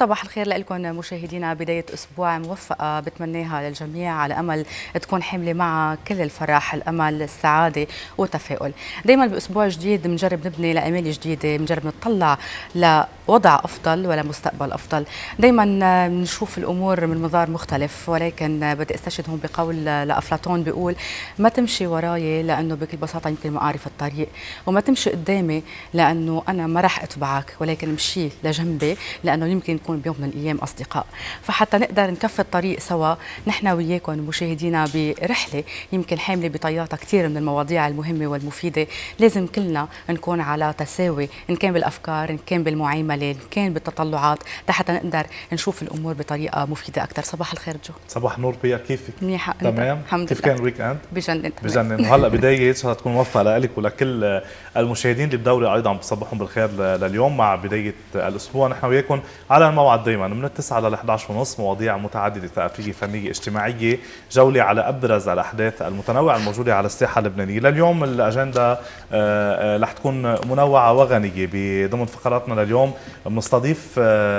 صباح الخير لكم مشاهدينا. بداية أسبوع موفقة بتمناها للجميع على أمل تكون حاملة معها كل الفرح، الأمل، السعادة والتفاؤل. دايما بأسبوع جديد بنجرب نبني لأمال جديدة، بنجرب نطلع لوضع أفضل ولا مستقبل أفضل. دايما بنشوف الأمور من منظار مختلف، ولكن بدي أستشهد هون بقول لأفلاطون بيقول: ما تمشي وراي لأنه بكل بساطة يمكن ما أعرف الطريق، وما تمشي قدامي لأنه أنا ما راح أتبعك، ولكن امشي لجنبي لأنه يمكن نكون بيوم من الأيام أصدقاء. فحتى نقدر نكفي الطريق سوا نحن وياكم مشاهدينا برحلة يمكن حاملة بطياتها كثير من المواضيع المهمة والمفيدة. لازم كلنا نكون على تساوي، إن كان بالأفكار، إن كان بالمعاملة، إن كان بالتطلعات، حتى نقدر نشوف الأمور بطريقة مفيدة أكثر. صباح الخير جو. صباح النور بيا، كيفك؟ منيحة. تمام. الحمد كيف لله. كان الويك اند؟ بجنن. بجنن. وهلا بداية ان شاء الله تكون موفقة لك ولكل المشاهدين اللي بدوري ايضا بصبحهم بالخير لليوم مع بداية الاسبوع. نحن وياكم على الموعد دائما من 9 ل 11:30، مواضيع متعددة ثقافية فنية اجتماعية، جولة على ابرز الاحداث المتنوعة الموجودة على الساحة اللبنانية. لليوم الاجنده رح تكون منوعة وغنية. ضمن فقراتنا لليوم بنستضيف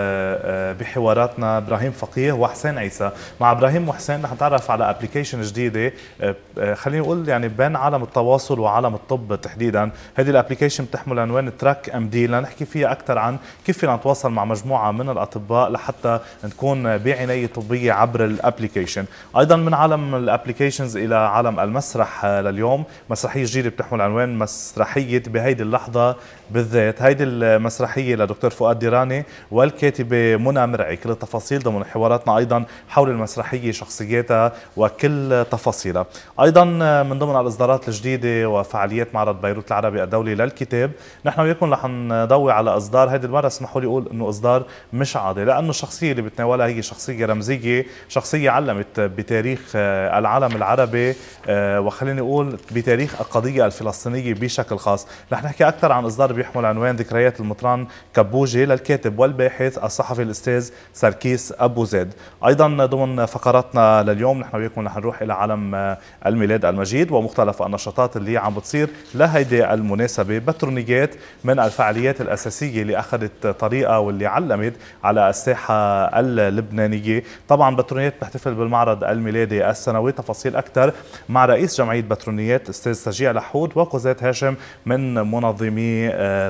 بحواراتنا ابراهيم فقيه وحسين عيسى. مع ابراهيم وحسين رح نتعرف على ابلكيشن جديده، خليني اقول يعني بين عالم التواصل وعالم الطب تحديدا. هذه الابلكيشن بتحمل عنوان تراك ام دي، لنحكي فيها اكثر عن كيف فينا نتواصل مع مجموعه من الاطباء لحتى نكون بعنايه طبيه عبر الابلكيشن. ايضا من عالم الابلكيشنز الى عالم المسرح لليوم، مسرحيه جديده بتحمل عنوان مسرحيه بهيدي اللحظه بالذات. هيدي المسرحيه لدكتور فؤاد ديراني والكاتبه منى مرعي. كل التفاصيل ضمن حواراتنا ايضا حول المسرحيه، شخصياتها وكل تفاصيلها. ايضا من ضمن الاصدارات الجديده وفعاليات معرض بيروت العربي الدولي للكتاب، نحن وياكم رح نضوي على اصدار هذه المره اسمحوا لي اقول انه اصدار مش عادي، لانه الشخصيه اللي بتناولها هي شخصيه رمزيه، شخصيه علمت بتاريخ العالم العربي، وخليني اقول بتاريخ القضيه الفلسطينيه بشكل خاص. رح نحكي اكثر عن اصدار بيحمل عنوان ذكريات المطران كبوجي للكاتب والباحث الصحفي الاستاذ سركيس ابو زيد. ايضا ضمن فقراتنا لليوم نحن وياكم رح نروح الى عالم الميلاد المجيد ومختلف النشاطات اللي عم بتصير لهيدي المناسبه. بترونيات من الفعاليات الاساسيه اللي اخذت طريقه واللي علمت على الساحه اللبنانيه. طبعا بترونيات بتحتفل بالمعرض الميلادي السنوي. تفاصيل اكثر مع رئيس جمعيه بترونيات استاذ سجيع لحود وقزات هاشم من منظمي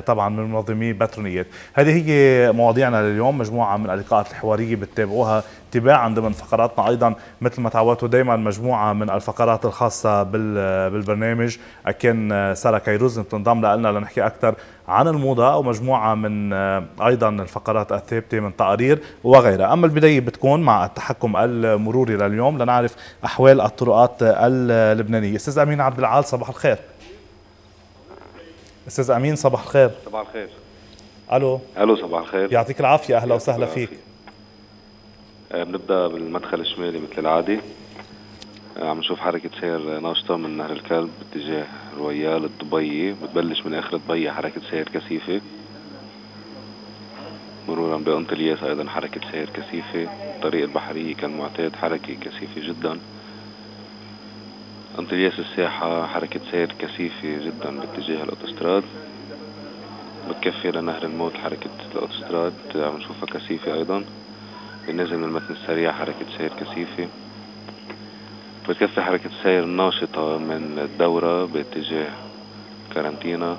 بترونيات. هذه هي مواضيعنا لليوم، مجموعه من اللقاءات الحواريه بتتابعوها تباعا ضمن فقراتنا. ايضا مثل ما تعودتوا دائما مجموعه من الفقرات الخاصه بالبرنامج. كان ساره كيروز بتنضم لنا لنحكي اكثر عن الموضه، او مجموعه من ايضا الفقرات الثابته من تقارير وغيرها. اما البدايه بتكون مع التحكم المروري لليوم لنعرف احوال الطرقات اللبنانيه. استاذ امين عبد العال صباح الخير. استاذ امين صباح الخير. صباح الخير. الو صباح الخير. يعطيك العافيه، اهلا وسهلا فيك. بنبدا بالمدخل الشمالي مثل العادي. عم نشوف حركه سير ناشطه من نهر الكلب باتجاه رويال الضبيه، بتبلش من اخر الضبيه حركه سير كثيفه، مرورا بقنط الياس ايضا حركه سير كثيفه. الطريق البحريه كالمعتاد حركه كثيفه جدا. قنط الياس الساحه حركه سير كثيفه جدا باتجاه الاوتوستراد. بتكفي لنهر الموت حركه الاوتوستراد عم نشوفها كثيفه ايضا. بالنازل من المتن السريع حركة سير كثيفة. بتكفي حركة سير ناشطة من الدورة باتجاه كارنتينا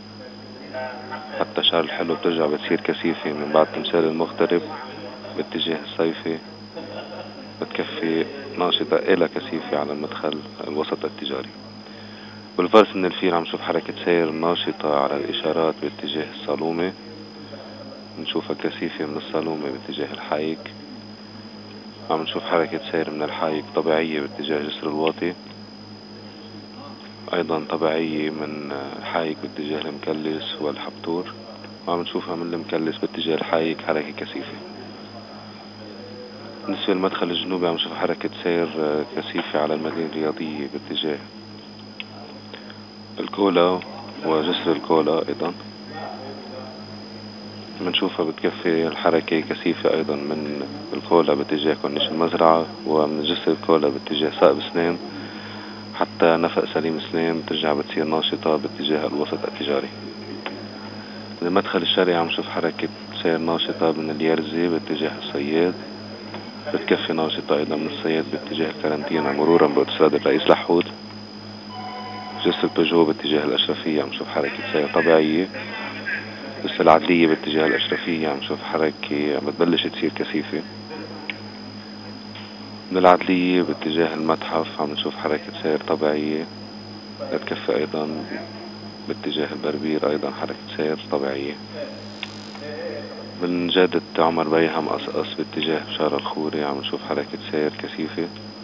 حتى شهر الحلو، بترجع بتصير كثيفة من بعد تمثال المغترب باتجاه الصيفي. بتكفي ناشطة إلى كثيفة على المدخل الوسط التجاري. بالفرس من الفيل عم نشوف حركة سير ناشطة على الإشارات باتجاه الصالومة، نشوفها كثيفة من الصالومة باتجاه الحايك. عم نشوف حركة سير من الحايك طبيعية باتجاه جسر الواطي، أيضا طبيعية من الحايك باتجاه المكلس والحبتور. وعم نشوفها من المكلس باتجاه الحايك حركة كثيفة. بالنسبة للمدخل الجنوبي عم نشوف حركة سير كثيفة على المدينة الرياضية باتجاه الكولا وجسر الكولا. أيضا بنشوفها بتكفي الحركة كثيفة أيضا من الكولا باتجاه كورنيش المزرعة، ومن جسر الكولا باتجاه ساقب سنين حتى نفق سليم سليم ترجع بتصير ناشطة باتجاه الوسط التجاري. من المدخل الشرقي عم نشوف حركة سير ناشطة من اليرزي باتجاه الصياد، بتكفي ناشطة أيضا من الصياد باتجاه الكارنتينا مرورا بأوتوستراد الرئيس لحود. جسر البيجو باتجاه الأشرفية عم نشوف حركة سير طبيعية. جسر العدلية باتجاه الأشرفية عم نشوف حركة عم بتبلش تصير كثيفة. من العدلية باتجاه المتحف عم نشوف حركة سير طبيعية بتكفي أيضا باتجاه البربير أيضا حركة سير طبيعية. من جادة عمر بيها مقصقص باتجاه بشارة الخوري عم نشوف حركة سير كثيفة.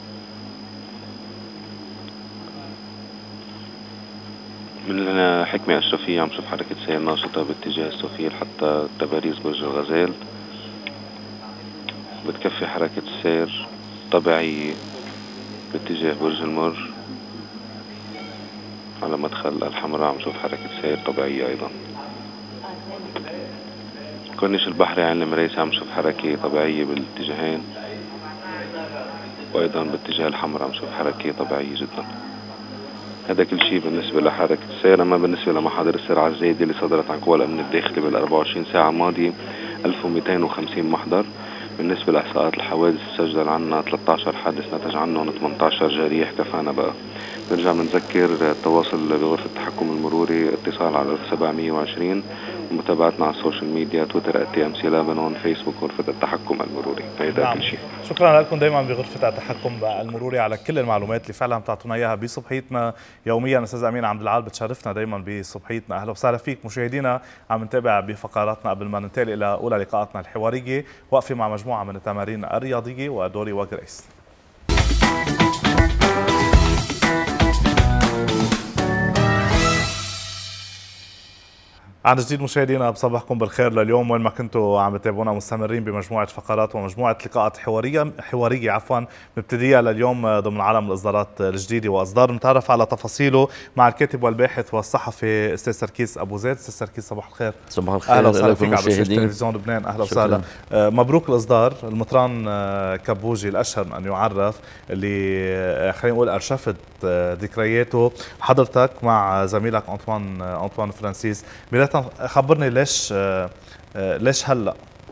من حكمة أشرفية عم نشوف حركة سير ناشطة باتجاه السفير حتى تباريز برج الغزال. بتكفي حركة سير طبيعية باتجاه برج المر. على مدخل الحمراء عم نشوف حركة سير طبيعية أيضا. كورنيش البحري عين المريسي عم نشوف حركة طبيعية بالاتجاهين، وأيضا باتجاه الحمراء عم نشوف حركة طبيعية جدا. هذا كل شيء بالنسبة لحركة السير. أما بالنسبة لمحاضر السرعة الزايدة اللي صدرت عن قوى الأمن الداخلي بال 24 ساعة الماضية 1250 محضر. بالنسبة لإحصاءات الحوادث سجل عنا 13 حادث نتج عنهم 18 جريح. كفانا بقى. نرجع بنذكر التواصل بغرفة التحكم المروري اتصال على 1720 ومتابعتنا على السوشيال ميديا تويتر @TMC لبنان، فيسبوك غرفة التحكم المروري. هيدا نعم. كل شيء. شكرا لكم دائما بغرفة التحكم المروري على كل المعلومات اللي فعلا بتعطونا اياها بصبحيتنا يوميا. استاذ امين عبد العال بتشرفنا دائما بصبحيتنا. اهلا وسهلا فيك. مشاهدينا عم نتابع بفقراتنا قبل ما ننتقل الى اولى لقاءاتنا الحواريه، وقفه مع مجموعه من التمارين الرياضيه ودوري وجريس. عن جديد مشاهدينا بصبحكم بالخير لليوم وين ما كنتوا عم تتابعونا. مستمرين بمجموعه فقرات ومجموعه لقاءات حواريه مبتدئه لليوم ضمن عالم الاصدارات الجديده واصدار نتعرف على تفاصيله مع الكاتب والباحث والصحفي استاذ سركيس ابو زيد. استاذ سركيس صباح الخير. صباح الخير. اهلا وسهلا فيك على شاشه تلفزيون لبنان. اهلا وسهلا. مبروك الاصدار. المطران كبوجي الاشهر من ان يعرف اللي خلينا نقول ارشفت ذكرياته حضرتك مع زميلك انطوان فرانسيس. خبرني ليش هلا؟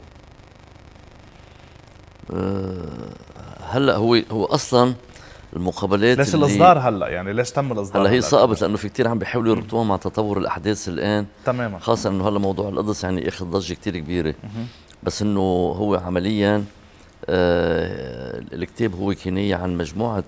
هلا هو اصلا المقابلات ليش الاصدار هلا؟ يعني ليش تم الاصدار هلا؟ هي صعبت لانه في كثير عم بيحاولوا يربطوها مع تطور الاحداث الان تماما، خاصه انه هلا موضوع القدس يعني اخذ ضجه كثير كبيره. بس انه هو عمليا الكتاب هو كنايه عن مجموعه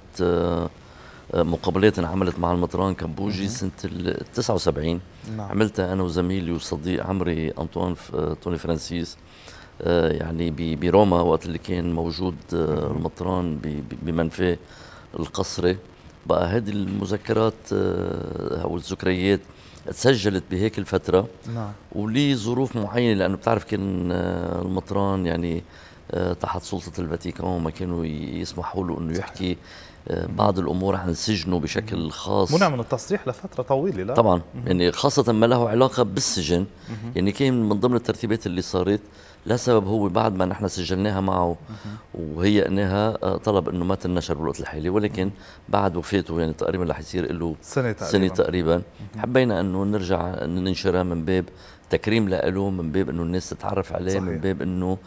مقابلات انعملت مع المطران كبوجي سنة 79. نعم. عملتها أنا وزميلي وصديق عمري توني فرانسيس يعني بروما وقت اللي كان موجود المطران بمنفاه القصري. بقى هذه المذكرات أو الذكريات تسجلت بهيك الفترة. نعم. ولي ظروف معينة لأنه بتعرف كان المطران يعني تحت سلطة الفاتيكان وما كانوا يسمحوا له أنه يحكي بعض الامور عن سجنه بشكل خاص. منع من التصريح لفتره طويله. لا طبعا يعني خاصه ما له علاقه بالسجن. يعني كان من ضمن الترتيبات اللي صارت لسبب هو بعد ما نحن سجلناها معه وهيئناها طلب انه ما تنشر بالوقت الحالي، ولكن بعد وفاته يعني تقريبا رح يصير له سنه تقريبا. حبينا انه نرجع ننشرها من باب تكريم له، من باب انه الناس تتعرف عليه. صحيح. من باب انه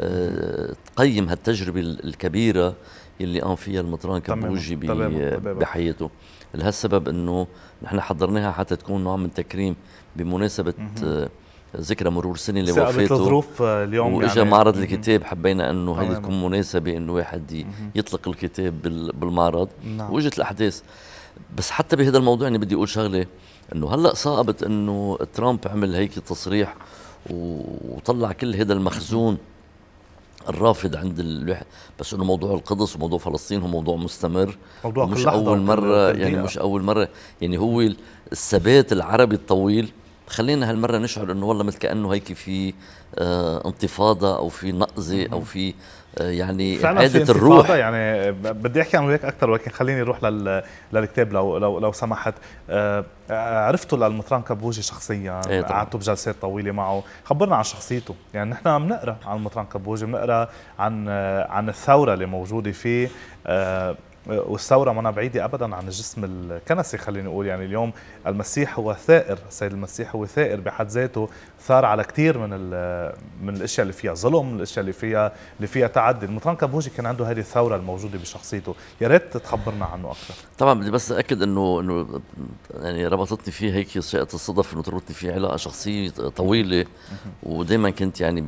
تقيم هالتجربه الكبيره اللي قام فيها المطران كبوجي بحياته. لهالسبب انه نحن حضرناها حتى تكون نوع من تكريم بمناسبه ذكرى مرور سنه لوفاته. الظروف اليوم واجا يعني معرض الكتاب، حبينا انه هيدي تكون مناسبه انه واحد يطلق الكتاب بالمعرض. نعم. واجت الاحداث. بس حتى بهذا الموضوع يعني بدي اقول شغله، انه هلا صعبت انه ترامب عمل هيك تصريح وطلع كل هذا المخزون الرافض عند الواحد. بس انه موضوع القدس وموضوع فلسطين هو موضوع مستمر، موضوع مش اول مره يعني مش اول مره يعني هو الثبات العربي الطويل خلينا هالمره نشعر انه والله مثل كانه هيك في انتفاضه او في نقزه او في يعني إعادة الروح. يعني بدي احكي عن وياك اكثر، ولكن خليني اروح للكتاب لو سمحت. عرفتوا للمطران كبوجي شخصيا؟ قعدتوا بجلسات طويله معه. خبرنا عن شخصيته. يعني نحن بنقرا عن المطران كبوجي، بنقرا عن الثوره اللي موجوده فيه. والثوره ما بعيده ابدا عن الجسم الكنسي، خلينا نقول. يعني اليوم المسيح هو ثائر، السيد المسيح هو ثائر بحد ذاته، ثار على كثير من الاشياء اللي فيها ظلم، الاشياء اللي فيها تعدي. المطران كابوجي كان عنده هذه الثوره الموجوده بشخصيته، يا ريت تخبرنا عنه اكثر. طبعا بدي بس اكد انه يعني ربطتني فيه هيك شاءت الصدف انه تربطني فيه علاقه شخصيه طويله، ودائما كنت يعني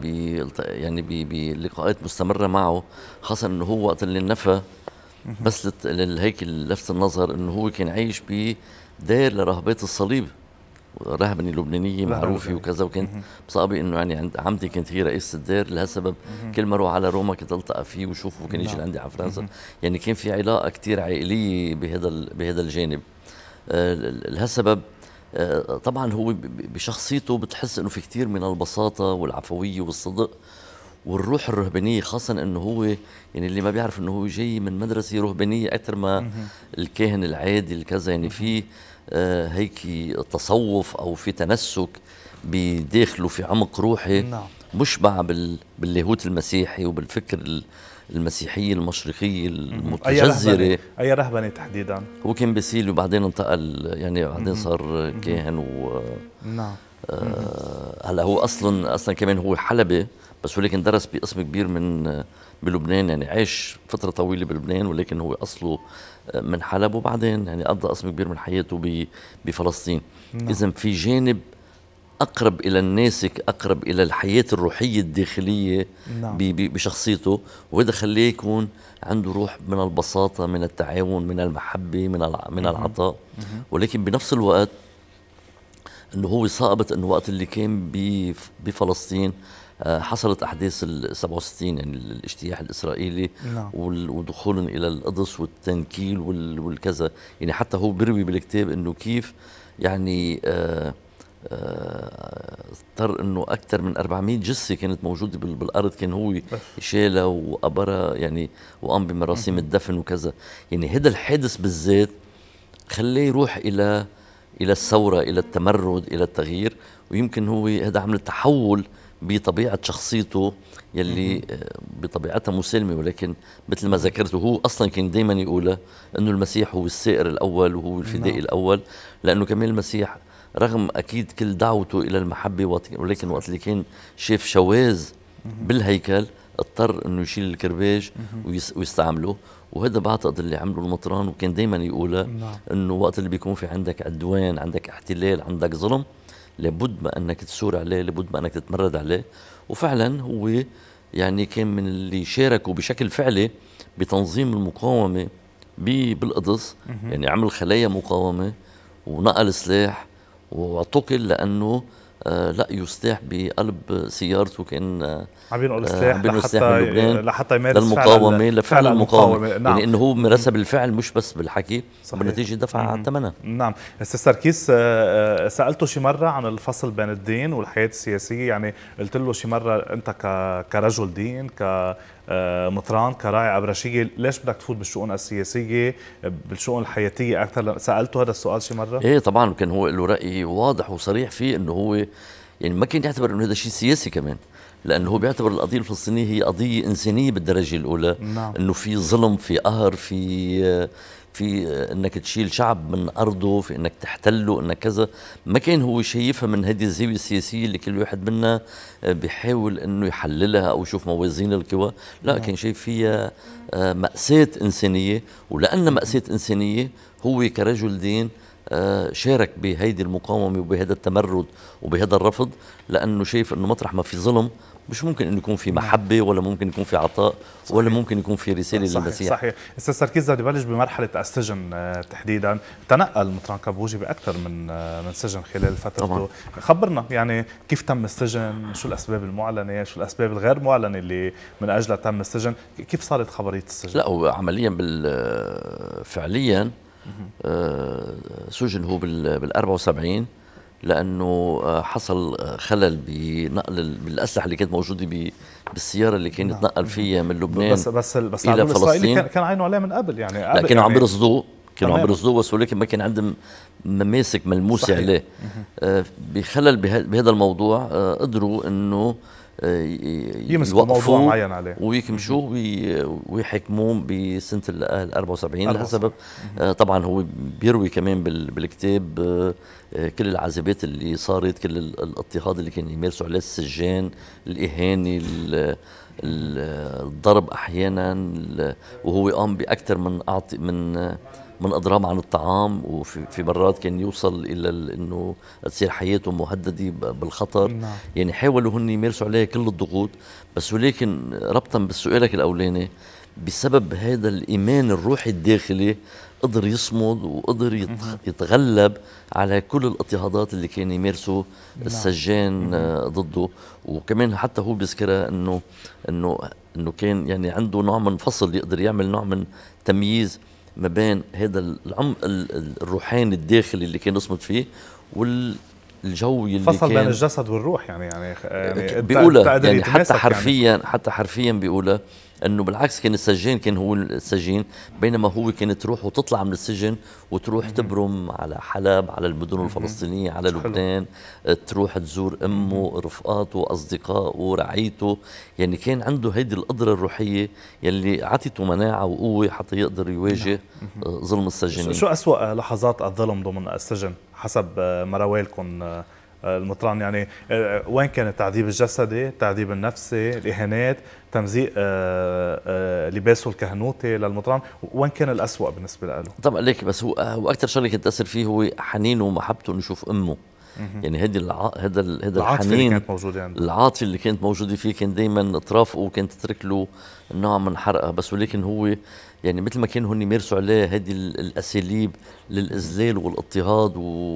بلقاءات مستمره معه، خاصه انه هو وقت اللي نفى بس هيك لفت النظر انه هو كان عايش بدير لراهبات الصليب، رهبنه لبنانيه معروفه وكذا، وكنت بصابي انه يعني عند عمتي كانت هي رئيسه الدير. لهالسبب كل ما اروح على روما كنت التقى فيه وشوفه، وكان يجي لعندي على فرنسا. يعني كان في علاقه كثير عائليه بهذا الجانب. لهالسبب طبعا هو بشخصيته بتحس انه في كثير من البساطه والعفويه والصدق والروح الرهبانيه، خاصه انه هو يعني اللي ما بيعرف انه هو جاي من مدرسه رهبانيه اكثر ما الكاهن العادي الكذا. يعني في هيك تصوف او في تنسك بداخله، في عمق روحي مشبع باللاهوت المسيحي وبالفكر المسيحيه المشرقيه المتجذره. اي رهبنه تحديدا؟ هو كان بسيل وبعدين انتقل، يعني بعدين صار كاهن نعم. هلا هو اصلا كمان هو حلبي، بس ولكن درس بقسم كبير بلبنان، يعني عاش فتره طويله بلبنان، ولكن هو اصله من حلب، وبعدين يعني قضى قسم كبير من حياته بفلسطين. اذا في جانب اقرب الى الناسك، اقرب الى الحياه الروحيه الداخليه بشخصيته، وهذا خليه يكون عنده روح من البساطه، من التعاون، من المحبه، من العطاء. ولكن بنفس الوقت انه هو صابت انه وقت اللي كان بفلسطين حصلت احداث ال 67، يعني الاجتياح الاسرائيلي ودخولهم الى القدس والتنكيل والكذا. يعني حتى هو بيروي بالكتاب انه كيف يعني اضطر انه اكثر من 400 جثه كانت موجوده بالارض كان هو شالها وقبرها، يعني وقام بمراسيم الدفن وكذا. يعني هذا الحادث بالذات خليه يروح الى الثوره، الى التمرد، الى التغيير. ويمكن هو هذا عمل تحول بطبيعه شخصيته يلي بطبيعتها مسالمه، ولكن مثل ما ذكرت هو اصلا كان دائما يقول انه المسيح هو السائر الاول وهو الفدائي الاول، لانه كمان المسيح رغم اكيد كل دعوته الى المحبه، ولكن وقت اللي كان شاف شواذ بالهيكل اضطر انه يشيل الكرباج ويستعمله. وهذا بعتقد اللي عمله المطران، وكان دائما يقول انه وقت اللي بيكون في عندك عدوان، عندك احتلال، عندك ظلم، لابد ما انك تثور عليه، لابد ما انك تتمرد عليه. وفعلا هو يعني كان من اللي شاركوا بشكل فعلي بتنظيم المقاومه بالقدس. يعني عمل خلايا مقاومه ونقل سلاح واعتقل لانه لا يستاح بقلب سيارته، كان عم بينقل سلاح لحتى يمارس للمقاومه، لفعل المقاومه. يعني انه هو مارسها بالفعل مش بس بالحكي، وبالنتيجه دفع ثمنها. نعم. استاذ سركيس، سالته شي مره عن الفصل بين الدين والحياه السياسيه، يعني قلت له شي مره انت كرجل دين، كمطران، كراعي ابرشيه، ليش بدك تفوت بالشؤون السياسيه، بالشؤون الحياتيه اكثر؟ سالته هذا السؤال شي مره؟ ايه طبعا، كان هو له راي واضح وصريح فيه، انه هو يعني ما كان يعتبر انه هذا شيء سياسي كمان، لانه هو بيعتبر القضيه الفلسطينيه هي قضيه انسانيه بالدرجه الاولى. انه في ظلم، في قهر، في انك تشيل شعب من ارضه، في انك تحتله، انك كذا. ما كان هو شايفها من هذه الزاويه السياسيه اللي كل واحد منا بيحاول انه يحللها او يشوف موازين القوى. لا، كان شايف فيها مأساة انسانيه، ولأن مأساة انسانيه هو كرجل دين شارك بهيدي المقاومة وبهذا التمرد وبهذا الرفض، لأنه شايف أنه مطرح ما في ظلم مش ممكن أن يكون في محبة، ولا ممكن يكون في عطاء، ولا ممكن يكون في رسالة للمسيح. صحيح. استاذ سركيس، بدي بلش بمرحلة السجن تحديدا. تنقل مطران كابوجي بأكثر من سجن خلال فترته. خبرنا يعني كيف تم السجن، شو الأسباب المعلنة، شو الأسباب الغير معلنة اللي من أجلها تم السجن، كيف صارت خبرية السجن؟ لا، هو عمليا فعليا سجن هو بال 74، لانه حصل خلل بنقل بالاسلحه اللي كانت موجوده بالسياره اللي كان يتنقل فيها من لبنان بس الى فلسطين. كان عينه عليه من قبل، يعني لا، كانوا عم بيرصدوه، بس ولكن ما كان عندهم مماسك ملموسه عليه. بخلل بهذا الموضوع قدروا انه يمسكوا موضوع معين عليه ويكمشوه ويحكموه بسنه ال 74 لسبب طبعا هو بيروي كمان بالكتاب كل العذابات اللي صارت، كل الاضطهاد اللي كان يمارسوا عليه السجان، الاهانه، الضرب احيانا، وهو قام باكثر من اضراب عن الطعام، وفي مرات كان يوصل الى انه تصير حياته مهدده بالخطر. يعني حاولوا هن يمارسوا عليه كل الضغوط، بس ولكن ربطا بسؤالك الاولاني بسبب هذا الايمان الروحي الداخلي قدر يصمد وقدر يتغلب على كل الاضطهادات اللي كان يمارسوا السجان ضده. وكمان حتى هو بيذكرها انه كان يعني عنده نوع من فصل، يقدر يعمل نوع من تمييز ما بين هذا العمق الروحاني الداخلي اللي كان يصمد فيه والجو اللي فصل كان بين الجسد والروح. يعني بيقولها يعني حتى حرفيا بيقولها انه بالعكس كان السجين كان هو السجين، بينما هو كانت تروح وتطلع من السجن وتروح تبرم على حلب، على المدن الفلسطينيه، على لبنان، تروح تزور امه، رفقاته، اصدقائه، رعيته. يعني كان عنده هيدي القدره الروحيه يلي عطته مناعه وقوه حتى يقدر يواجه ظلم السجنين. شو أسوأ لحظات الظلم ضمن السجن حسب مراويلكم المطران؟ يعني وين كان التعذيب الجسدي، التعذيب النفسي، الإهانات، تمزيق لباسه الكهنوتي للمطران، وين كان الأسوأ بالنسبة له؟ طبعا ليك بس هو أكثر شغله كانت تأثر فيه هو حنينه ومحبته إنه يشوف أمه. يعني هذا الحنين، العاطفة اللي كانت موجودة فيه كان دايما ترافقه وكانت تترك له نوع من حرقة. بس ولكن هو يعني مثل ما كانوا هن يمارسوا عليه هذه الأساليب للإذلال والاضطهاد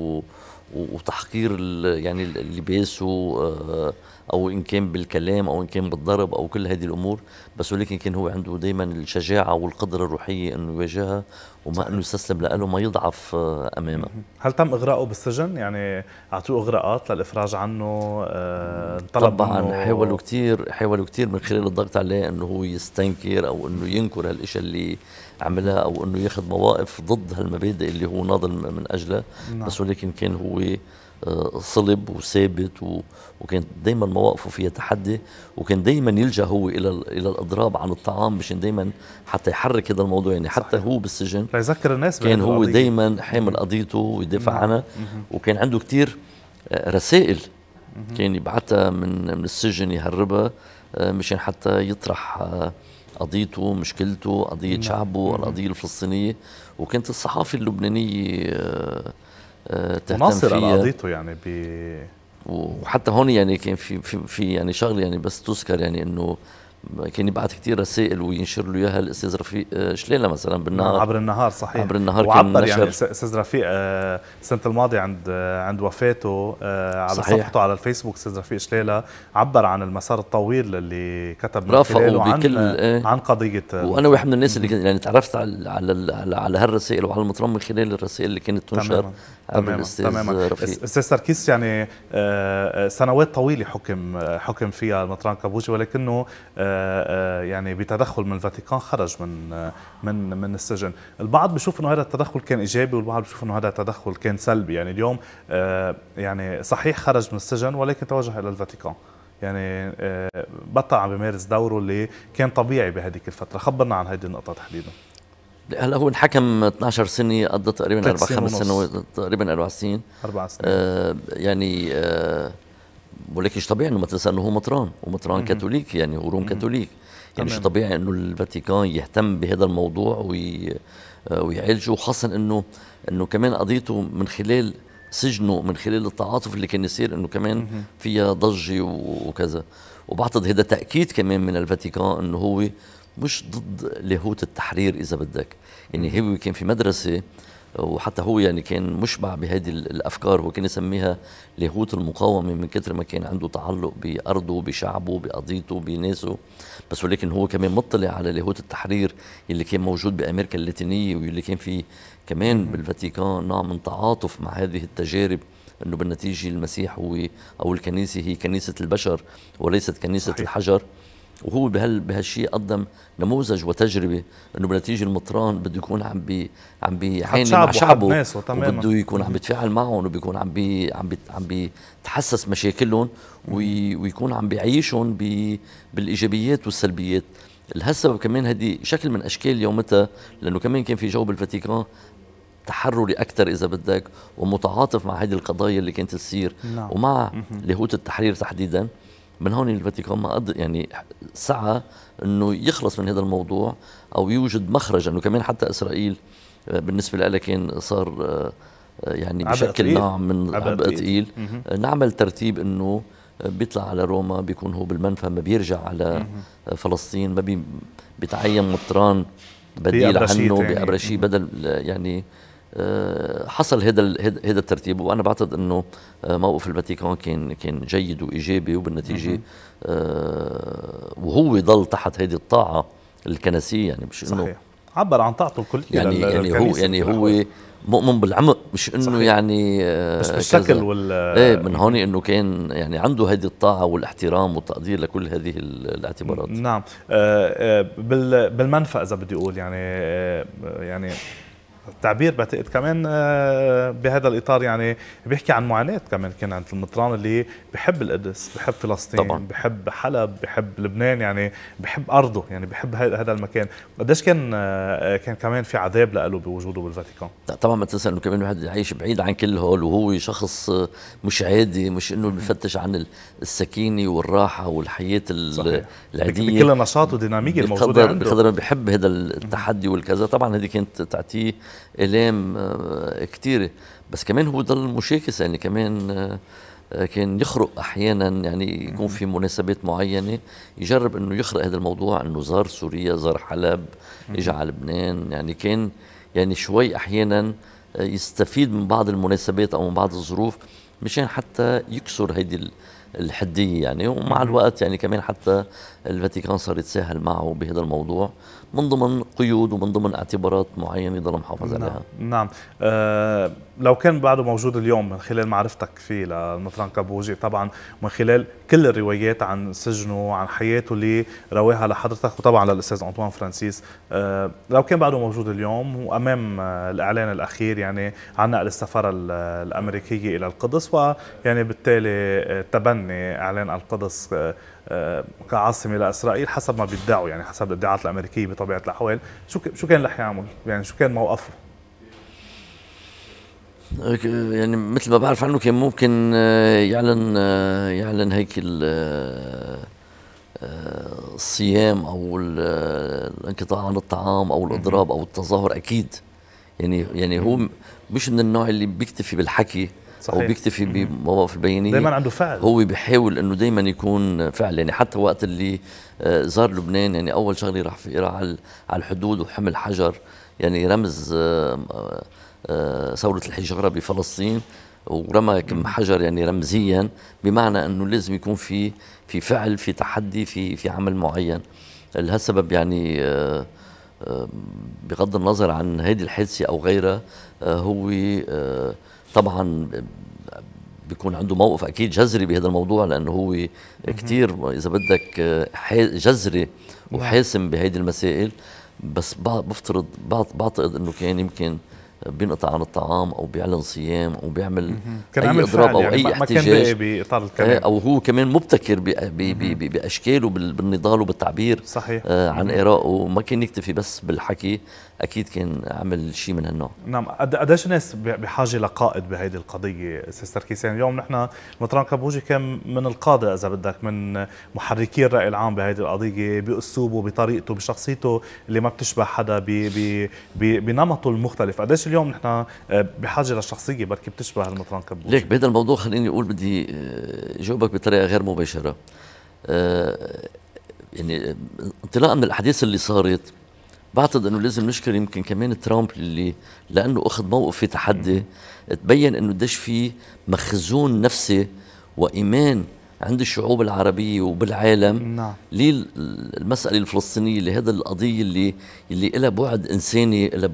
وتحقير يعني اللباس او ان كان بالكلام او ان كان بالضرب او كل هذه الامور، بس ولكن كان هو عنده دائما الشجاعه والقدره الروحيه انه يواجهها وما انه يستسلم له، ما يضعف امامها. هل تم اغراءه بالسجن؟ يعني اعطوه اغراءات للافراج عنه؟ طلب طبعا حاولوا كثير من خلال الضغط عليه انه هو يستنكر او انه ينكر هالاشياء اللي عملها او انه ياخذ مواقف ضد هالمبادئ اللي هو ناضل من اجلها. بس ولكن كان هو صلب وثابت وكانت دائما مواقفه فيها تحدي، وكان دائما يلجا هو الى الاضراب عن الطعام مشان دايما حتى يحرك هذا الموضوع. يعني حتى هو بالسجن ليذكر الناس كان هو دائما حامل قضيته ويدافع عنها. وكان عنده كثير رسائل كان يبعثها من السجن يهربها مشان حتى يطرح قضيته، مشكلته، قضية شعبه، القضية الفلسطينية. وكانت الصحافة اللبنانية تهتم فيها قضيته يعني وحتى هون يعني كان في يعني شغله يعني بس تذكر، يعني انه كان يبعث كثير رسائل وينشر له اياها الاستاذ رفيق شليله مثلا بالنهار، عبر النهار. صحيح، عبر النهار. وعبر يعني استاذ رفيق السنه الماضيه عند وفاته على صفحته على الفيسبوك، استاذ رفيق شليله عبر عن المسار الطويل اللي كتب من خلاله عن قضيه. وانا واحد من الناس اللي يعني تعرفت على هالرسائل وعلى المطران من خلال الرسائل اللي كانت تنشر عبر الاستاذ رفيق. استاذ سركيس، يعني سنوات طويله حكم فيها المطران كابوجي، ولكنه يعني بتدخل من الفاتيكان خرج من السجن. البعض بيشوف انه هذا التدخل كان ايجابي، والبعض بيشوف انه هذا التدخل كان سلبي. يعني اليوم يعني صحيح خرج من السجن ولكن توجه الى الفاتيكان، يعني بطل عم بيمارس دوره اللي كان طبيعي بهذيك الفتره. خبرنا عن هذه النقطه تحديدا. هلا هو انحكم 12 سنه، قضى تقريبا 4 5 سنوات، تقريبا 4 سنين. يعني ولكن مش طبيعي انه ما تنسى انه هو مطران ومطران كاثوليك، يعني هو روم كاثوليك. يعني مش طبيعي انه الفاتيكان يهتم بهذا الموضوع ويعالجه، وخاصه انه كمان قضيته من خلال سجنه، من خلال التعاطف اللي كان يصير، انه كمان فيها ضجه وكذا. وبعتقد هذا تاكيد كمان من الفاتيكان انه هو مش ضد لاهوت التحرير اذا بدك. يعني هو كان في مدرسه، وحتى هو يعني كان مشبع بهذه الافكار، وكان يسميها لاهوت المقاومه من كثر ما كان عنده تعلق بارضه، بشعبه، بقضيته، بناسه. بس ولكن هو كمان مطلع على لاهوت التحرير اللي كان موجود بامريكا اللاتينيه، واللي كان في كمان بالفاتيكان نوع من تعاطف مع هذه التجارب، انه بالنتيجه المسيح هو او الكنيسه هي كنيسه البشر وليست كنيسه الحجر. وهو بهالشيء قدم نموذج وتجربه انه بنتيجه المطران بده يكون عم بيعاني مع شعبه، وبده يكون عم بيتفاعل معهم، وبيكون عم بيتحسس مشاكلهم، ويكون عم بيعيشهم بالايجابيات والسلبيات. لهالسبب كمان هذه شكل من اشكال يومتها، لانه كمان كان في جو بالفاتيكان تحرري اكثر اذا بدك، ومتعاطف مع هذه القضايا اللي كانت تصير، ومع لاهوت التحرير تحديدا. من هون الفاتيكان ما يعني سعى انه يخلص من هذا الموضوع او يوجد مخرج، انه كمان حتى اسرائيل بالنسبه لها كان صار يعني بشكل نوع من عبء ثقيل. نعمل ترتيب انه بيطلع على روما، بيكون هو بالمنفى، ما بيرجع على فلسطين، ما بيتعين مطران بديل عنه بأبرشي بدل يعني. حصل هذا الترتيب، وانا بعتقد انه موقف الفاتيكان كان جيد وايجابي، وبالنتيجه وهو ضل تحت هذه الطاعه الكنسيه، يعني مش انه عبر عن طاعته الكليه يعني هو مؤمن بالعمق، مش انه يعني مش بالشكل من هون انه كان يعني عنده هذه الطاعه والاحترام والتقدير لكل هذه الاعتبارات. نعم. بالمنفى اذا بدي اقول يعني التعبير بعتقد كمان بهذا الاطار، يعني بيحكي عن معاناه كمان كان عند المطران اللي بحب القدس، بحب فلسطين طبعا، بحب حلب، بحب لبنان، يعني بحب ارضه، يعني بحب هذا المكان. قديش كان كمان في عذاب له بوجوده بالفاتيكان؟ لا طبعا ما تنسى انه كمان الواحد يعيش بعيد عن كل هول، وهو شخص مش عادي، مش انه بفتش عن السكينه والراحه والحياه العاديه بكل النشاط والديناميكيه الموجوده عنده، بقدر بحب هذا التحدي والكذا. طبعا هذه كانت تعطيه إلام كتيرة، بس كمان هو ضل مشاكس، يعني كمان كان يخرق أحيانا، يعني يكون في مناسبات معينة يجرب أنه يخرق هذا الموضوع، أنه زار سوريا، زار حلب، إجا على لبنان، يعني كان يعني شوي أحيانا يستفيد من بعض المناسبات أو من بعض الظروف مشان حتى يكسر هيدي الحدية يعني. ومع الوقت يعني كمان حتى الفاتيكان صار يتساهل معه بهذا الموضوع من ضمن قيود ومن ضمن اعتبارات معينة يضل محافظ عليها. نعم. لو كان بعده موجود اليوم من خلال معرفتك فيه للمطران كابوجي طبعا، ومن خلال كل الروايات عن سجنه وعن حياته اللي رواها لحضرتك وطبعا للأستاذ أنطوان فرانسيس، لو كان بعده موجود اليوم وأمام الإعلان الأخير يعني عن نقل السفارة الأمريكية إلى القدس، ويعني بالتالي تبني إعلان القدس كعاصمة لإسرائيل حسب ما بيدعوا، يعني حسب الادعاءات الأمريكية بطبيعة الأحوال، شو كان رح يعمل؟ يعني شو كان موقفه؟ يعني مثل ما بعرف عنه كان ممكن يعلن هيك الصيام او الانقطاع عن الطعام او الاضراب او التظاهر اكيد. يعني هو مش من النوع اللي بيكتفي بالحكي صحيح. او بيكتفي بمواقف البيانيه، دائما عنده فعل، هو بيحاول انه دائما يكون فعل. يعني حتى وقت اللي زار لبنان، يعني اول شغله راح في على الحدود وحمل حجر، يعني رمز ثورة الحجارة بفلسطين، ورمى كم حجر يعني رمزيا، بمعنى انه لازم يكون في فعل، في تحدي، في عمل معين. لهالسبب يعني بغض النظر عن هذه الحادثة او غيرها، هو طبعا بيكون عنده موقف اكيد جذري بهذا الموضوع، لانه هو كثير اذا بدك جذري وحاسم بهذه المسائل. بس بفترض بعتقد انه كان يمكن بينقطع عن الطعام او بيعلن صيام او بيعمل اي اضراب او يعني اي احتجاج باطار الكلام، او هو كمان مبتكر باشكاله بالنضال وبالتعبير صحيح عن ارائه، ما كان يكتفي بس بالحكي، اكيد كان عمل شيء من هالنوع. نعم. قديش الناس بحاجه لقائد بهيدي القضيه استاذ سركيس؟ يعني اليوم نحن المطران كابوجي كان من القاده اذا بدك، من محركي الراي العام بهيدي القضيه، باسلوبه، بطريقته، بشخصيته اللي ما بتشبه حدا، بنمطه المختلف. قديش اليوم نحن بحاجه لشخصيه بركي بتشبه المطران كابوجي؟ ليك بهذا الموضوع خليني اقول، بدي جاوبك بطريقه غير مباشره. يعني انطلاقا من الاحداث اللي صارت، بعتقد انه لازم نشكر يمكن كمان ترامب، اللي لانه اخذ موقف في تحدي، تبين انه قديش في مخزون نفسي وايمان عند الشعوب العربيه وبالعالم نعم. للمساله الفلسطينيه، لهذا القضيه اللي لها بعد انساني، لها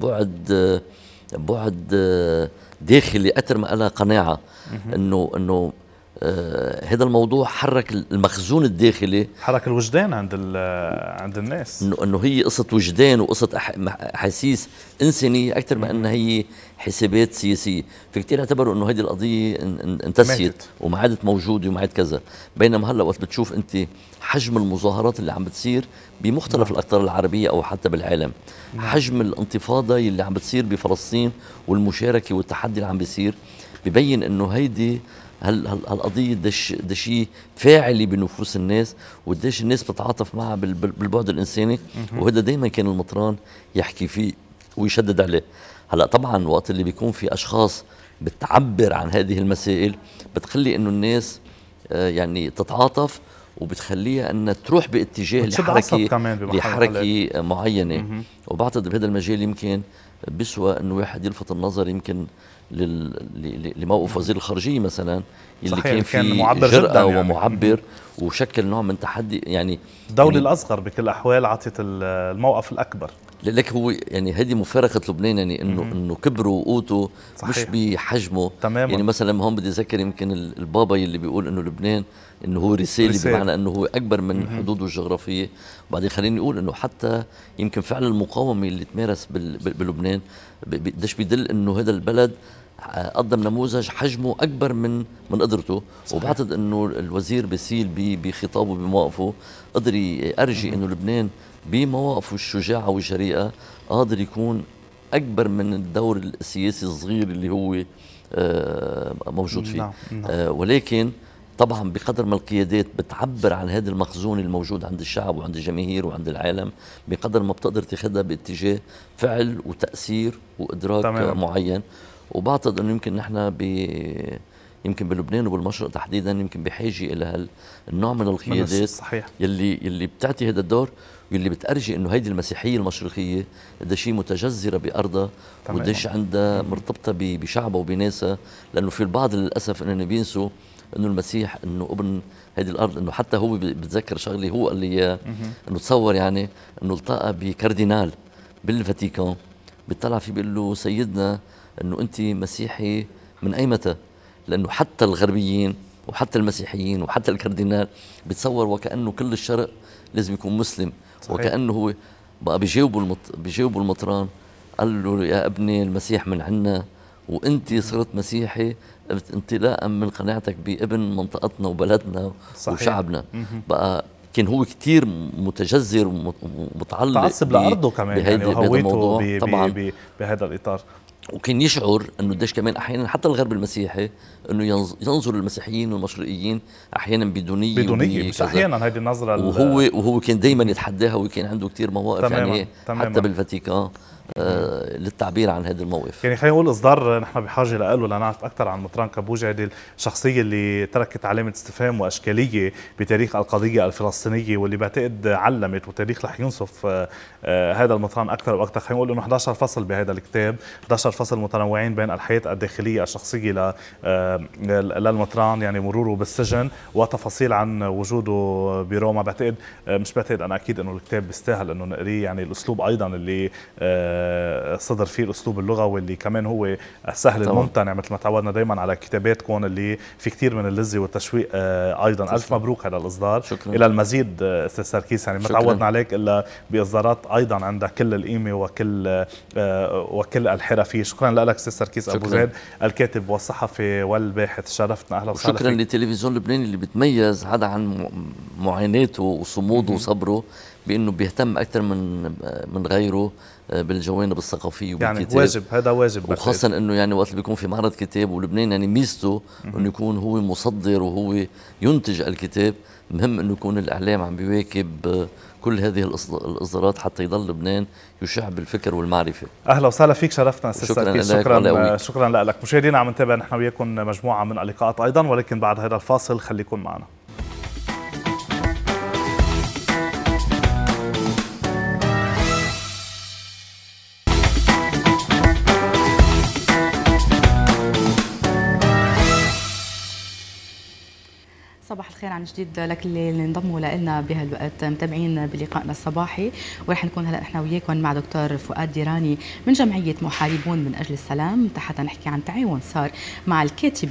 بعد داخلي اكثر ما لها قناعه انه هذا الموضوع حرك المخزون الداخلي، حرك الوجدان عند الناس، انه هي قصه وجدان وقصه احاسيس انسانيه اكثر ما انها هي حسابات سياسيه. في كثير اعتبروا انه هذه القضيه انتسيت وما عادت موجوده وما عاد كذا، بينما هلا وقت بتشوف انت حجم المظاهرات اللي عم بتصير بمختلف الاقطار العربيه او حتى بالعالم، حجم الانتفاضه اللي عم بتصير بفلسطين والمشاركه والتحدي اللي عم بيصير، ببين انه هيدي هالقضيه ده شيء فاعلي بنفوس الناس، وقديش الناس بتتعاطف معها بالبعد الانساني، وهذا دائما كان المطران يحكي فيه ويشدد عليه. هلا طبعا وقت اللي بيكون في اشخاص بتعبر عن هذه المسائل بتخلي انه الناس يعني تتعاطف، وبتخليها انها تروح باتجاه لحركه معينه. وبعتقد بهذا المجال يمكن بيسوى انه واحد يلفت النظر يمكن لموقف وزير الخارجيه مثلا، اللي كان فيه جرأة ومعبر وشكل نوع من تحدي. يعني الدولة الأصغر بكل الأحوال عطت الموقف الأكبر. لك هو يعني هذه مفارقة لبنان، يعني انه كبره وقوته مش بحجمه تماما. يعني مثلا هون بدي اذكر يمكن البابا اللي بيقول انه لبنان انه هو رسالة بمعنى انه هو اكبر من حدوده الجغرافية. وبعدين خليني اقول انه حتى يمكن فعل المقاومة اللي تمارس بلبنان بدش بيدل انه هذا البلد قدم نموذج حجمه اكبر من قدرته. وبعتقد انه الوزير باسيل بخطابه بمواقفه قدر يرجي انه لبنان بمواقفه الشجاعه والجريئه قادر يكون اكبر من الدور السياسي الصغير اللي هو موجود فيه. ولكن طبعا بقدر ما القيادات بتعبر عن هذا المخزون الموجود عند الشعب وعند الجماهير وعند العالم، بقدر ما بتقدر تاخذها باتجاه فعل وتاثير وادراك معين. وبعتقد انه يمكن نحن يمكن بلبنان وبالمشرق تحديدا يمكن بحاجه الى النوع من القيادات صحيح. يلي بتعطي هذا الدور، واللي بتأرجي انه هيدي المسيحيه المشرقيه قد شيء متجذره بارضها وقديش عندها مرتبطه بشعبها وبناسها. لانه في البعض للاسف انهم بينسوا انه المسيح انه ابن هذه الارض، انه حتى هو بتذكر شغله هو قال لي انه تصور يعني انه التقى بكاردينال بالفاتيكان، بيطلع فيه بيقول له سيدنا انه انت مسيحي من اي متى؟ لانه حتى الغربيين وحتى المسيحيين وحتى الكاردينال بتصور وكانه كل الشرق لازم يكون مسلم. صحيح. وكانه هو بقى بيجاوبوا المطران قال له يا ابني المسيح من عنا وانت صرت مسيحي انطلاقا من قناعتك بابن منطقتنا وبلدنا. صحيح. وشعبنا. بقى كان هو كتير متجذر ومتعلق متعصب لارضه كمان يعني وهويته طبعا بهذا الاطار. وكان يشعر انه قديش كمان احيانا حتى الغرب المسيحي انه ينظر للمسيحيين والمشرقيين احيانا بدونيه مش احيانا هذه النظره وهو كان دائما يتحداها، وكان عنده كثير مواقف يعني حتى بالفاتيكان للتعبير عن هذا الموقف. يعني خلينا نقول اصدار نحن بحاجه له لنعرف اكثر عن مطران كابوجا، هذه الشخصيه اللي تركت علامه استفهام واشكاليه بتاريخ القضيه الفلسطينيه، واللي بعتقد علمت وتاريخ رح ينصف هذا المطران اكثر واكثر. خلينا نقول انه 11 فصل بهذا الكتاب، 11 فصل متنوعين بين الحياه الداخليه الشخصيه للمطران، يعني مروره بالسجن وتفاصيل عن وجوده بروما. بعتقد مش بعتقد انا اكيد انه الكتاب بيستاهل انه نقريه، يعني الاسلوب ايضا اللي صدر فيه الاسلوب اللغوي اللي كمان هو السهل الممتنع مثل ما تعودنا دائما على كتاباتكم اللي في كثير من اللذه والتشويق ايضا. الف مبروك هذا الاصدار. شكرا. الى المزيد استاذ سركيس، يعني ما تعودنا عليك الا باصدارات ايضا عندها كل القيمه وكل الحرفيه. شكرا لك استاذ سركيس ابو زيد الكاتب والصحفي والباحث، شرفتنا. اهلا وسهلا. شكرا لتلفزيون لبنان اللي بتميز هذا عن معاناته وصموده وصبره بانه بيهتم اكثر من غيره بالجوانب الثقافيه وبالكتاب. يعني واجب، هذا واجب، وخاصه انه يعني وقت بيكون في معرض كتاب ولبنان يعني ميزته انه يكون هو مصدر وهو ينتج الكتاب. مهم انه يكون الاعلام عم بيواكب كل هذه الاصدارات حتى يضل لبنان يشع بالفكر والمعرفه. اهلا وسهلا فيك، شرفتنا استاذ سركيس. شكرا لك. مشاهدينا عم نتابع نحن وياكم مجموعه من اللقاءات ايضا، ولكن بعد هذا الفاصل خليكم معنا. صباح الخير عن جديد لك اللي انضموا لنا بهالوقت متابعين بلقائنا الصباحي، ورح نكون هلا نحن وياكم مع دكتور فؤاد ديراني من جمعيه محاربون من اجل السلام حتى نحكي عن تعاون صار مع الكاتبه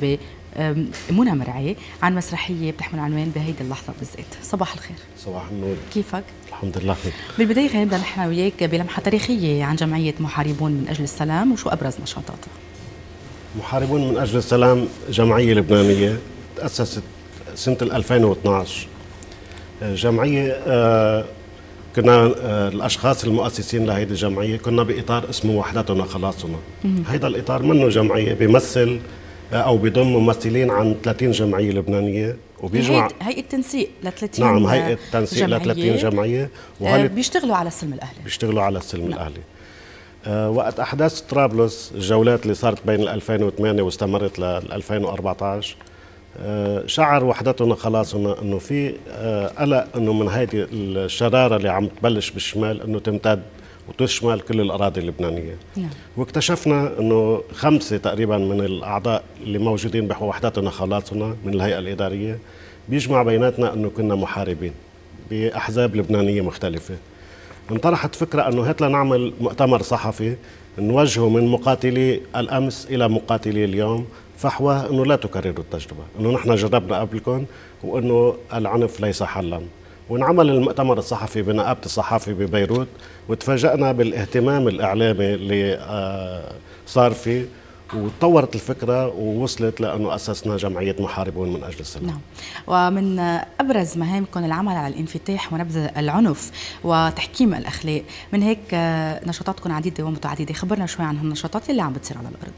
منى مرعي عن مسرحية بتحمل عنوان بهيدي اللحظة بالذات. صباح الخير. صباح النور. كيفك؟ الحمد لله. بالبداية خلينا نبدأ نحن وياك بلمحة تاريخية عن جمعية محاربون من أجل السلام وشو أبرز نشاطاتها. محاربون من أجل السلام جمعية لبنانية تأسست سنة 2012. جمعية كنا الأشخاص المؤسسين لهذه الجمعية كنا بإطار اسمه وحدتنا خلاصنا. هذا الإطار منه جمعية بيمثل أو بيضم ممثلين عن 30 جمعية لبنانية وبيجمع هيئة تنسيق ل 30. نعم، هيئة تنسيق ل 30 جمعية بيشتغلوا على السلم الأهلي. بيشتغلوا على السلم الأهلي. وقت أحداث طرابلس الجولات اللي صارت بين 2008 واستمرت ل 2014 شعر وحدتنا خلاصنا انه في قلق انه من هيدي الشراره اللي عم تبلش بالشمال انه تمتد وتشمل كل الاراضي اللبنانيه. نعم. واكتشفنا انه 5 تقريبا من الاعضاء اللي موجودين بوحدتنا خلاصنا من الهيئه الاداريه بيجمع بيناتنا انه كنا محاربين باحزاب لبنانيه مختلفه. انطرحت فكره انه هات لنعمل مؤتمر صحفي نوجهه من مقاتلي الامس الى مقاتلي اليوم، فحوى انه لا تكرروا التجربه، انه نحن جربنا قبلكم وانه العنف ليس حلا. وانعمل المؤتمر الصحفي بنقابه الصحافه ببيروت وتفاجأنا بالاهتمام الاعلامي اللي صار فيه، وتطورت الفكره ووصلت لانه اسسنا جمعيه محاربون من اجل السلام. نعم. ومن ابرز مهامكم العمل على الانفتاح ونبذ العنف وتحكيم الاخلاق، من هيك نشاطاتكم عديده ومتعدده، خبرنا شوي عن هالنشاطات اللي عم بتصير على الارض.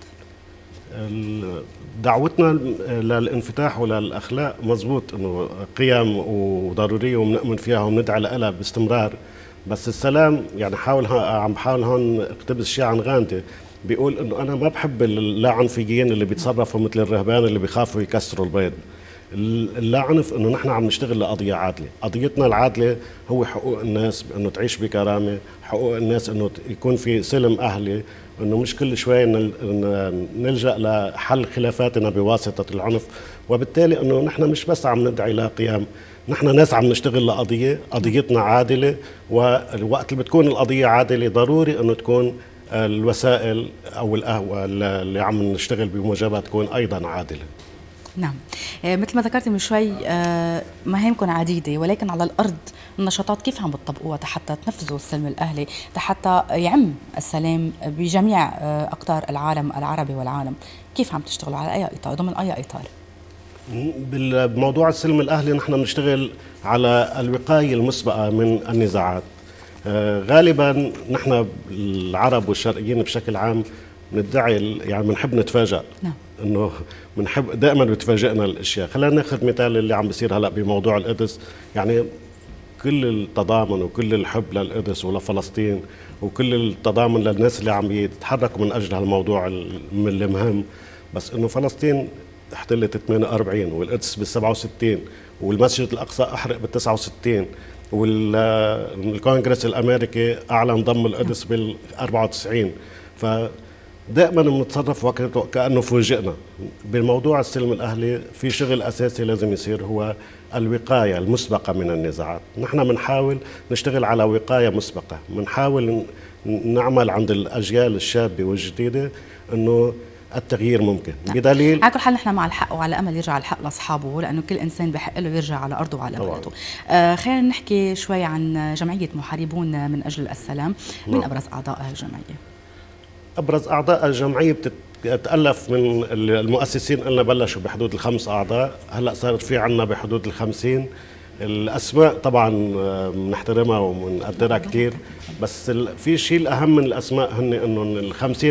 دعوتنا للانفتاح وللاخلاق مزبوط انه قيم وضروريه وبنؤمن فيها وبندعي لها باستمرار، بس السلام يعني عم بحاول هون اقتبس شيء عن غاندي، بيقول انه انا ما بحب اللاعنفيين اللي بيتصرفوا مثل الرهبان اللي بيخافوا يكسروا البيض. اللاعنف انه نحن عم نشتغل لقضيه عادله، قضيتنا العادله هو حقوق الناس انه تعيش بكرامه، حقوق الناس انه يكون في سلم اهلي، انه مش كل شوي نلجا لحل خلافاتنا بواسطه العنف، وبالتالي انه نحن مش بس عم ندعي لقيام، نحن ناس عم نشتغل لقضيه، قضيتنا عادله، والوقت اللي بتكون القضيه عادله ضروري انه تكون الوسائل او القهوه اللي عم نشتغل بموجبها تكون ايضا عادله. نعم، مثل ما ذكرت من شوي مهامكم عديدة، ولكن على الأرض النشاطات كيف عم بتطبقوها حتى تنفذوا السلم الأهلي، حتى يعم السلام بجميع أقطار العالم العربي والعالم؟ كيف عم تشتغلوا على أي إطار، ضمن أي إطار؟ بموضوع السلم الأهلي نحن بنشتغل على الوقاية المسبقة من النزاعات. غالبا نحن العرب والشرقيين بشكل عام ندعي يعني بنحب نتفاجأ. نعم. انه بنحب دائما بتفاجئنا الاشياء. خلينا ناخذ مثال اللي عم بيصير هلا بموضوع القدس، يعني كل التضامن وكل الحب للقدس ولفلسطين وكل التضامن للناس اللي عم يتحركوا من اجل هالموضوع المهم، بس انه فلسطين احتلت 48 والقدس بال 67 والمسجد الاقصى احرق بال 69 والكونغرس الامريكي اعلن ضم القدس بال 94. ف دائما بنتصرف وكأنه فوجئنا. بموضوع السلم الأهلي في شغل أساسي لازم يصير، هو الوقاية المسبقة من النزاعات. نحن بنحاول نشتغل على وقاية مسبقة، بنحاول نعمل عند الأجيال الشابة والجديدة أنه التغيير ممكن. بدليل على كل حال نحن مع الحق وعلى امل يرجع الحق لاصحابه، لانه كل انسان بحق له يرجع على ارضه وعلى بلده. خلينا نحكي شوي عن جمعيه محاربون من اجل السلام. من ابرز اعضاء الجمعيه؟ ابرز اعضاء الجمعيه بتتالف من المؤسسين، قلنا بلشوا بحدود ال5 اعضاء، هلا صار في عنا بحدود ال50. الاسماء طبعا بنحترمها وبنقدرها كثير، بس في شيء الاهم من الاسماء هن انه ال50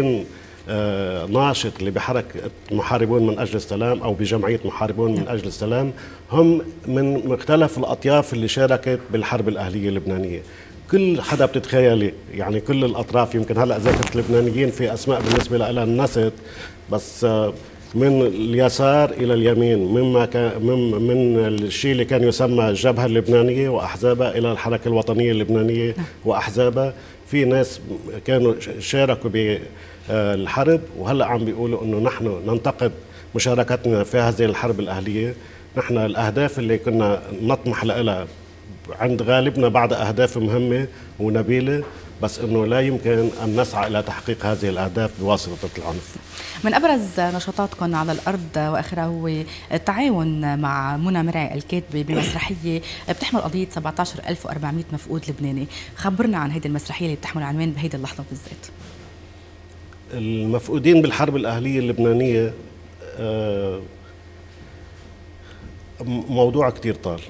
ناشط اللي بحركة محاربون من أجل السلام أو بجمعية محاربون من أجل السلام هم من مختلف الأطياف اللي شاركت بالحرب الأهلية اللبنانية. كل حدا بتتخيلي، يعني كل الأطراف، يمكن هلأ ذكرت اللبنانيين في أسماء بالنسبة لها نست، بس من اليسار إلى اليمين، مما كان من الشيء اللي كان يسمى الجبهة اللبنانية وأحزابها إلى الحركة الوطنية اللبنانية وأحزابها، في ناس كانوا شاركوا بالحرب وهلا عم بيقولوا انه نحن ننتقد مشاركتنا في هذه الحرب الاهليه. نحن الاهداف اللي كنا نطمح لها عند غالبنا بعد اهداف مهمه ونبيله، بس انه لا يمكن ان نسعى الى تحقيق هذه الاهداف بواسطه العنف. من ابرز نشاطاتكم على الارض واخرها هو التعاون مع منى مرعي الكاتبه بمسرحيه بتحمل قضيه 17400 مفقود لبناني، خبرنا عن هيدي المسرحيه اللي بتحمل عنوان بهيدي اللحظه بالذات. المفقودين بالحرب الاهليه اللبنانيه موضوع كتير طال،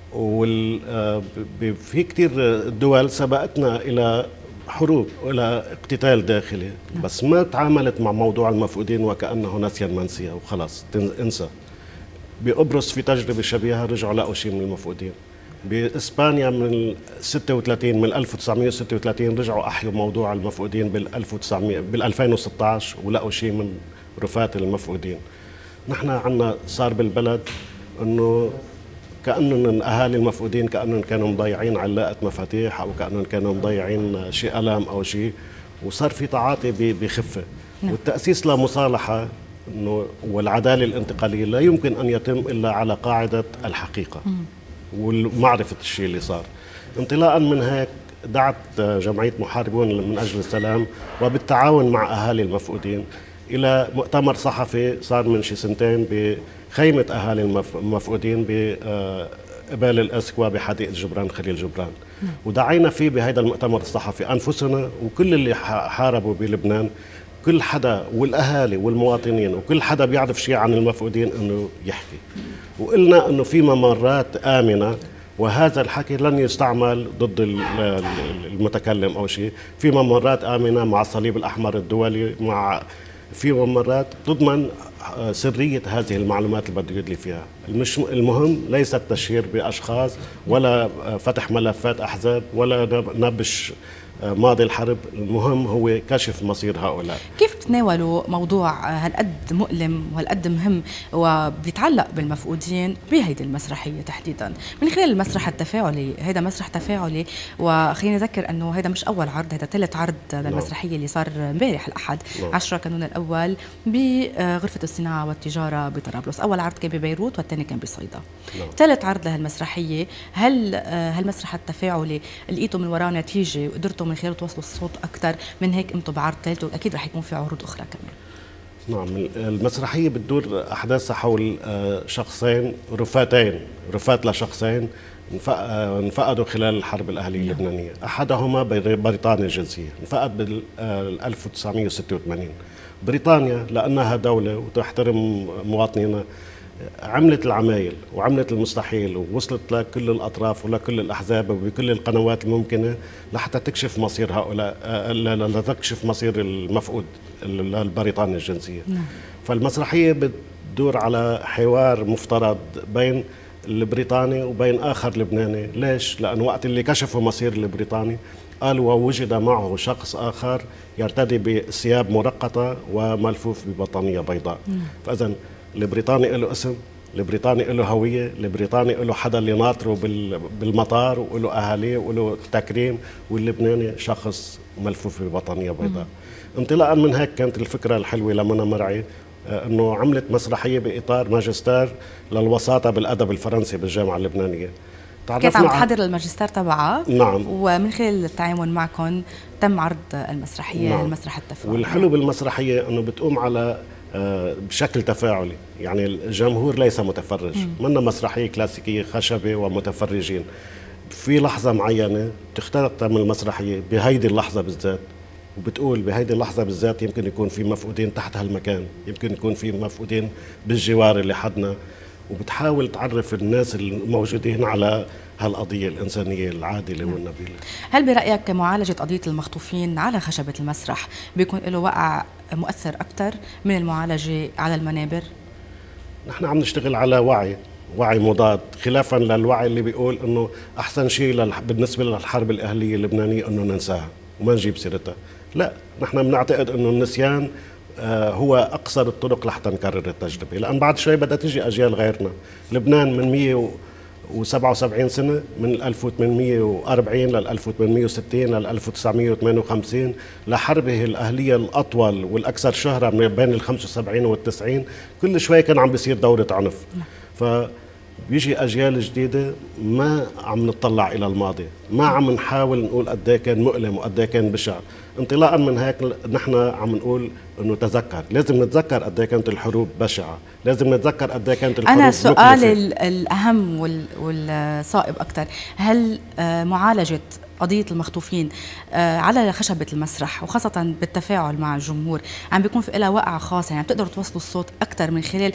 في كتير دول سبقتنا إلى حروب وإلى اقتتال داخلي، بس ما تعاملت مع موضوع المفقودين وكأنه نسيا منسيا وخلاص انسى. بقبرص في تجربة شبيهة رجعوا لقوا شيء من المفقودين. بإسبانيا من 1936 رجعوا أحيوا موضوع المفقودين بال 2016 ولقوا شيء من رفات المفقودين. نحن عنا صار بالبلد انه كأنهم اهالي المفقودين كأنهم كانوا مضيعين علاقة مفاتيح او كأنهم كانوا مضيعين شيء ألم او شيء، وصار في تعاطي بخفة. والتأسيس لمصالحة انه والعدالة الانتقالية لا يمكن ان يتم الا على قاعدة الحقيقة ومعرفة الشيء اللي صار. انطلاقا من هيك دعت جمعية محاربون من اجل السلام وبالتعاون مع اهالي المفقودين الى مؤتمر صحفي صار من شي سنتين بخيمة اهالي المفقودين بقبال الاسكوا بحديقة جبران خليل جبران، ودعينا فيه بهذا المؤتمر الصحفي انفسنا وكل اللي حاربوا بلبنان، كل حدا والاهالي والمواطنين وكل حدا بيعرف شيء عن المفقودين انه يحكي، وقلنا انه في ممرات امنه وهذا الحكي لن يستعمل ضد المتكلم او شيء، في ممرات امنه مع الصليب الاحمر الدولي، مع في ممرات تضمن سريه هذه المعلومات اللي بده يدلي فيها. المهم ليس التشهير باشخاص ولا فتح ملفات احزاب ولا نبش ماضي الحرب، المهم هو كشف مصير هؤلاء. كيف بتناولوا موضوع هالقد مؤلم وهالقد مهم وبيتعلق بالمفقودين بهيدي المسرحيه تحديدا من خلال المسرح التفاعلي؟ هيدا مسرح تفاعلي، وخليني اذكر انه هيدا مش اول عرض، هيدا ثالث عرض للمسرحيه اللي صار امبارح الاحد 10 كانون الاول بغرفه الصناعه والتجاره بطرابلس. اول عرض كان ببيروت والثاني كان بصيدا. ثالث عرض لهالمسرحيه، هل هالمسرح التفاعلي لقيتوا من وراه نتيجه وقدرتوا من خلاله توصلوا الصوت اكثر من هيك قمتوا بعرض ثالث واكيد رح يكون في عروض اخرى كمان؟ نعم، المسرحيه بتدور احداثها حول شخصين رفات لشخصين انفقدوا خلال الحرب الاهليه اللبنانيه. احدهما بريطاني الجنسيه، انفقد بال 1986. بريطانيا لانها دوله وتحترم مواطنينا عملت العمايل وعملت المستحيل ووصلت لكل الأطراف ولكل الأحزاب وبكل القنوات الممكنة لحتى تكشف مصير هؤلاء، لتكشف مصير المفقود البريطاني الجنسية. فالمسرحية بتدور على حوار مفترض بين البريطاني وبين آخر لبناني. ليش؟ لأن وقت اللي كشفوا مصير البريطاني قالوا ووجد معه شخص آخر يرتدي بثياب مرقطة وملفوف ببطانية بيضاء. فإذن البريطاني له اسم، البريطاني له هوية، البريطاني له حدا اللي ناطره بالمطار وله أهاليه وله تكريم، واللبناني شخص ملفوف ببطانية بيضاء. انطلاقا من هيك كانت الفكرة الحلوة لمنى مرعي أنه عملت مسرحية بإطار ماجستير للوساطة بالأدب الفرنسي بالجامعة اللبنانية. كانت عم تحضر الماجستير تبعها. نعم. ومن خلال التعاون معكم تم عرض المسرحية. نعم. المسرح التفاعلي. والحلو بالمسرحية أنه بتقوم على بشكل تفاعلي، يعني الجمهور ليس متفرج، منا مسرحية كلاسيكية خشبة ومتفرجين. في لحظة معينة تختتم المسرحية بهيدي اللحظة بالذات، وبتقول بهيدي اللحظة بالذات يمكن يكون في مفقودين تحت هالمكان، يمكن يكون في مفقودين بالجوار اللي حدنا، وبتحاول تعرف الناس الموجودين على هالقضية الإنسانية العادلة والنبيلة. هل برأيك معالجة قضية المخطوفين على خشبة المسرح بيكون له وقع مؤثر أكثر من المعالجة على المنابر؟ نحن عم نشتغل على وعي مضاد، خلافا للوعي اللي بيقول انه احسن شيء بالنسبه للحرب الاهليه اللبنانيه انه ننساها وما نجيب سيرتها. لا، نحن بنعتقد انه النسيان هو اقصر الطرق لحتى نكرر التجربه، لان بعد شوي بدها تجي اجيال غيرنا. لبنان من 177 سنه، من 1840 لل 1860 لل 1958 لحربه الاهليه الاطول والاكثر شهره من بين ال 75 وال 90، كل شوي كان عم بيصير دوره عنف. بيجي أجيال جديدة ما عم نطلع إلى الماضي، ما عم نحاول نقول قد ايه كان مؤلم وقد ايه كان بشع. انطلاقا من هيك نحن عم نقول انه تذكر، لازم نتذكر قد ايه كانت الحروب بشعة، لازم نتذكر قد ايه كانت الحروب أنا السؤال مكلفة. الأهم والصائب أكثر، هل معالجة قضية المخطوفين على خشبة المسرح وخاصة بالتفاعل مع الجمهور عم بيكون في لها وقع خاص، يعني بتقدروا توصلوا الصوت أكثر من خلال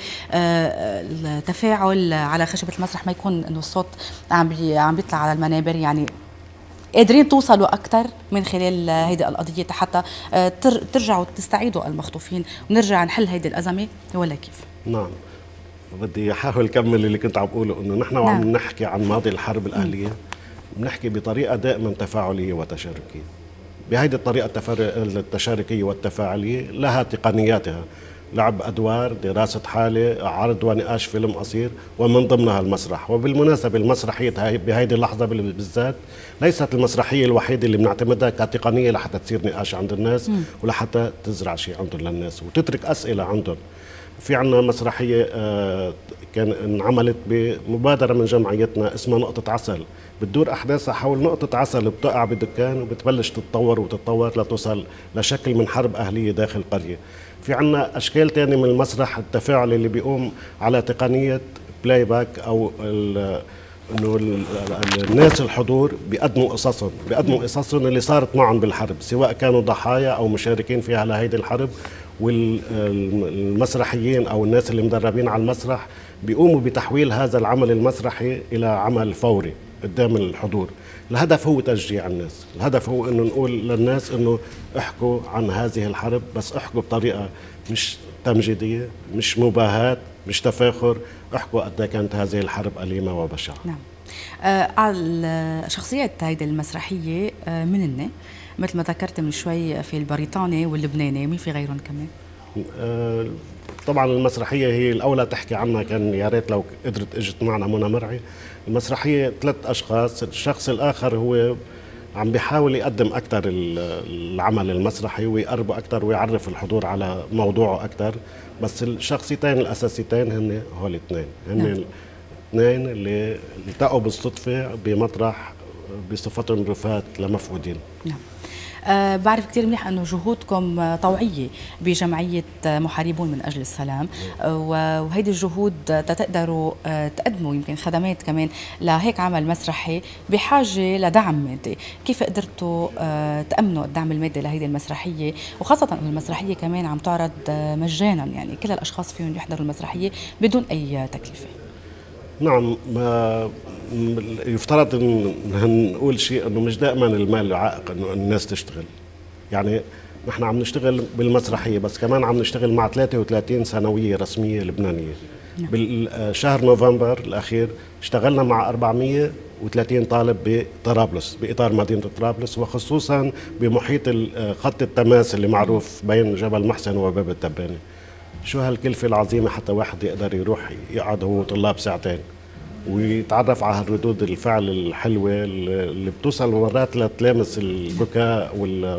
التفاعل على خشبة المسرح، ما يكون إنه الصوت عم بيطلع على المنابر، يعني قادرين توصلوا أكثر من خلال هيدي القضية حتى ترجعوا تستعيدوا المخطوفين ونرجع نحل هيدي الأزمة، ولا كيف؟ نعم، بدي احاول اكمل اللي كنت عم بقوله، انه نحن وعم نحكي عن ماضي الحرب الاهليه بنحكي بطريقه دائما تفاعليه وتشاركيه. بهيدي الطريقه التشاركيه والتفاعليه لها تقنياتها، لعب ادوار، دراسه حاله، عرض ونقاش فيلم قصير، ومن ضمنها المسرح. وبالمناسبه المسرحيه بهيدي اللحظه بالذات ليست المسرحيه الوحيده اللي بنعتمدها كتقنيه لحتى تصير نقاش عند الناس ولحتى تزرع شيء عندهم للناس وتترك اسئله عندهم. في عنا مسرحية كان انعملت بمبادرة من جمعيتنا اسمها نقطة عسل، بتدور أحداثها حول نقطة عسل بتقع بدكان وبتبلش تتطور وتتطور لتوصل لشكل من حرب أهلية داخل قرية. في عنا أشكال تانية من المسرح التفاعلي اللي بيقوم على تقنية بلاي باك، أو انه الناس الحضور بيقدموا قصصهم اللي صارت معهم بالحرب، سواء كانوا ضحايا او مشاركين فيها لهيدي الحرب. والمسرحيين او الناس اللي مدربين على المسرح بيقوموا بتحويل هذا العمل المسرحي الى عمل فوري قدام الحضور. الهدف هو تشجيع الناس، الهدف هو انه نقول للناس انه احكوا عن هذه الحرب، بس احكوا بطريقه مش تمجيديه، مش مباهاة، مش تفاخر، احكوا قد كانت هذه الحرب أليمة وبشعة. نعم. على شخصيات هيدي المسرحية منن مثل ما ذكرت من شوي، في البريطاني واللبناني، مين في غيرهم كمان؟ طبعا المسرحية هي الأولى تحكي عنها، كان يا ريت لو قدرت اجت معنا منى مرعي. المسرحية 3 أشخاص، الشخص الآخر هو عم بيحاول يقدم أكثر العمل المسرحي ويقربه أكثر ويعرف الحضور على موضوعه أكثر، بس الشخصيتين الأساسيتين هن هول الاثنين، هن الاثنين اللي التقوا بالصدفة بمطرح بصفتهم رفات لمفقودين. نعم. بعرف كثير منيح أنه جهودكم طوعية بجمعية محاربون من أجل السلام، وهيدي الجهود تقدروا تقدموا يمكن خدمات كمان لهيك عمل مسرحي بحاجة لدعم مادي. كيف قدرتوا تأمنوا الدعم المادي لهيدي المسرحية، وخاصة أن المسرحية كمان عم تعرض مجانا، يعني كل الأشخاص فيهم يحضروا المسرحية بدون أي تكلفة؟ نعم، ما يفترض ان نقول شيء انه مش دائما المال عائق انه الناس تشتغل. يعني نحن عم نشتغل بالمسرحيه، بس كمان عم نشتغل مع 33 ثانويه رسميه لبنانيه. بالشهر نوفمبر الاخير اشتغلنا مع 430 طالب بطرابلس، باطار مدينه طرابلس، وخصوصا بمحيط خط التماس اللي معروف بين جبل محسن وباب التباني. شو هالكلفة العظيمة حتى واحد يقدر يروح يقعد هو طلاب ساعتين ويتعرف على ردود الفعل الحلوة اللي بتوصل مرات لتلامس البكاء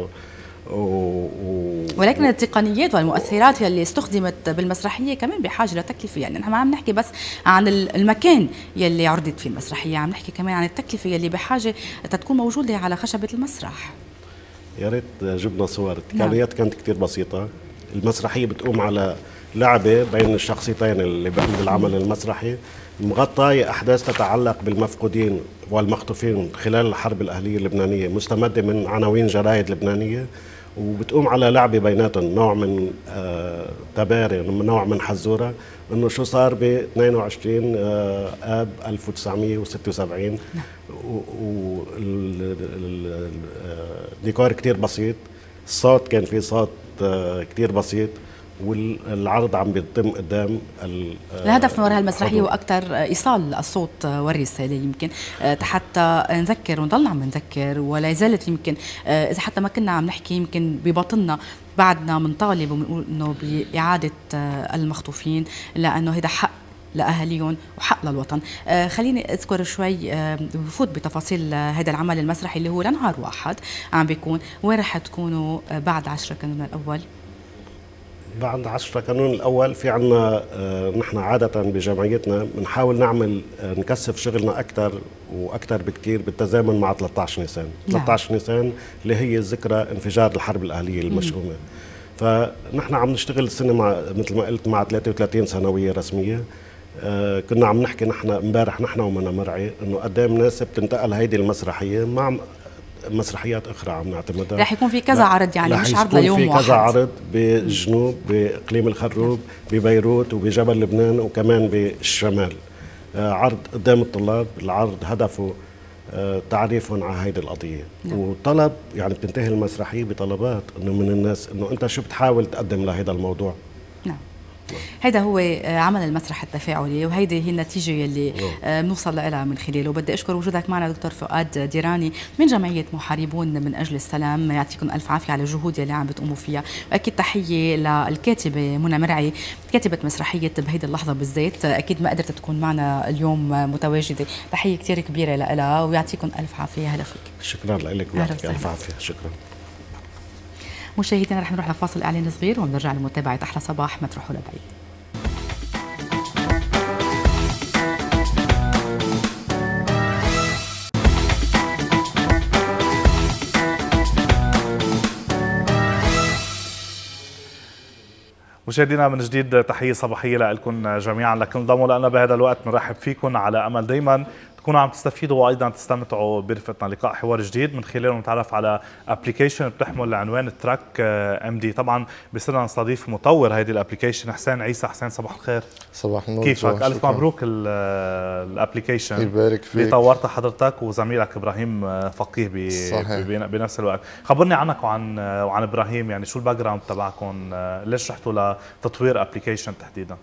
ولكن التقنيات والمؤثرات اللي استخدمت بالمسرحية كمان بحاجة لتكلفة. يعني نحن ما عم نحكي بس عن المكان يلي عرضت فيه المسرحية، عم نحكي كمان عن التكلفة يلي بحاجة تكون موجودة على خشبة المسرح. يا ريت جبنا صور. التقنيات كانت كتير بسيطة. المسرحية بتقوم على لعبة بين الشخصيتين اللي بالعمل المسرحي، مغطاية أحداث تتعلق بالمفقودين والمخطوفين خلال الحرب الأهلية اللبنانية، مستمدة من عناوين جرايد لبنانية، وبتقوم على لعبة بيناتهم، نوع من تباري، نوع من حزورة، إنه شو صار ب 22 آب 1976. والديكور كتير بسيط، الصوت كان في صوت كتير بسيط، والعرض عم بيتم قدام الهدف من وراء المسرحيه واكثر ايصال الصوت والرساله، يمكن حتى نذكر ونضل عم نذكر، ولا زالت يمكن اذا حتى ما كنا عم نحكي يمكن بباطننا بعدنا بنطالب وبنقول انه باعاده المخطوفين، لانه هذا حق لأهاليهم وحق للوطن. خليني أذكر شوي بفوت بتفاصيل هذا العمل المسرحي اللي هو لنهار واحد عم بيكون. وين رح تكونوا بعد 10 كانون الأول؟ بعد 10 كانون الأول في عنا نحن عادة بجمعيتنا بنحاول نعمل نكثف شغلنا أكثر وأكثر بكثير بالتزامن مع 13 نيسان. 13 نيسان اللي هي ذكرى انفجار الحرب الأهلية المشؤومة. فنحن عم نشتغل السنة مع مثل ما قلت مع 33 ثانوية رسمية. كنا عم نحكي نحن امبارح نحن ومنا مرعي انه قد ايه مناسب تنتقل هيدي المسرحيه مع مسرحيات اخرى عم نعتمدها. رح يكون في كذا عرض يعني مش عرض ليوم واحد. في كذا عرض بالجنوب باقليم الخروب ببيروت وبجبل لبنان وكمان بالشمال. عرض قدام الطلاب، العرض هدفه تعريفهم على هيدي القضيه. وطلب يعني بتنتهي المسرحيه بطلبات انه من الناس انه انت شو بتحاول تقدم لهذا الموضوع. نعم. هيدا هو عمل المسرح التفاعلي، وهيدي هي النتيجة يلي بنوصل لها من خلاله. بدي أشكر وجودك معنا دكتور فؤاد ديراني من جمعية محاربون من أجل السلام. يعطيكم ألف عافية على الجهود يلي عم بتقوموا فيها. وأكيد تحية للكاتبة منى مرعي، كاتبة مسرحية بهيدي اللحظة بالذات، أكيد ما قدرت تكون معنا اليوم متواجدة. تحية كتير كبيرة لها ويعطيكم ألف عافية. هلا فيك. شكرا لك ويعطيك ألف عافية. شكرا. مشاهدينا رح نروح لفاصل إعلان صغير وبنرجع لمتابعة أحلى صباح. ما تروحوا لبعيد. مشاهدينا من جديد تحية صباحية لكم جميعا. لكن انضموا لنا بهذا الوقت بنرحب فيكم على أمل دايما تكونوا عم تستفيدوا وايضا تستمتعوا برفقتنا. لقاء حوار جديد من خلاله نتعرف على ابلكيشن بتحمل عنوان تراك ام دي. طبعا بصيرنا نستضيف مطور هيدي الابلكيشن حسين عيسى. حسين صباح الخير. صباح النور. كيفك؟ الف مبروك الابلكيشن. يبارك فيك. اللي طورتها حضرتك وزميلك ابراهيم فقيه بنفس الوقت. خبرني عنك وعن ابراهيم، يعني شو الباك جراوند تبعكم؟ ليش رحتوا لتطوير ابلكيشن تحديدا؟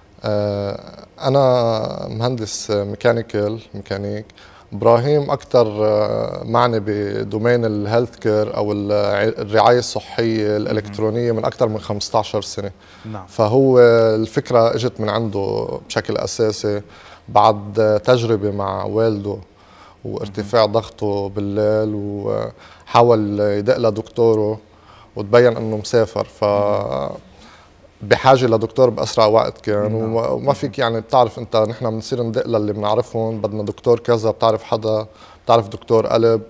أنا مهندس ميكانيك. إبراهيم أكثر معني بدومين الهيلث كير أو الرعاية الصحية الإلكترونية من أكثر من 15 سنة. نعم. فهو الفكرة إجت من عنده بشكل أساسي بعد تجربة مع والده وارتفاع ضغطه بالليل، وحاول يدق لدكتوره وتبين أنه مسافر، بحاجه لدكتور باسرع وقت كان. وما فيك يعني بتعرف انت، نحن بنصير ندق للي بنعرفهم بدنا دكتور كذا، بتعرف حدا، بتعرف دكتور قلب،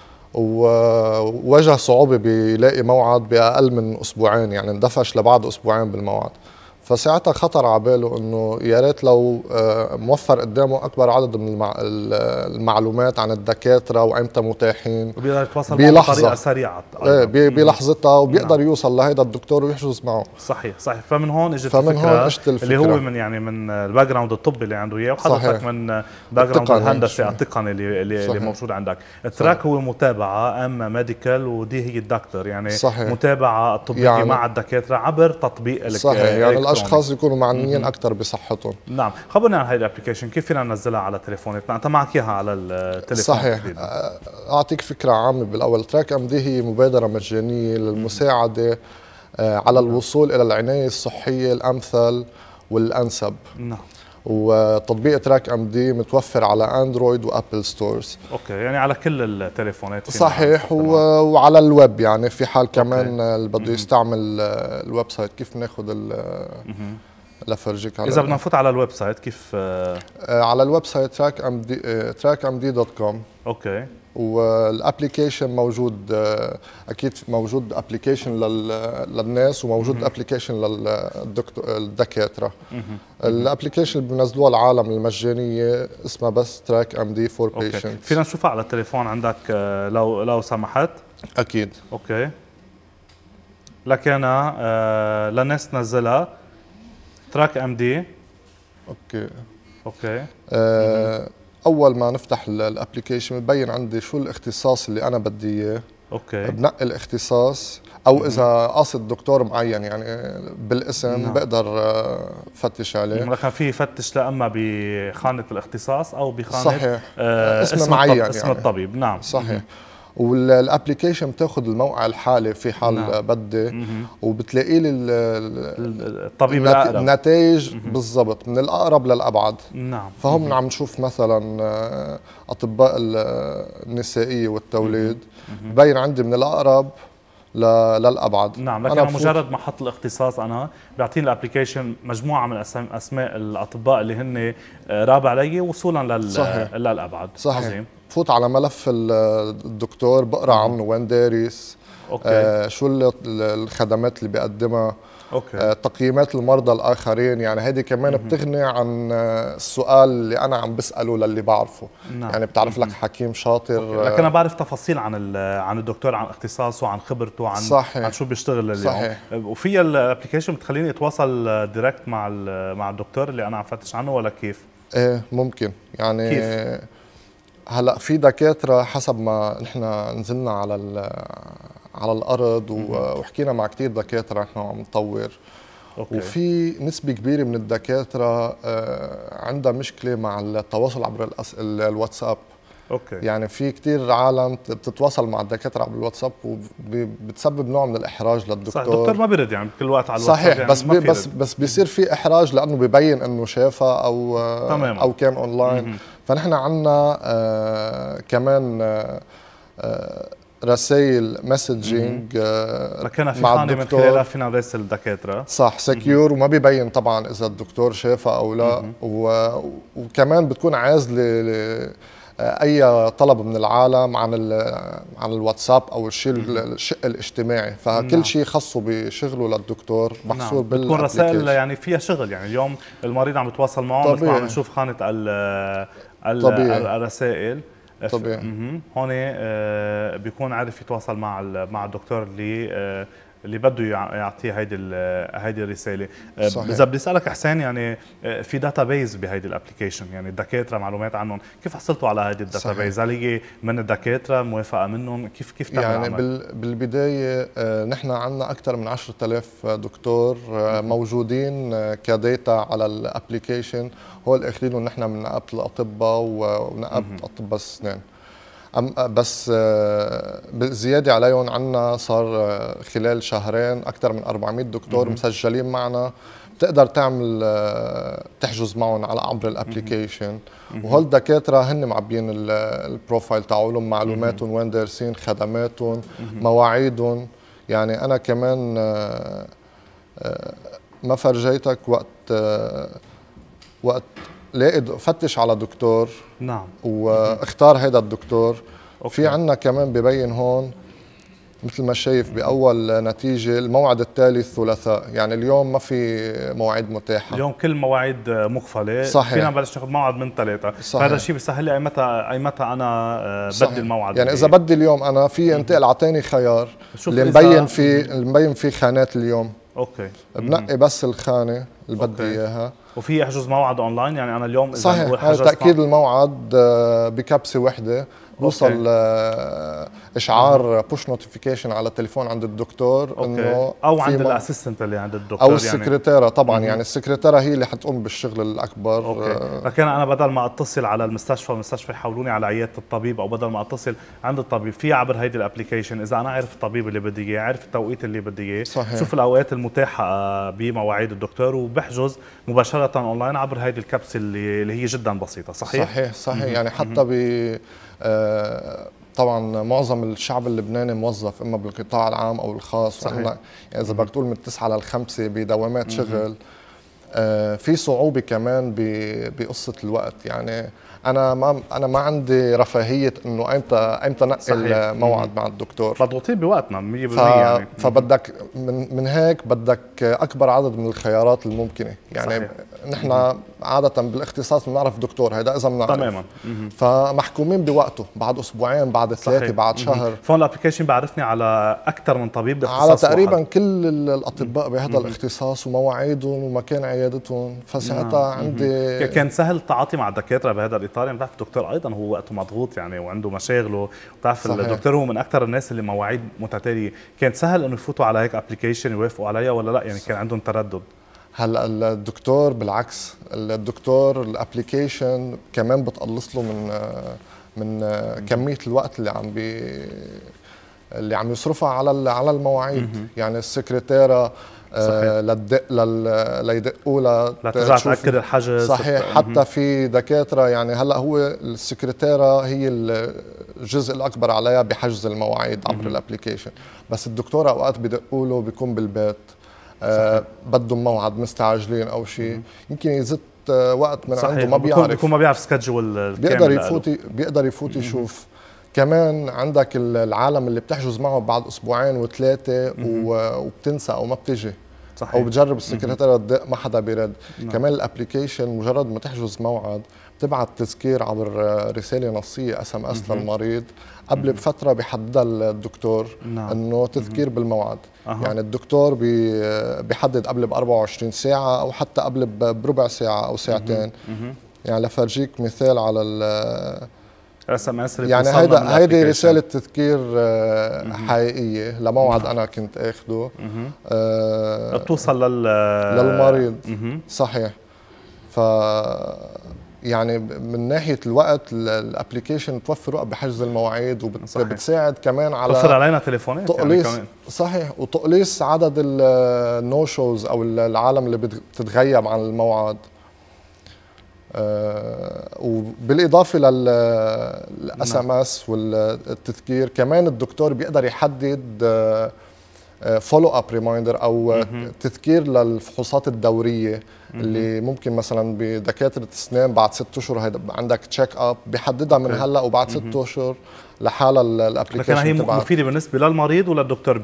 وواجه صعوبه بيلاقي موعد باقل من اسبوعين، يعني اندفش لبعد اسبوعين بالموعد. فساعتها خطر على باله انه يا ريت لو موفر قدامه اكبر عدد من المعلومات عن الدكاتره وامتى متاحين، وبيقدر يتواصل معه بطريقه سريعه بلحظتها، وبيقدر يوصل لهيدا الدكتور ويحجز معه. صحيح. فمن هون اجت الفكره اللي هو من الباك جراوند الطبي اللي عنده اياه، وحضرتك من باك جراوند الهندسه التقني اللي موجود عندك. التراك هو متابعه ميديكال، ودي هي الدكتور يعني صحيح. متابعه طبيه يعني مع الدكاتره عبر تطبيق صحيح. يعني الاشخاص يكونوا معنيين اكثر بصحتهم. نعم. خبرنا عن هاي الابلكيشن، كيف فينا ننزلها على تليفوناتنا؟ انت معك اياها على التليفون. صحيح. اعطيك فكره عامه بالاول. تراك ام دي هي مبادره مجانيه للمساعده على الوصول الى العنايه الصحيه الامثل والانسب. نعم. وتطبيق تراك ام دي متوفر على اندرويد وابل ستورز. اوكي، يعني على كل التليفونات. صحيح. وعلى الويب، يعني في حال كمان اللي بده يستعمل الويب سايت. كيف ناخذ لفرجيك على اذا بدنا نفوت على الويب سايت كيف؟ على الويب سايت trackmd.com. اوكي. والابلكيشن موجود، اكيد موجود ابلكيشن للناس وموجود ابلكيشن للدكاتره. الابلكيشن اللي بنزلوها العالم المجانيه اسمها بس تراك ام دي فور بيشنت. فينا نشوفها على التليفون عندك لو سمحت؟ اكيد. اوكي. لك انا للناس تنزلها تراك ام دي. اوكي. اول ما نفتح الابلكيشن ببين عندي شو الاختصاص اللي انا بدي اياه. اوكي. بنقي الاختصاص، او اذا قاصد دكتور معين يعني بالاسم بقدر فتش عليه. لكن في فتش اما بخانه الاختصاص او بخانه صحيح. اسم معين اسم يعني الطبيب. نعم. صحيح. والابلكيشن بتاخذ الموقع الحالي في حال بدي، وبتلاقي لي الطبيب الاقرب، النتائج بالضبط من الاقرب للابعد. نعم. فهم عم نشوف مثلا اطباء النسائيه والتوليد، ببين عندي من الاقرب للابعد. نعم، لكن أنا مجرد ما حط الاختصاص انا بيعطيني الابلكيشن مجموعه من اسماء الاطباء اللي هن رابع علي وصولا للابعد. صحيح. عظيم. بفوت على ملف الدكتور، بقرا عنه وين دارس، شو الخدمات اللي بيقدمها، تقييمات المرضى الاخرين. يعني هيدي كمان بتغني عن السؤال اللي انا عم بساله للي بعرفه. نعم. يعني بتعرف لك حكيم شاطر. لكن انا بعرف تفاصيل عن الدكتور، عن اختصاصه، عن خبرته، عن شو بيشتغل اليوم. صحيح. وفي الابلكيشن بتخليني اتواصل دايركت مع الدكتور اللي انا عم فتش عنه، ولا كيف؟ ايه ممكن. يعني كيف؟ هلا في دكاتره حسب ما نحن نزلنا على الارض وحكينا مع كثير دكاتره نحن عم نطور. وفي نسبة كبيرة من الدكاترة عندها مشكلة مع التواصل عبر الواتساب. يعني في كتير عالم بتتواصل مع الدكاترة عبر الواتساب وبتسبب نوع من الإحراج للدكتور. صح، الدكتور ما بيرد يعني كل وقت على الواتساب. صحيح. يعني بس بيصير في إحراج لأنه ببين إنه شافها أو كان أونلاين. فنحن عنا كمان رسائل مسجنج مع الدكتور، من خلالها فينا نراسل الدكاتره. صح، سكيور، وما بيبين طبعا اذا الدكتور شافها او لا. وكمان بتكون عازله اي طلب من العالم عن الواتساب او الشيء الشق الاجتماعي. فكل شيء خاصه بشغله للدكتور محصور بتكون رسائل يعني فيها شغل. يعني اليوم المريض عم يتواصل معه مثل ما عم نشوف خانه الرسائل. طبيعي. هون بيكون عارف يتواصل مع الدكتور اللي بده يعطيه هيدي الرساله. اذا بدي اسالك حسين، يعني في داتا بيز بهيدي الابلكيشن، يعني الدكاتره معلومات عنهم، كيف حصلتوا على هيدي الداتا بيز؟ هل هي من الدكاتره، موافقه منهم؟ كيف تعمل يعني العمل؟ بالبدايه نحن عندنا اكثر من 10,000 دكتور موجودين كداتا على الابلكيشن. هول اخذينهم نحن من نقابه الاطباء ونقابه اطباء الاسنان. بس زيادة عليهم عنا صار خلال شهرين أكثر من 400 دكتور مسجلين معنا. بتقدر تعمل تحجز معهم على عبر الابلكيشن. وهول الدكاترة هن معبين البروفايل تاعولهم، معلوماتهم، وين دارسين، خدماتهم، مواعيدهم. يعني أنا كمان ما فرجيتك وقت فتش على دكتور. نعم. واختار هذا الدكتور. في عنا كمان ببين هون مثل ما شايف باول نتيجه الموعد التالي الثلاثاء. يعني اليوم ما في مواعيد متاحه، اليوم كل مواعيد مقفله. صحيح. فينا نبلش ناخذ موعد من 3. فهذا الشيء بيسهل لي اي متى انا بدي الموعد. يعني اذا بدي اليوم انا في انتقل اعطيني خيار اللي مبين فيه خانات اليوم. بنقي بس الخانه اللي بدي اياها. وفي احجز موعد اونلاين. يعني انا اليوم صحيح، تاكيد الموعد بكبسه وحده. بوصل اشعار بوش نوتيفيكيشن على التليفون عند الدكتور انه او عند الاسيستنت اللي عند الدكتور او السكرتيره. طبعا يعني السكرتيره هي اللي حتقوم بالشغل الاكبر. لكن انا بدل ما اتصل على المستشفى يحولوني على عياده الطبيب، او بدل ما اتصل عند الطبيب، في عبر هيدي الابلكيشن اذا انا عارف الطبيب اللي بدي اياه، عارف التوقيت اللي بدي اياه، شوف الاوقات المتاحه بمواعيد الدكتور، وبحجز مباشره اونلاين عبر هيدي الكبسه اللي هي جدا بسيطه. صحيح. يعني حتى طبعا معظم الشعب اللبناني موظف اما بالقطاع العام او الخاص. يعني اذا بدك تقول من 9 ل5 بدوامات شغل. في صعوبه كمان بقصه الوقت. يعني انا ما عندي رفاهيه انه ايمتى نقي الموعد مع الدكتور. مضغوطين بوقتنا 100%. يعني فبدك من هيك بدك اكبر عدد من الخيارات الممكنه. يعني نحن عاده بالاختصاص بنعرف دكتور، هذا اذا بنعرف تماما. فمحكومين بوقته، بعد اسبوعين، بعد 3، بعد شهر. فون الابلكيشن بعرفني على اكثر من طبيب باختصاص على تقريبا واحد. كل الاطباء بهذا الاختصاص ومواعيدهم ومكان عيادتهم. فساعتها عندي كان سهل التعاطي مع الدكاتره بهذا الاطار. يعني بتعرف الدكتور ايضا هو وقته مضغوط يعني وعنده مشاغله. بتعرف الدكتور هو من اكثر الناس اللي مواعيد متتاليه. كان سهل انه يفوتوا على هيك ابلكيشن يوافقوا عليها ولا لا؟ يعني كان عندهم تردد؟ هلا الدكتور بالعكس، الدكتور الابلكيشن كمان بتقلص له من كميه الوقت اللي اللي عم يصرفها على المواعيد. يعني السكرتيره ليدقوا لترجع تاكد الحجز. صحيح. حتى في دكاتره يعني هلا هو السكرتيره هي الجزء الاكبر عليها بحجز المواعيد عبر الابلكيشن، بس الدكتور اوقات بدقوا له بيكون بالبيت بدهم موعد مستعجلين او شيء، يمكن يزت وقت من عنده ما بيعرف، بيكون ما بيعرف سكجول بيقدر يفوت يشوف. كمان عندك العالم اللي بتحجز معه بعد اسبوعين وثلاثه وبتنسى او ما بتجي. صحيح. او بتجرب السكرتيره تدق ما حدا بيرد. كمان الابلكيشن مجرد ما تحجز موعد بتبعت تذكير عبر رساله نصيه SMS للمريض قبل بفتره بيحددها الدكتور انه تذكير بالموعد. يعني الدكتور بيحدد قبل ب 24 ساعه او حتى قبل بربع ساعه او ساعتين. يعني لفرجيك مثال على SMS يعني هيدي رسالة تذكير حقيقية لموعد أنا كنت أخده بتوصل للمريض. صحيح. ف يعني من ناحية الوقت الابلكيشن بتوفر وقت بحجز المواعيد وبتساعد كمان على توفر علينا تليفونات تقليص يعني كمان. صحيح. وتقليص عدد النو شوز أو العالم اللي بتتغيب عن الموعد. وبالإضافة للأس ام اس والتذكير كمان الدكتور بيقدر يحدد فولو اب ريمايندر أو تذكير للفحوصات الدورية اللي ممكن مثلا بدكاترة الأسنان بعد 6 أشهر هيدا عندك تشيك اب بيحددها من هلا وبعد 6 أشهر لحالها الابلكيشن. لكن هي مفيده بالنسبه للمريض وللدكتور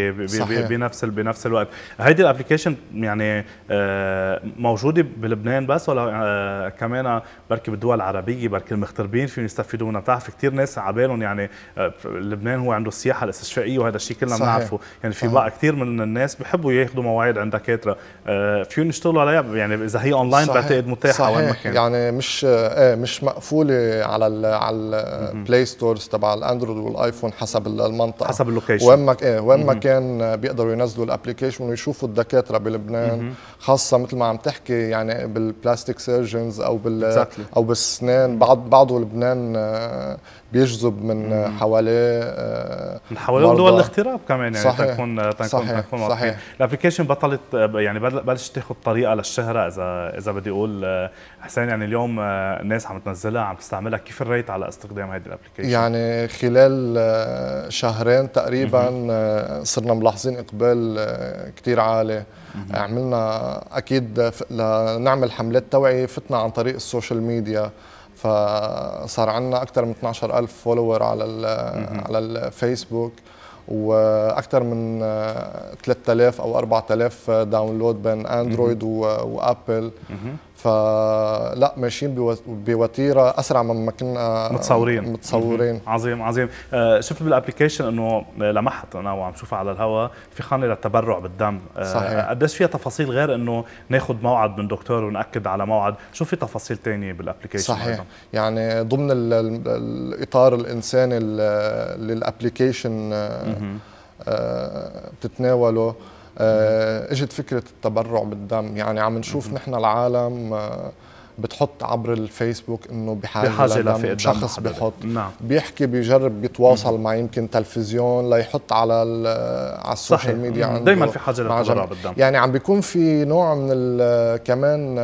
بنفس الوقت. هيدي الابلكيشن يعني موجوده بلبنان بس ولا كمان بركي بالدول العربيه بركي المغتربين فيهم يستفيدوا منها؟ بتعرف كثير ناس على بالهم يعني لبنان هو عنده السياحه الاستشفائيه وهذا الشيء كلنا بنعرفه. يعني في بقى كثير من الناس بحبوا ياخذوا مواعيد عند دكاتره فيهم يشتغلوا عليها. يعني اذا هي اونلاين بعتقد متاحه وين ما كان. يعني مش مقفوله على البلاي ستورز تبع الاندرويد والايفون حسب المنطقه حسب اللوكيشن. وين ما كان بيقدروا ينزلوا الابلكيشن ويشوفوا الدكاتره بلبنان خاصه مثل ما عم تحكي يعني بالبلاستيك سيرجنز او او بالسنان. بعضه لبنان بيجذب من حواليه دول الاغتراب كمان يعني صحيح. تكون صحيح. الابلكيشن بطلت يعني بلشت تاخذ طريقه للشهره اذا بدي اقول حسين. يعني اليوم الناس عم تنزلها عم تستعملها، كيف الريت على استخدام هذه الابلكيشن؟ يعني خلال شهرين تقريبا صرنا ملاحظين اقبال كثير عالي. عملنا اكيد لنعمل حملات توعيه فتنا عن طريق السوشيال ميديا، فصار عندنا اكثر من 12,000 فولور على الفيسبوك واكثر من 3000 او 4000 داونلود بين اندرويد وابل. فلا ماشيين بوتيره اسرع مما كنا متصورين. عظيم. شفت بالابلكيشن انه لمحت انا وعم شوفها على الهواء في خانه للتبرع بالدم. صحيح. قديش فيها تفاصيل غير انه ناخذ موعد من دكتور وناكد على موعد؟ شو في تفاصيل ثانيه بالابلكيشن؟ صحيح أيضاً؟ يعني ضمن الاطار الانساني اللي الابلكيشن بتتناوله اجت فكره التبرع بالدم. يعني عم نشوف نحن العالم بتحط عبر الفيسبوك انه بحاجه لدم. شخص بيحط بيحكي بيجرب بيتواصل مع يمكن تلفزيون ليحط على السوشيال ميديا عنده. دائما في حاجه للتبرع بالدم. يعني عم بيكون في نوع من كمان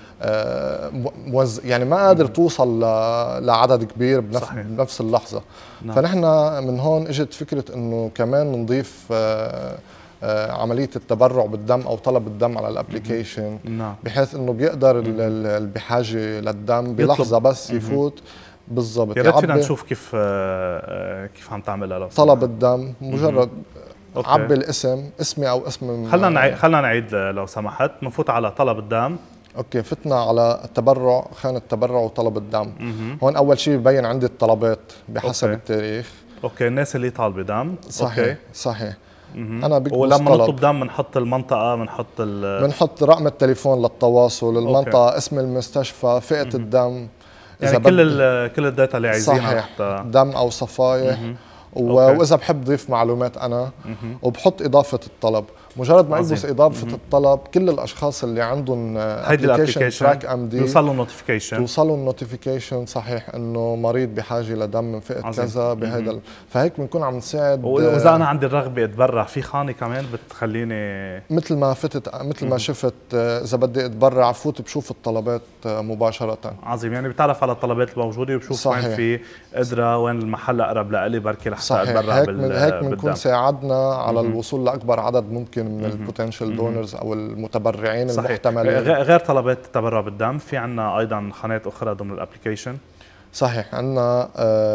يعني ما قادر توصل لعدد كبير بنفس اللحظه. فنحن من هون اجت فكره انه كمان نضيف عملية التبرع بالدم أو طلب الدم على الابليكيشن بحيث أنه بيقدر اللي بحاجة للدم بلحظة بس يفوت. بالضبط. يا ريت فينا نشوف كيف عم تعملها. طلب الدم مجرد عبي الاسم، اسمي أو اسم. خلنا نعيد لو سمحت. نفوت على طلب الدم. اوكي، فتنا على التبرع، خانة التبرع وطلب الدم. هون أول شيء ببين عندي الطلبات بحسب التاريخ. اوكي، الناس اللي طالبة دم. صحيح. صحيح. أنا ولما نطلب دم بنحط المنطقة، بنحط رقم التليفون للتواصل، المنطقة، اسم المستشفى، فئة الدم، يعني كل الداتا اللي عايزينها. صحيح. دم أو صفايح. وإذا بحب ضيف معلومات أنا وبحط إضافة الطلب. مجرد ما يلبس اضافه الطلب، كل الاشخاص اللي عندهم هيدي الابلكيشن تراك ام دي يوصلوا نوتيفيكيشن، توصلوا النوتيفيكيشن صحيح انه مريض بحاجه لدم من فئه كذا بهذا فهيك بنكون عم نساعد. واذا انا عندي الرغبه اتبرع في خانه كمان بتخليني مثل ما شفت اذا بدي اتبرع فوت بشوف الطلبات مباشره. عظيم، يعني بتعرف على الطلبات الموجوده وبشوف وين في قدره، وين المحل اقرب لإلي بركي لحتى اتبرع هيك بنكون ساعدنا على الوصول لاكبر عدد ممكن من البوتنشال دونرز او المتبرعين المحتملين. غير طلبات التبرع بالدم في عندنا ايضا خانات اخرى ضمن الابلكيشن. صحيح، عندنا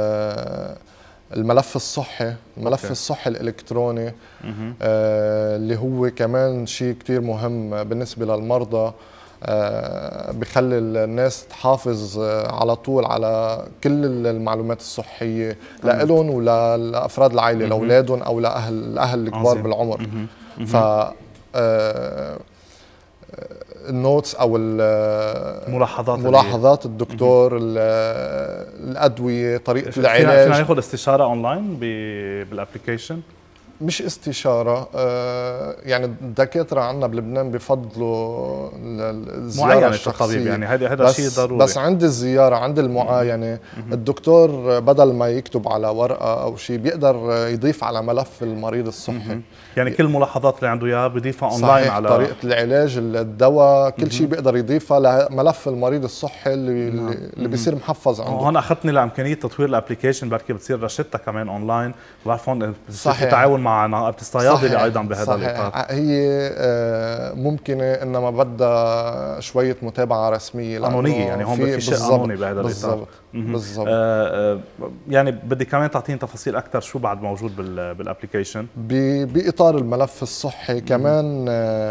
الملف الصحي، الصحي الالكتروني اللي هو كمان شيء كتير مهم بالنسبه للمرضى، بخلي الناس تحافظ على طول على كل المعلومات الصحيه لهم ولافراد العائله، لاولادهم او الاهل الكبار بالعمر. ف النوتس او ملاحظات الدكتور، الادويه، طريقه العلاج. فينا ناخذ استشاره اونلاين بالابلكيشن؟ مش استشاره، يعني الدكاتره عندنا بلبنان بفضلوا الزياره الشخصيه، يعني هذا شيء ضروري. بس عند الزياره، عند المعاينه، الدكتور بدل ما يكتب على ورقه او شيء بيقدر يضيف على ملف المريض الصحي. يعني كل الملاحظات اللي عنده اياها بيضيفها اونلاين على طريقه العلاج، الدواء، كل شيء بيقدر يضيفها لملف المريض الصحي اللي بيصير محفظ عنده. هون اخذتني لامكانيه تطوير الابلكيشن، بركي بتصير رشدتها كمان اونلاين، بعرف هون في تعاون مع نقابه الصيادله ايضا بهذا الاطار. هي ممكنه انما بدها شويه متابعه رسميه قانونيه، يعني هون في شيء قانوني بهذا الاطار. بالضبط. يعني بدي كمان تعطيني تفاصيل اكثر شو بعد موجود بالابلكيشن باطار الملف الصحي. كمان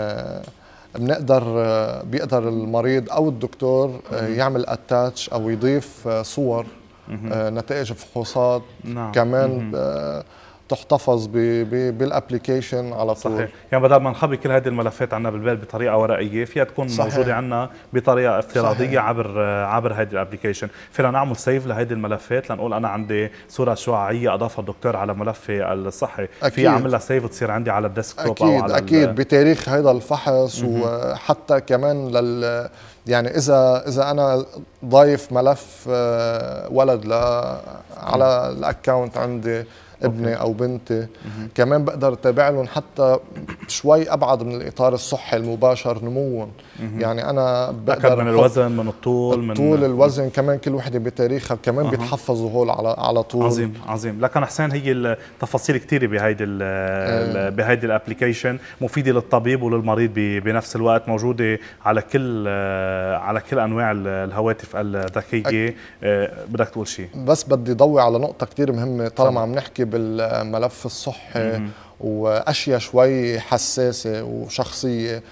بيقدر المريض او الدكتور يعمل اتاتش او يضيف صور نتائج فحوصات. كمان تحتفظ بالابلكيشن على طول. صحيح، يعني بدل ما نخبي كل هذه الملفات عنا بالبال بطريقه ورقيه، فيها تكون موجوده عنا بطريقه افتراضيه عبر هذه الابلكيشن. فينا نعمل سيف لهذه الملفات، لنقول انا عندي صوره شعاعيه اضافها الدكتور على ملفي الصحي، في اعمل لها سيف تصير عندي على الديسكتوب او على اكيد بتاريخ هذا الفحص. وحتى كمان يعني اذا انا ضايف ملف ولد على الاكونت عندي، ابني او بنتي، كمان بقدر اتابع لهم حتى شوي ابعد من الاطار الصحي المباشر نموهم. يعني انا بقدر من الوزن، من الطول، الوزن، كمان كل وحده بتاريخها، كمان بيتحفظوا هول على طول. عظيم. لكن حسين، هي التفاصيل كثيره بهيدي الابلكيشن، مفيده للطبيب وللمريض بنفس الوقت، موجوده على كل انواع الهواتف الذكيه. بدك تقول شيء؟ بس بدي ضوي على نقطه كثير مهمه طالما عم نحكي بالملف الصحي واشياء شوي حساسه وشخصيه،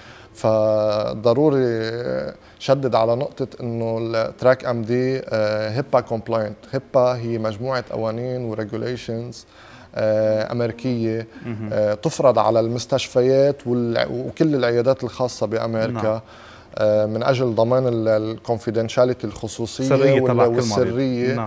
فضروري شدد على نقطه انه التراك ام دي هيبا كومبلاينت. هيبا هي مجموعه قوانين وريجوليشنز امريكيه تفرض على المستشفيات وكل العيادات الخاصه بامريكا من اجل ضمان الكونفيدنشاليتي، الخصوصيه والسريه.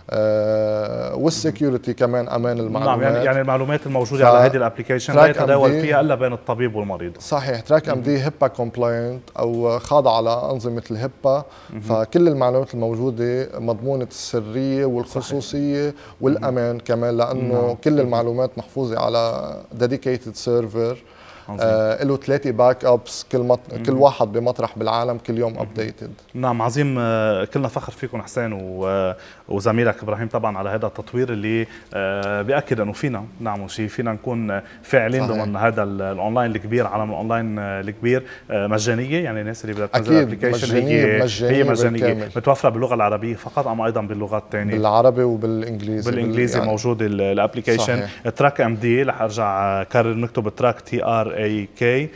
والسكيورتي كمان، امان المعلومات. يعني المعلومات الموجوده على هذه الابلكيشن لا يتداول فيها الا بين الطبيب والمريض. صحيح. تراك ام دي هيبا كومبلاينت او خاضع على انظمه الهيبا، فكل المعلومات الموجوده مضمونه السريه والخصوصيه والامان كمان، لانه كل المعلومات محفوظه على ديديكيتد سيرفر له 3 باك ابس، كل واحد بمطرح بالعالم، كل يوم ابديتد. نعم، عظيم. كلنا فخر فيكم حسين وزميلك ابراهيم طبعا على هذا التطوير اللي بياكد انه فينا نعمل شيء، فينا نكون فاعلين ضمن هذا الاونلاين الكبير، عالم الاونلاين الكبير. مجانيه، يعني الناس اللي بدها تنزل الابلكيشن هي مجانيه، متوفره باللغه العربيه فقط ام ايضا باللغات الثانيه؟ بالعربي وبالانجليزي. يعني موجود الابلكيشن. تراك ام دي، رح ارجع كرر نكتب تراك TRAK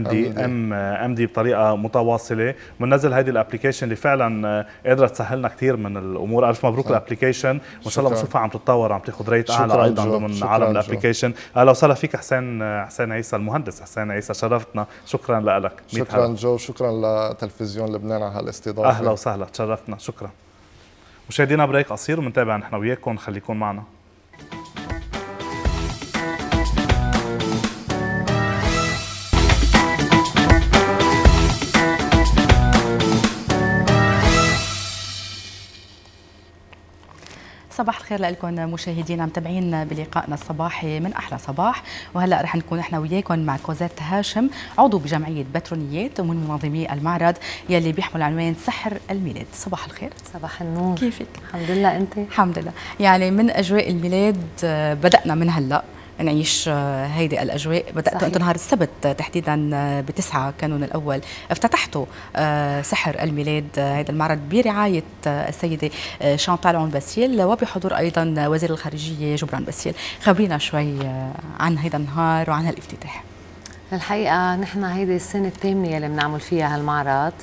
MD بطريقه متواصله. بننزل هذه الابلكيشن اللي فعلا قادره تسهلنا كثير من الامور. الف مبروك الابلكيشن، وان شاء الله بنشوفها عم تتطور، عم تاخذ ريت اعلى ايضا ضمن عالم الابلكيشن. اهلا وسهلا فيك حسين عيسى، المهندس حسين عيسى، شرفتنا. شكرا لك. شكرا جو، شكرا لتلفزيون لبنان على هالاستضافه. اهلا وسهلا، تشرفتنا. شكرا. مشاهدينا، بريك قصير ومنتابع نحن وياكم، خليكم معنا. صباح الخير لكم مشاهدينا متابعين بلقائنا الصباحي من احلى صباح، وهلا رح نكون احنا وياكم مع كوزات هاشم عضو بجمعيه بترونيات ومن منظمي المعرض يلي بيحمل عنوان سحر الميلاد. صباح الخير. صباح النور. كيفك؟ الحمد لله. انت؟ الحمد لله. يعني من اجواء الميلاد بدأنا من هلا نعيش هيدي الاجواء. بداتوا انتم نهار السبت تحديدا ب9 كانون الاول افتتحتوا سحر الميلاد، هذا المعرض برعايه السيده شانتال عون باسيل وبحضور ايضا وزير الخارجيه جبران باسيل. خبرينا شوي عن هذا النهار وعن هالافتتاح. الحقيقه نحن هيدي السنه الثامنه اللي بنعمل فيها هالمعرض.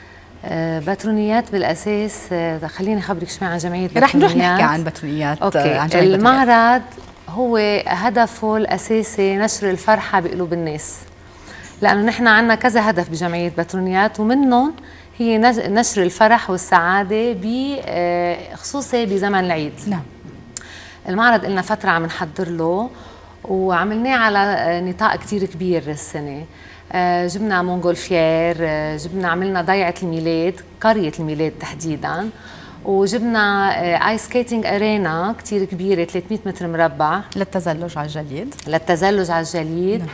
بترونيات بالاساس، خليني اخبرك شوي عن جمعيه بترونيات. رح نروح نحكي عن بترونيات. اوكي. المعرض هو هدفه الأساسي نشر الفرحة بقلوب الناس، لأنه نحن عنا كذا هدف بجمعية بترونيات، ومنهم هي نشر الفرح والسعادة خصوصي بزمن العيد. نعم. المعرض لنا فترة عم نحضر له وعملناه على نطاق كتير كبير السنة. جبنا مونغولفيير، عملنا ضيعة الميلاد، قرية الميلاد تحديداً، وجبنا ايس سكيتنج ارينا كثير كبيره 300 متر مربع للتزلج على الجليد. نعم.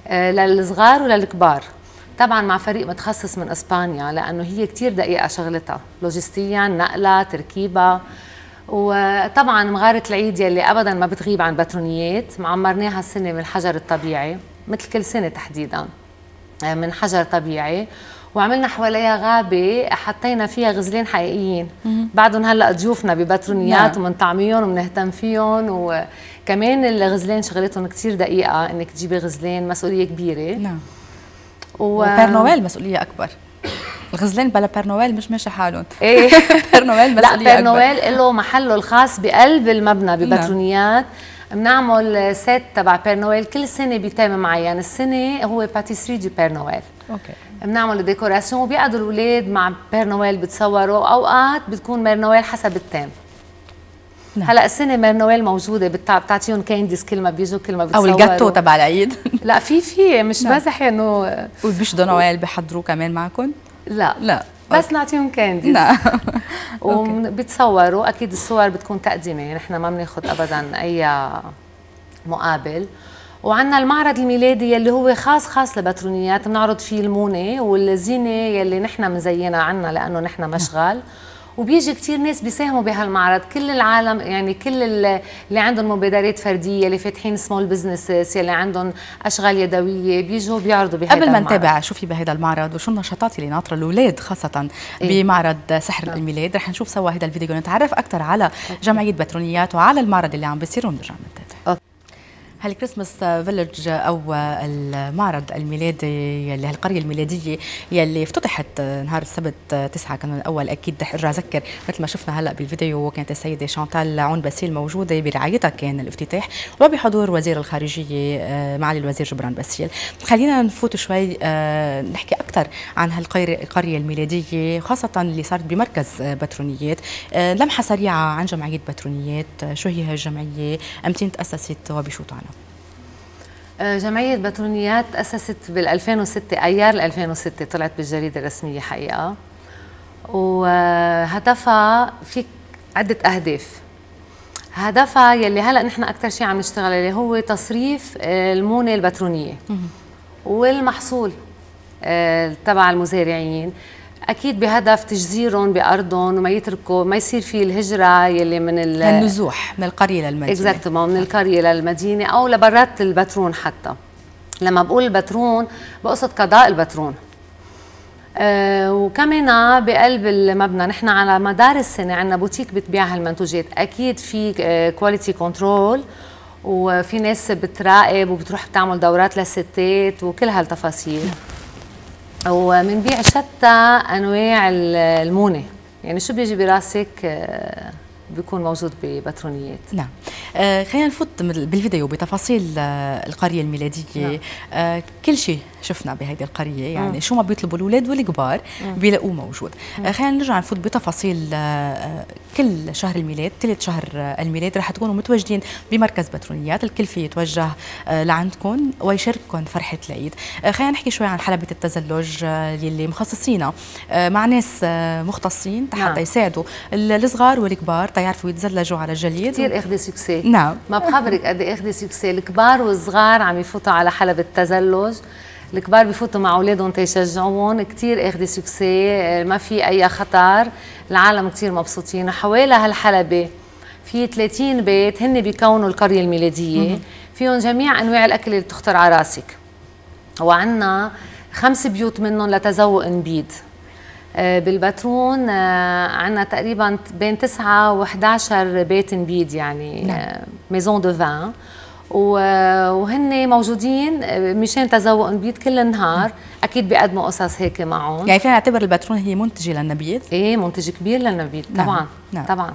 للصغار وللكبار، طبعا مع فريق متخصص من اسبانيا، لانه هي كثير دقيقه شغلتها لوجستيا، نقله، تركيبه. وطبعا مغاره العيد يلي ابدا ما بتغيب عن بترونيات، معمرناها السنه من الحجر الطبيعي مثل كل سنه تحديدا من حجر طبيعي، وعملنا حواليها غابة حطينا فيها غزلين حقيقيين بعدهم هلا ضيوفنا ببترونيات ومنطعميهم ومنهتم فيهم. وكمان الغزلين شغلتهم كثير دقيقة، انك تجيبي غزلين مسؤولية كبيرة. نعم. وبير نويل مسؤولية أكبر. الغزلين بلا بير نويل مش ماشي حالهم. ايه بير نويل مسؤولية أكبر. لا، بير نويل له محله الخاص بقلب المبنى ببترونيات. بنعمل سيت تبع بير نويل كل سنة بتيم معين. السنة هو باتيسري دي بير نويل. اوكي. بنعمل ديكوراسيون وبيقعدوا الاولاد مع بير نويل بتصوروا، اوقات بتكون بير نويل حسب التيم. نعم. هلا السنه بير نويل موجوده، بتعطيهم كانديز كل ما بيجوا كل ما بتصوروا، او الجاتو تبع العيد. لا في مش بزح انه وبيشدوا نويل بحضروا كمان معكم؟ لا بس نعطيهم كانديز. نعم. وبتصوروا. اكيد الصور بتكون تقديمه، نحن ما بناخذ ابدا اي مقابل. وعندنا المعرض الميلادي يلي هو خاص لبترونيات، بنعرض فيه المونة والزينة يلي نحن مزينها عنا لأنه نحن مشغل. وبيجي كتير ناس بيساهموا بهالمعرض، كل العالم يعني كل اللي عندهم مبادرات فردية، اللي فاتحين سمول بزنسز، يلي عندهم أشغال يدوية، بيجوا بيعرضوا بهذا المعرض. قبل ما نتابع شو في بهذا المعرض وشو النشاطات اللي ناطرة الأولاد خاصة بمعرض سحر الميلاد، رح نشوف سوا هذا الفيديو ونتعرف أكثر على جمعية بترونيات وعلى المعرض اللي عم بيصير ونرجع نتابع. هالكريسماس فيلج او المعرض الميلادي اللي هالقريه الميلاديه يلي افتتحت نهار السبت 9 كانون الاول. اكيد رح ارجع اذكر مثل ما شفنا هلا بالفيديو، كانت السيده شانتال عون باسيل موجوده برعايتها كان الافتتاح وبحضور وزير الخارجيه معالي الوزير جبران باسيل. خلينا نفوت شوي نحكي اكثر عن هالقريه الميلاديه خاصه اللي صارت بمركز بترونيات. لمحه سريعه عن جمعيه بترونيات، شو هي هالجمعيه؟ امتى تاسست وبشو تعنى؟ جمعية بترونيات تأسست بال2006، أيار 2006 طلعت بالجريدة الرسمية حقيقة. وهدفها في عدة أهداف. هدفها يلي هلأ نحن أكثر شيء عم نشتغل عليه هو تصريف المونة البترونية والمحصول تبع المزارعين، اكيد بهدف تجزيرهم بارضهم وما يتركوا، ما يصير في الهجره يلي من النزوح من القريه للمدينه. اكزاكتومون، من القريه للمدينه او لبرات البترون. حتى لما بقول البترون بقصد قضاء البترون. وكمان بقلب المبنى نحن على مدار السنه عندنا بوتيك بتبيع هالمنتوجات، اكيد في كواليتي كنترول وفي ناس بتراقب وبتروح بتعمل دورات للستات وكل هالتفاصيل. ومنبيع شتى انواع المونه، يعني شو بيجي براسك بيكون موجود ببترونيات. نعم. خلينا نفوت بالفيديو بتفاصيل القريه الميلاديه. نعم. كل شيء شفنا بهيدي القريه، يعني شو ما بيطلبوا الاولاد والكبار بيلاقوه موجود. خلينا نرجع نفوت بتفاصيل كل شهر الميلاد. ثلث شهر الميلاد رح تكونوا متواجدين بمركز بترونيات، الكل في يتوجه لعندكم ويشارككم فرحه العيد. خلينا نحكي شوي عن حلبة التزلج اللي مخصصينها مع ناس مختصين حتى يساعدوا الصغار والكبار تيعرفوا يتزلجوا على الجليد. كثير اخذ سكسي. نعم، ما بخبرك قد ايه اخذ سكسي. الكبار والصغار عم يفوتوا على حلبة التزلج، الكبار بيفوتوا مع اولادهم تيشجعوهم، كثير اخذ سكسي، ما في اي خطر، العالم كثير مبسوطين. حوالي هالحلبة في 30 بيت هن بيكونوا القرية الميلادية، فيهم جميع انواع الاكل اللي بتخطر على راسك. وعندنا 5 بيوت منهم لتذوق نبيد. بالبترون عندنا تقريبا بين 9 و11 بيت نبيد، يعني ميزون دو فان، وهن موجودين مشان تذوق نبيد كل النهار. اكيد بيقدموا قصص هيك معهم. يعني فينا نعتبر البترون هي منتجه للنبيذ؟ ايه، منتج كبير للنبيذ طبعا. نعم. طبعا.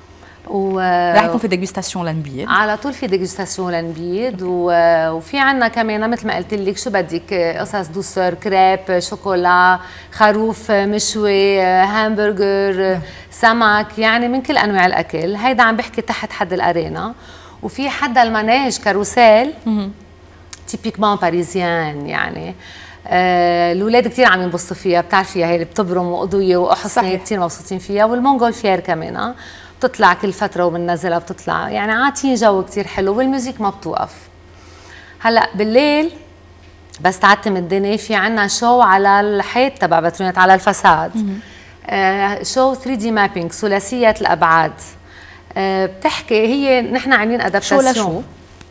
رح يكون في ديجوستاسيون للنبيذ على طول، في ديجوستاسيون للنبيذ. وفي عندنا كمان مثل ما قلت لك شو بدك، قصص دوسور، كريب، شوكولا، خروف مشوي، همبرجر، سمك، يعني من كل انواع الاكل. هيدا عم بحكي تحت حد الارينا. وفي حد المناج كاروسيل تيبيكمون باريزيان، يعني الاولاد كثير عم ينبسطوا فيها، بتعرفيها هي اللي بتبرم وقضيه وقحصنه، كثير مبسوطين فيها. والمونغول فير كمان بتطلع كل فتره وبننزلها بتطلع، يعني عاطين جو كثير حلو، والميوزك ما بتوقف. هلا بالليل بس تعتم الدنيا، في عنا شو على الحيط تبع بترونيات على الفساد، شو 3D مابينج ثلاثيه الابعاد. بتحكي هي نحن عاملين ادابتاسيون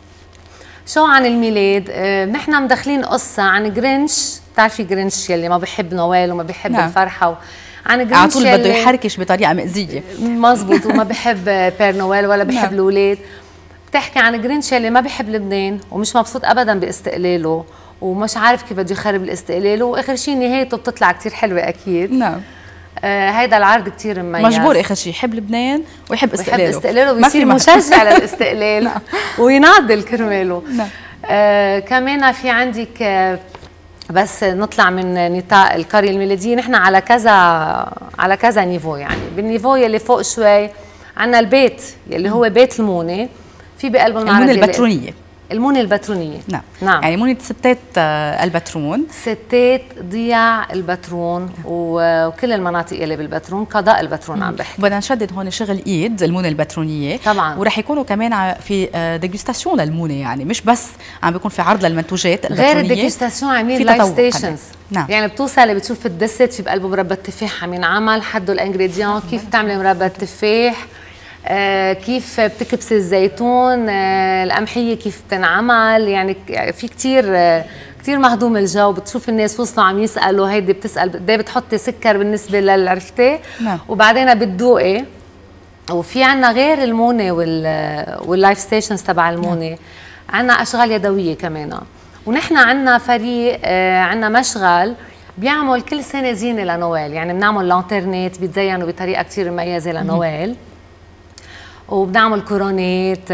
شو عن الميلاد. نحن مدخلين قصه عن جرينش، بتعرفي جرينش يلي ما بحب نويل وما بحب الفرحه، عن جرينش على طول بده يحركش بطريقه مأذيه. مزبوط، وما بحب بير نويل ولا بحب الاولاد. بتحكي عن جرينش اللي ما بحب لبنان ومش مبسوط ابدا باستقلاله ومش عارف كيف بده يخرب الاستقلال، واخر شيء نهايته بتطلع كثير حلوه اكيد. نعم. هيدا العرض كثير مميز، مجبور اخر شيء يحب لبنان ويحب استقلاله ويصير مشجع للاستقلال ويناضل كرماله. كمان في عندك بس نطلع من نطاق القرية الميلادية، نحن على كذا نيفو. يعني بالنيفو يلي فوق شوي عندنا البيت يلي هو بيت المونة، في بقلبه المونة البترونية. المونة البترونية، نعم. يعني مونة ستات البترون، ستات ضياع البترون وكل المناطق اللي بالبترون، قضاء البترون عم بحكي. بدنا نشدد هون شغل ايد المونة البترونية طبعا، ورح يكونوا كمان في ديجوستاسيون للمونة، يعني مش بس عم بيكون في عرض للمنتوجات البترونية، غير الديجوستاسيون عاملين لايف ستيشنز. نعم. يعني بتوصلي بتشوف الدست في بقلبه مربى التفاح عم ينعمل، حده الانجريديون، كيف بتعملي مربى التفاح، كيف بتكبسي الزيتون، القمحيه كيف بتنعمل. يعني في كثير مهضوم الجو. بتشوف الناس وصلوا عم يسالوا، هيدي بتسال قد ايه بتحطي سكر بالنسبه للعرفتي، وبعدين بتذوقي. وفي عنا غير المونه واللايف ستيشنز تبع المونه، عنا اشغال يدويه كمان. ونحن عنا فريق، عنا مشغل بيعمل كل سنه زينه لنويل. يعني بنعمل لانترنات بيتزينوا بطريقه كثير مميزه لنويل، وبنعمل كورونات،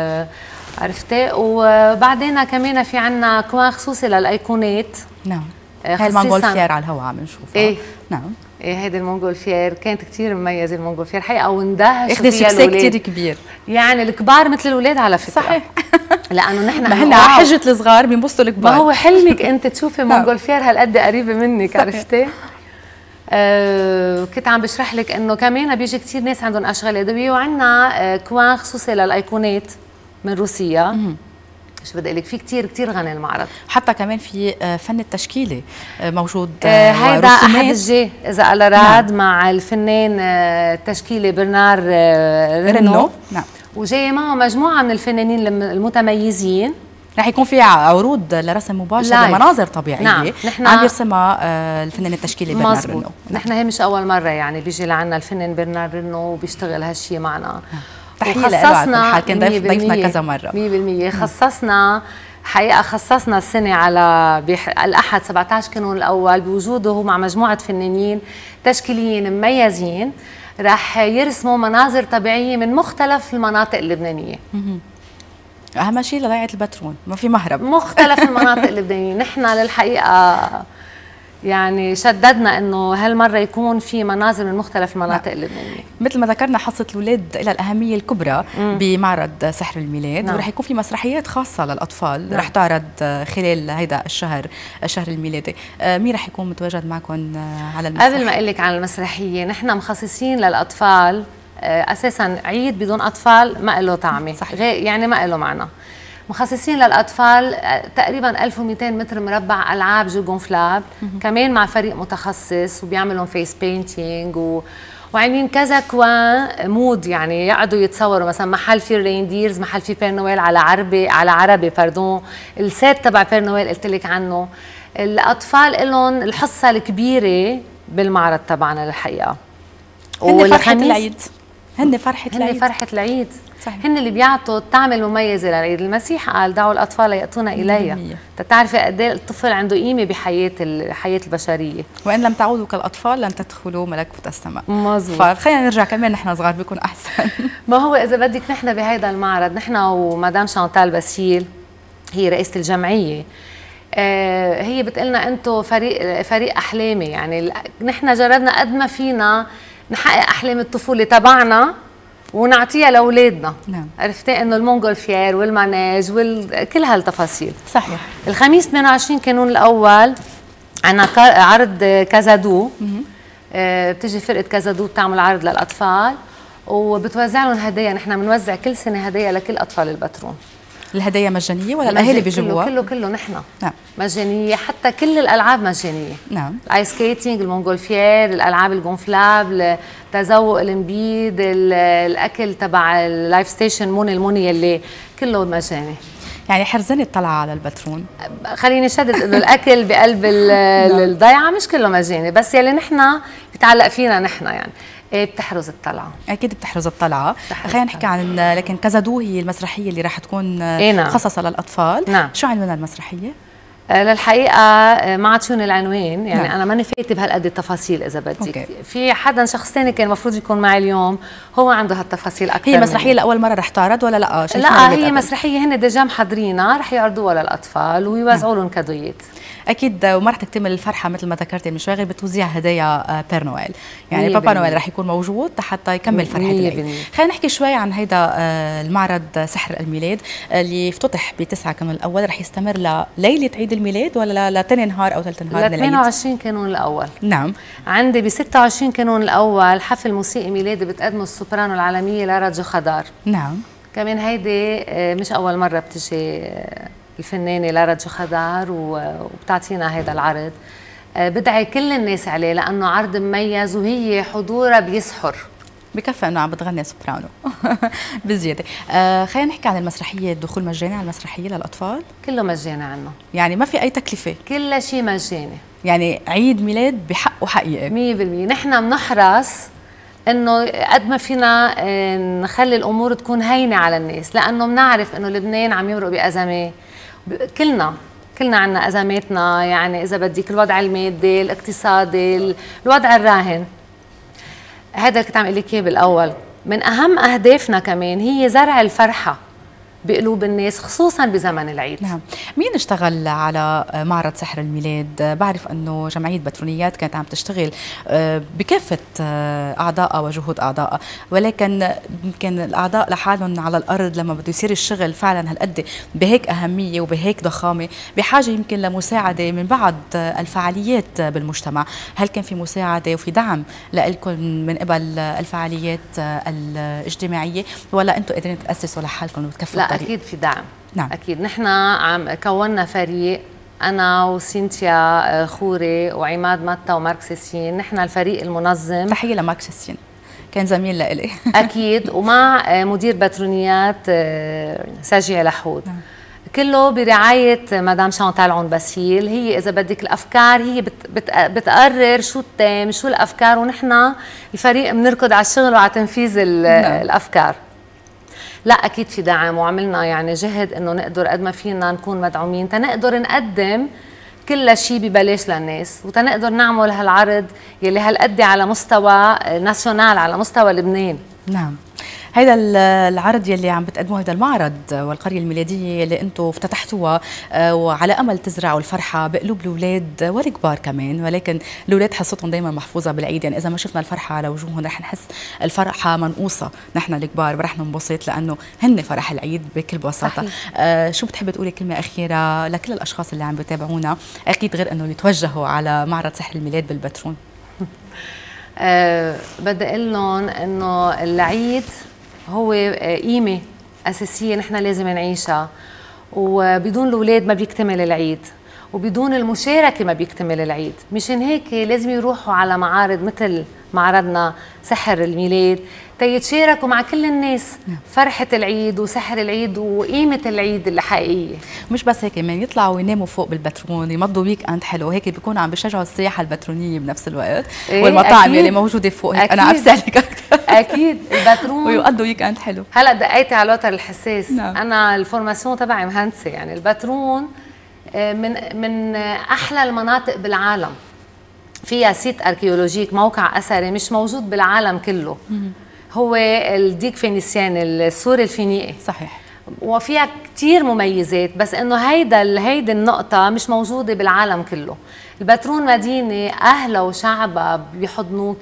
عرفتي. وبعدين كمان في عنا كوان خصوصي للايقونات. نعم. هاي المونغول فير على الهواء عم نشوفها. ايه نعم. ايه، هيدي المونغول فير كانت كثير مميزه. المونغول فير حقيقه وندهشوا فيها الاولاد، كثير كبير. يعني الكبار مثل الاولاد على فكره. صحيح. لانه نحن ما هن على حجه الصغار بينبسطوا الكبار. ما هو حلمك انت تشوفي مونغول فير هالقد قريبه منك، عرفتي. كنت عم بشرح لك انه كمان بيجي كثير ناس عندهم اشغال يدويه، وعندنا كوان خصوصي للايقونات من روسيا. شو بدي اقول لك، في كثير غني المعرض. حتى كمان في فن التشكيله موجود. هيدا احد الجي اذا الله راد. نعم. مع الفنان التشكيلي برنار رينو. نعم. وجاي معه مجموعه من الفنانين المتميزين. رح يكون في عروض لرسم مباشر لمناظر طبيعيه. نعم. نحن عم يرسمها الفنان التشكيلي برنار رينو. نحن هي مش اول مره يعني بيجي لعنا الفنان برنار رينو وبيشتغل هالشيء معنا. تحيه له، كان ضيفنا كذا مره. 100% خصصنا السنه على الاحد 17 كانون الاول بوجوده هو مع مجموعه فنانين تشكيليين مميزين، رح يرسموا مناظر طبيعيه من مختلف المناطق اللبنانيه. اهم شيء لضيعه البترون، ما في مهرب. مختلف المناطق اللبنانيه، نحن للحقيقه يعني شددنا انه هالمره يكون في مناظر من مختلف المناطق اللبنانيه. مثل ما ذكرنا حصه الاولاد لها الاهميه الكبرى بمعرض سحر الميلاد. نعم. ورح يكون في مسرحيات خاصه للاطفال. نعم. رح تعرض خلال هيدا الشهر الميلادي. مين رح يكون متواجد معكم على المسرح؟ قبل ما اقول لك عن المسرحيه، نحن مخصصين للاطفال اساسا عيد بدون اطفال ما له طعمه، يعني ما له معنى. مخصصين للاطفال تقريبا 1200 متر مربع العاب جو جونفلاب، كمان مع فريق متخصص وبيعملوا فيس بينتينج وعاملين كذا كوان مود، يعني يقعدوا يتصوروا مثلا محل فيه الرينديرز، محل فيه بير نويل على عربي باردون، السيت تبع بير نويل قلت لك عنه. الاطفال لهم الحصه الكبيره بالمعرض تبعنا للحقيقه. هن فرحه العيد، هن فرحه العيد. صحيح. هن اللي بيعطوا الطعم المميزه للعيد. المسيح قال دعوا الاطفال ياتون الي، تتعرفي قد ايه الطفل عنده قيمه بحياه البشريه. وان لم تعودوا كالاطفال لن تدخلوا ملكوت السماء. مظبوط. فخلينا نرجع كمان نحن صغار بيكون احسن. ما هو اذا بدك نحن بهيدا المعرض، نحن ومدام شانتال باسيل هي رئيسه الجمعيه، هي بتقلنا انتم فريق احلامي، يعني نحن جربنا قد ما فينا نحقق احلام الطفوله تبعنا ونعطيها لاولادنا. نعم. عرفتي انه المونغولفيير والمانيج كل هالتفاصيل. صحيح. الخميس 28 كانون الاول عندنا عرض كازادو. بتجي فرقه كازادو بتعمل عرض للاطفال وبتوزع لهم هدايا. نحن بنوزع كل سنه هدايا لكل اطفال البترون. الهدايا مجانيه ولا الاهالي بيجيبوها؟ كله نحن. نعم. مجانيه، حتى كل الالعاب مجانيه. نعم. الايس سكيتنج، المونغولفيير، الالعاب الجونفلاب، تذوق الامبيد، الاكل تبع اللايف ستيشن الموني اللي كله مجاني. يعني حرزني الطلعه على البترون. خليني شدد انه الاكل بقلب الضيعه مش كله مجاني، بس يلي نحن بيتعلق فينا نحن يعني بتحرز الطلعه. اكيد بتحرز الطلعه. خلينا نحكي عن لكن كازادو هي المسرحيه اللي راح تكون مخصصه للاطفال. نعم. شو عنوان المسرحيه؟ للحقيقه ما عطوني العنوان، يعني انا ماني فايته بهالقد التفاصيل. اذا بدك في حدا شخص ثاني كان المفروض يكون معي اليوم، هو عنده هالتفاصيل اكثر. هي مسرحيه لاول مره رح تعرض ولا لا؟ لا، هي مسرحيه هن ديجا محضرينها، رح يعرضوها للاطفال ويوزعوا لهم كادويات. اكيد. وما رح تكتمل الفرحه مثل ما ذكرتي من شوي غير بتوزيع هدايا بير نويل، يعني بابا نويل رح يكون موجود حتى يكمل فرحه العيد. خلينا نحكي شوي عن هيدا المعرض سحر الميلاد اللي افتتح ب9 كانون الاول، رح يستمر لليله عيد الميلاد ولا لثاني نهار او ثالث نهار من العيد؟ 28 كانون الاول. نعم. عندي ب 26 كانون الاول حفل موسيقي ميلادي بتقدمه السوبرانو العالميه لارا جو خضار. نعم. كمان هيدي مش اول مره بتجي الفنانه لارا جو خضار وبتعطينا هيدا العرض. بدعي كل الناس عليه لانه عرض مميز وهي حضورها بيسحر. بكفي انه عم بتغني سوبرانو بزياده. خلينا نحكي عن المسرحيه. الدخول مجاني على المسرحيه للاطفال؟ كله مجاني عنه، يعني ما في اي تكلفه؟ كل شيء مجاني، يعني عيد ميلاد بحقه حقيقي 100%. نحن بنحرص انه قد ما فينا نخلي الامور تكون هينه على الناس، لانه بنعرف انه لبنان عم يمرق بازمه. كلنا عنا ازماتنا، يعني اذا بدك الوضع المادي، الاقتصادي، الوضع الراهن. هذا اللي كنت عم اقول لك اياه بالاول. من اهم اهدافنا كمان هي زرع الفرحه بقلوب الناس خصوصا بزمن العيد. نعم. مين اشتغل على معرض سحر الميلاد؟ بعرف انه جمعيه بترونيات كانت عم تشتغل بكافه اعضائها وجهود اعضائها، ولكن يمكن الاعضاء لحالهم على الارض لما بده يصير الشغل فعلا هالقد بهيك اهميه وبهيك ضخامه بحاجه يمكن لمساعده من بعض الفعاليات بالمجتمع. هل كان في مساعده وفي دعم لكم من قبل الفعاليات الاجتماعيه، ولا انتم قادرين تاسسوا لحالكم وتكفوا؟ لا، اكيد في دعم. نعم. اكيد. نحن عم كونا فريق، انا وسينتيا خوري وعماد متا ومارك سيسين، نحن الفريق المنظم. تحيه لمارك سيسين، كان زميل لإلي اكيد. ومع مدير بترونيات ساجي لحود. نعم. كله برعايه مدام شانتال عون باسيل. هي اذا بدك الافكار هي بتقرر شو التيم، شو الافكار، ونحن الفريق بنركض على الشغل وعلى تنفيذ نعم. الافكار. لا، اكيد في دعم، وعملنا يعني جهد انه نقدر قد ما فينا نكون مدعومين تنقدر نقدم كل شيء ببلاش للناس، وتنقدر نعمل هالعرض يلي هالقد على مستوى ناسيونال، على مستوى لبنان. نعم. هيدا العرض يلي عم بتقدموه، هيدا المعرض والقرية الميلادية اللي انتم افتتحتوها، وعلى امل تزرعوا الفرحة بقلوب الاولاد والكبار كمان، ولكن الاولاد حصتهم دائما محفوظة بالعيد. يعني اذا ما شفنا الفرحة على وجوههم رح نحس الفرحة منقوصة، نحن الكبار رح ننبسط لانه هن فرح العيد بكل بساطة. شو بتحبي تقولي كلمة أخيرة لكل الأشخاص اللي عم بيتابعونا، أكيد غير أنه يتوجهوا على معرض سحر الميلاد بالبترون؟ بدي أقول لهم أنه العيد هو قيمة أساسية نحن لازم نعيشها، وبدون الأولاد ما بيكتمل العيد، وبدون المشاركة ما بيكتمل العيد. مشان هيك لازم يروحوا على معارض مثل معرضنا سحر الميلاد تيتشاركوا مع كل الناس فرحة العيد وسحر العيد وقيمة العيد الحقيقية. مش بس هيك، كمان يطلعوا ويناموا فوق بالبترون، يمضوا ويك اند حلو، هيك بيكونوا عم بيشجعوا السياحة البترونية بنفس الوقت. والمطاعم يلي موجودة فوق هيك أنا أفسالك أكثر. أكيد البترون ويقضوا ويك اند حلو. هلا دقيتي على الوتر الحساس. نعم. أنا الفورماسيون تبعي مهندسة، يعني البترون من أحلى المناطق بالعالم، فيها سيت أركيولوجيك، موقع أثري مش موجود بالعالم كله. هو الديك فينيسيان، السور الفينيقي. صحيح. وفيها كتير مميزات، بس انه هيدي النقطة مش موجودة بالعالم كله. البترون مدينة أهلها وشعبها بيحضنوك،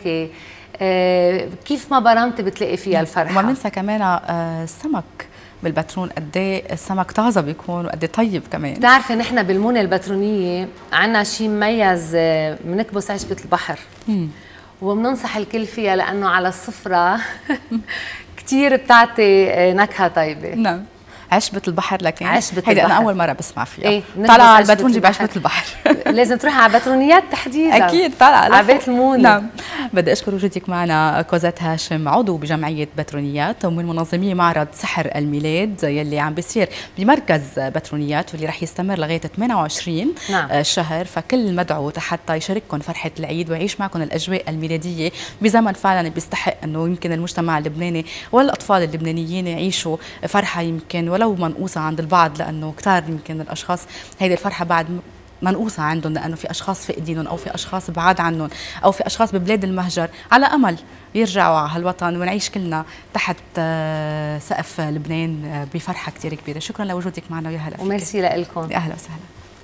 كيف ما برمت بتلاقي فيها الفرحة. وما بننسى كمان السمك بالبترون، قد ايه السمك طازه بيكون وقد ايه طيب كمان. بتعرفي نحن بالمونه البترونيه عندنا شيء مميز، بنكبس عشبه البحر وبننصح الكل فيها لانه على السفره كثير بتعطي نكهه طيبه. نعم، عشبة البحر. لكن عشبة هيدا البحر أنا أول مرة بسمع فيها. إيه؟ طالعة على البترون جيب عشبة البحر. لازم تروحي على بترونيات تحديدا. أكيد طالعة على بيت المونة. نعم. بدي أشكر وجودك معنا كوزات هاشم، عضو بجمعية بترونيات ومن منظمي معرض سحر الميلاد يلي عم بيصير بمركز بترونيات واللي رح يستمر لغاية 28 نعم. شهر. فكل مدعو حتى يشارككم فرحة العيد ويعيش معكم الأجواء الميلادية بزمن فعلا بيستحق أنه يمكن المجتمع اللبناني والأطفال اللبنانيين يعيشوا فرحة يمكن ولو منقوصة عند البعض، لأنه كتار يمكن الأشخاص هيدي الفرحة بعد منقوصة عندهم، لأنه في أشخاص فقدينهم أو في أشخاص بعاد عنهم أو في أشخاص ببلاد المهجر، على أمل يرجعوا على هالوطن ونعيش كلنا تحت سقف لبنان بفرحة كتير كبيرة. شكرا لوجودك معنا ويا هلا فيك. وميرسي لكم. أهلا وسهلا.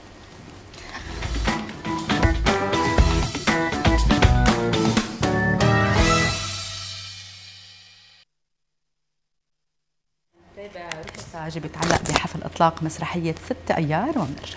رفقة بتعلق بحفل إطلاق مسرحية 6 أيار وبنرجع.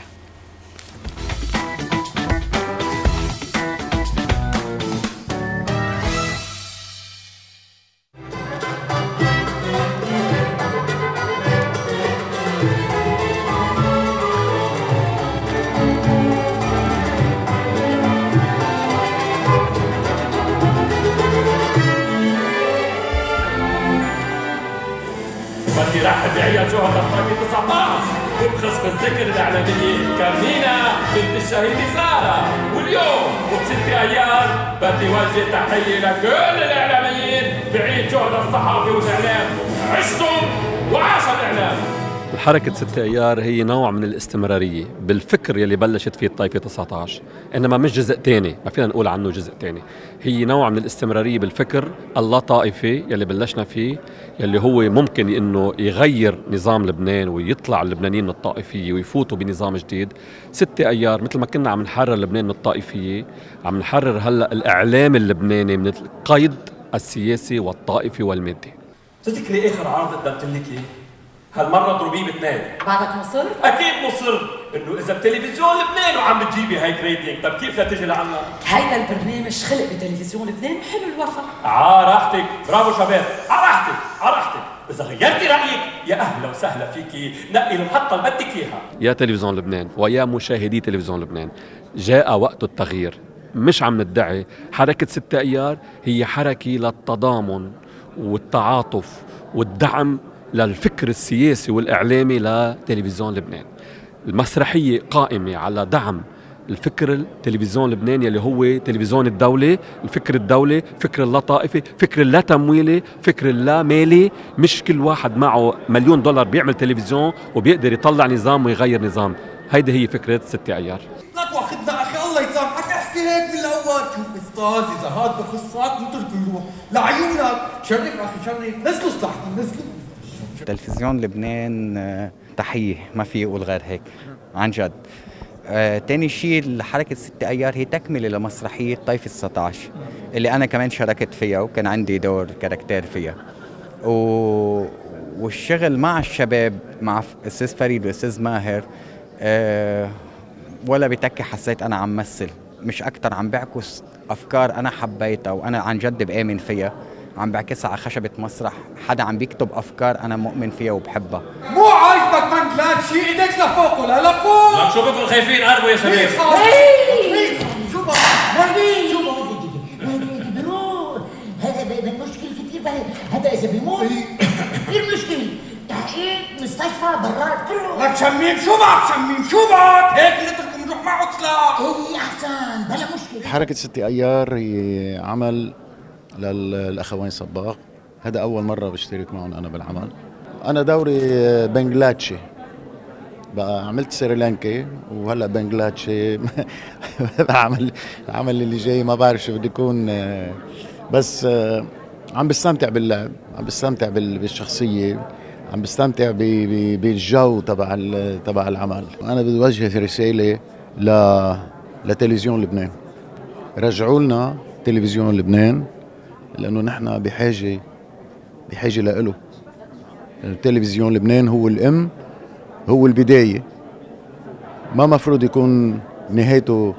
بدي رحب بعيال شهداء طاقة 19 وبخصم الذكر الإعلامية كارمينا بنت الشهيد سارة، واليوم وب6 أيار بدي وجه تحية لكل الإعلاميين بعيد شهداء الصحافة والإعلام. عشتم وعاش الإعلام. الحركة 6 أيار هي نوع من الاستمرارية بالفكر يلي بلشت فيه الطائفة 19، إنما مش جزء تاني، ما فينا نقول عنه جزء تاني. هي نوع من الاستمرارية بالفكر اللا طائفي يلي بلشنا فيه، يلي هو ممكن إنه يغير نظام لبنان ويطلع اللبنانيين من الطائفية ويفوتوا بنظام جديد. 6 أيار مثل ما كنا عم نحرر لبنان من الطائفية، عم نحرر هلأ الإعلام اللبناني من القيد السياسي والطائفي والمادي. تذكري آخر عرض قدمت لك هالمرة ضربيه باثنين. بعدك مصر؟ أكيد مصر، إنه إذا بتلفزيون لبنان وعم بتجيبي هيك ريتنج، طب كيف لا تجي لعنا؟ هيدا البرنامج خلق بتلفزيون لبنان وحلو الوفا. راحتك، برافو شباب، راحتك، راحتك، إذا غيرتي رأيك يا أهلا وسهلا فيكي، نقي المحطة اللي بدك إياها. يا تلفزيون لبنان ويا مشاهدي تلفزيون لبنان، جاء وقت التغيير. مش عم ندعي حركة 6 أيار هي حركة للتضامن والتعاطف والدعم للفكر السياسي والإعلامي لتلفزيون لبنان. المسرحية قائمة على دعم الفكر التلفزيون لبنان يلي هو تلفزيون الدولة، الفكر الدولي، فكر اللا طائفي، فكر اللا تمويلي، فكر اللا مالي. مش كل واحد معه $1,000,000 بيعمل تلفزيون وبيقدر يطلع نظام ويغير نظام. هيدي هي فكره 6 ايار. لك واخدنا اخي الله يسامحك، احكي هيك من الاول. شوف استاذ، اذا هاد بخصك نترك نروح لعيونك. شرف اخي شرف، نزلوا سلاحكم نزلوا. تلفزيون لبنان تحيه، ما في يقول غير هيك عن جد. تاني شيء حركة 6 أيار هي تكملة لمسرحية طيف 19 اللي أنا كمان شاركت فيها وكان عندي دور كاركتير فيها. والشغل مع الشباب مع أستاذ فريد وأستاذ ماهر ولا بتكي حسيت أنا عم مثل، مش أكتر عم بعكس أفكار أنا حبيتها وأنا عن جد بآمن فيها، عم بعكسها على خشبة مسرح، حدا عم بيكتب أفكار أنا مؤمن فيها وبحبها. مو عاجبك بنجلاديشي، ايديك لفوق ولا لفوق؟ لك شو بكم خايفين؟ قربوا يا شباب. شو بقى؟ مهدي شو بقى؟ بروح هذا بالمشكلة كتير هذا إذا بيموت كتير مشكلة. تحقيق مستشفى برات كله. لك شميم شو بعد؟ شميم شو بعد؟ هيك نتركه نروح معه سلاح. ايه أحسن بلا مشكلة. حركة 6 أيار هي عمل للأخوين صباغ، هذا أول مرة بشترك معهم أنا بالعمل. أنا دوري بنجلاديشي، بقى عملت سريلانكي وهلا بنجلاديشي. العمل اللي جاي ما بعرف شو بده يكون، بس عم بستمتع باللعب، عم بستمتع بالشخصية، عم بستمتع بالجو تبع العمل. أنا بدي أوجه رسالة لتلفزيون لبنان، رجعوا لنا تلفزيون لبنان لأنه نحن بحاجة لإله. تلفزيون لبنان هو الأم، هو البداية، ما مفروض يكون نهايته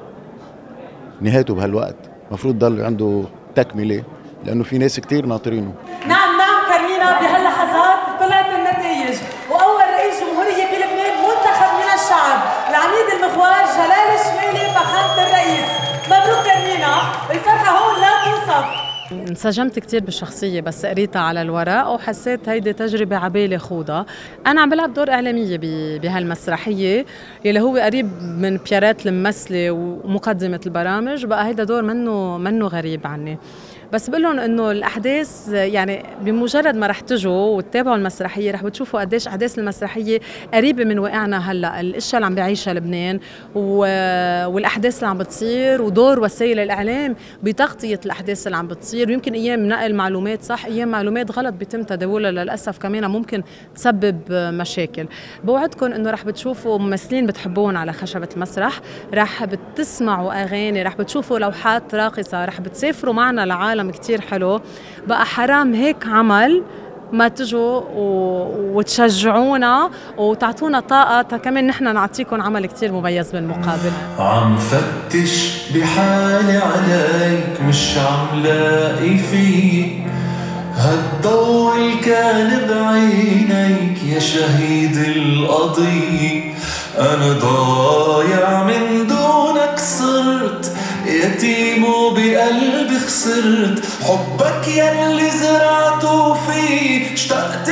بهالوقت، مفروض ضل عنده تكملة لأنه في ناس كتير ناطرينه. نعم كارمينا، بهاللحظات طلعت النتائج، وأول رئيس جمهورية بلبنان منتخب من الشعب العميد المغوار جلال الشمالي فخامة الرئيس. مبروك كارمينا، الفرحة هون لا توصف. انسجمت كتير بالشخصية بس قريتها على الورق وحسيت هيدي تجربة عبالي خوضها. أنا عم بلعب دور إعلامية بهالمسرحية يلي هو قريب من بيارات الممثلة ومقدمة البرامج، بقى هيدا دور منه غريب عني. بس بقول لهم انه الاحداث يعني بمجرد ما رح تجوا وتتابعوا المسرحيه رح بتشوفوا قديش احداث المسرحيه قريبه من واقعنا هلا، الاشياء اللي عم بيعيشها لبنان والاحداث اللي عم بتصير، ودور وسائل الاعلام بتغطيه الاحداث اللي عم بتصير. ويمكن ايام نقل معلومات صح، ايام معلومات غلط بيتم تداولها للاسف كمان ممكن تسبب مشاكل. بوعدكم انه رح بتشوفوا ممثلين بتحبون على خشبه المسرح، رح بتسمعوا اغاني، رح بتشوفوا لوحات راقصه، رح بتسافروا معنا لعالم كتير حلو. بقى حرام هيك عمل ما تجوا وتشجعونا وتعطونا طاقة كمان نحن نعطيكم عمل كتير مميز بالمقابل. عم فتش بحالي عليك مش عم لاقي فيك، هالضوء اللي كان بعينيك يا شهيد القضية، أنا ضايع من دونك صرت يتيم وبقلبي خسرت، حبك يلي زرعته فيه اشتقت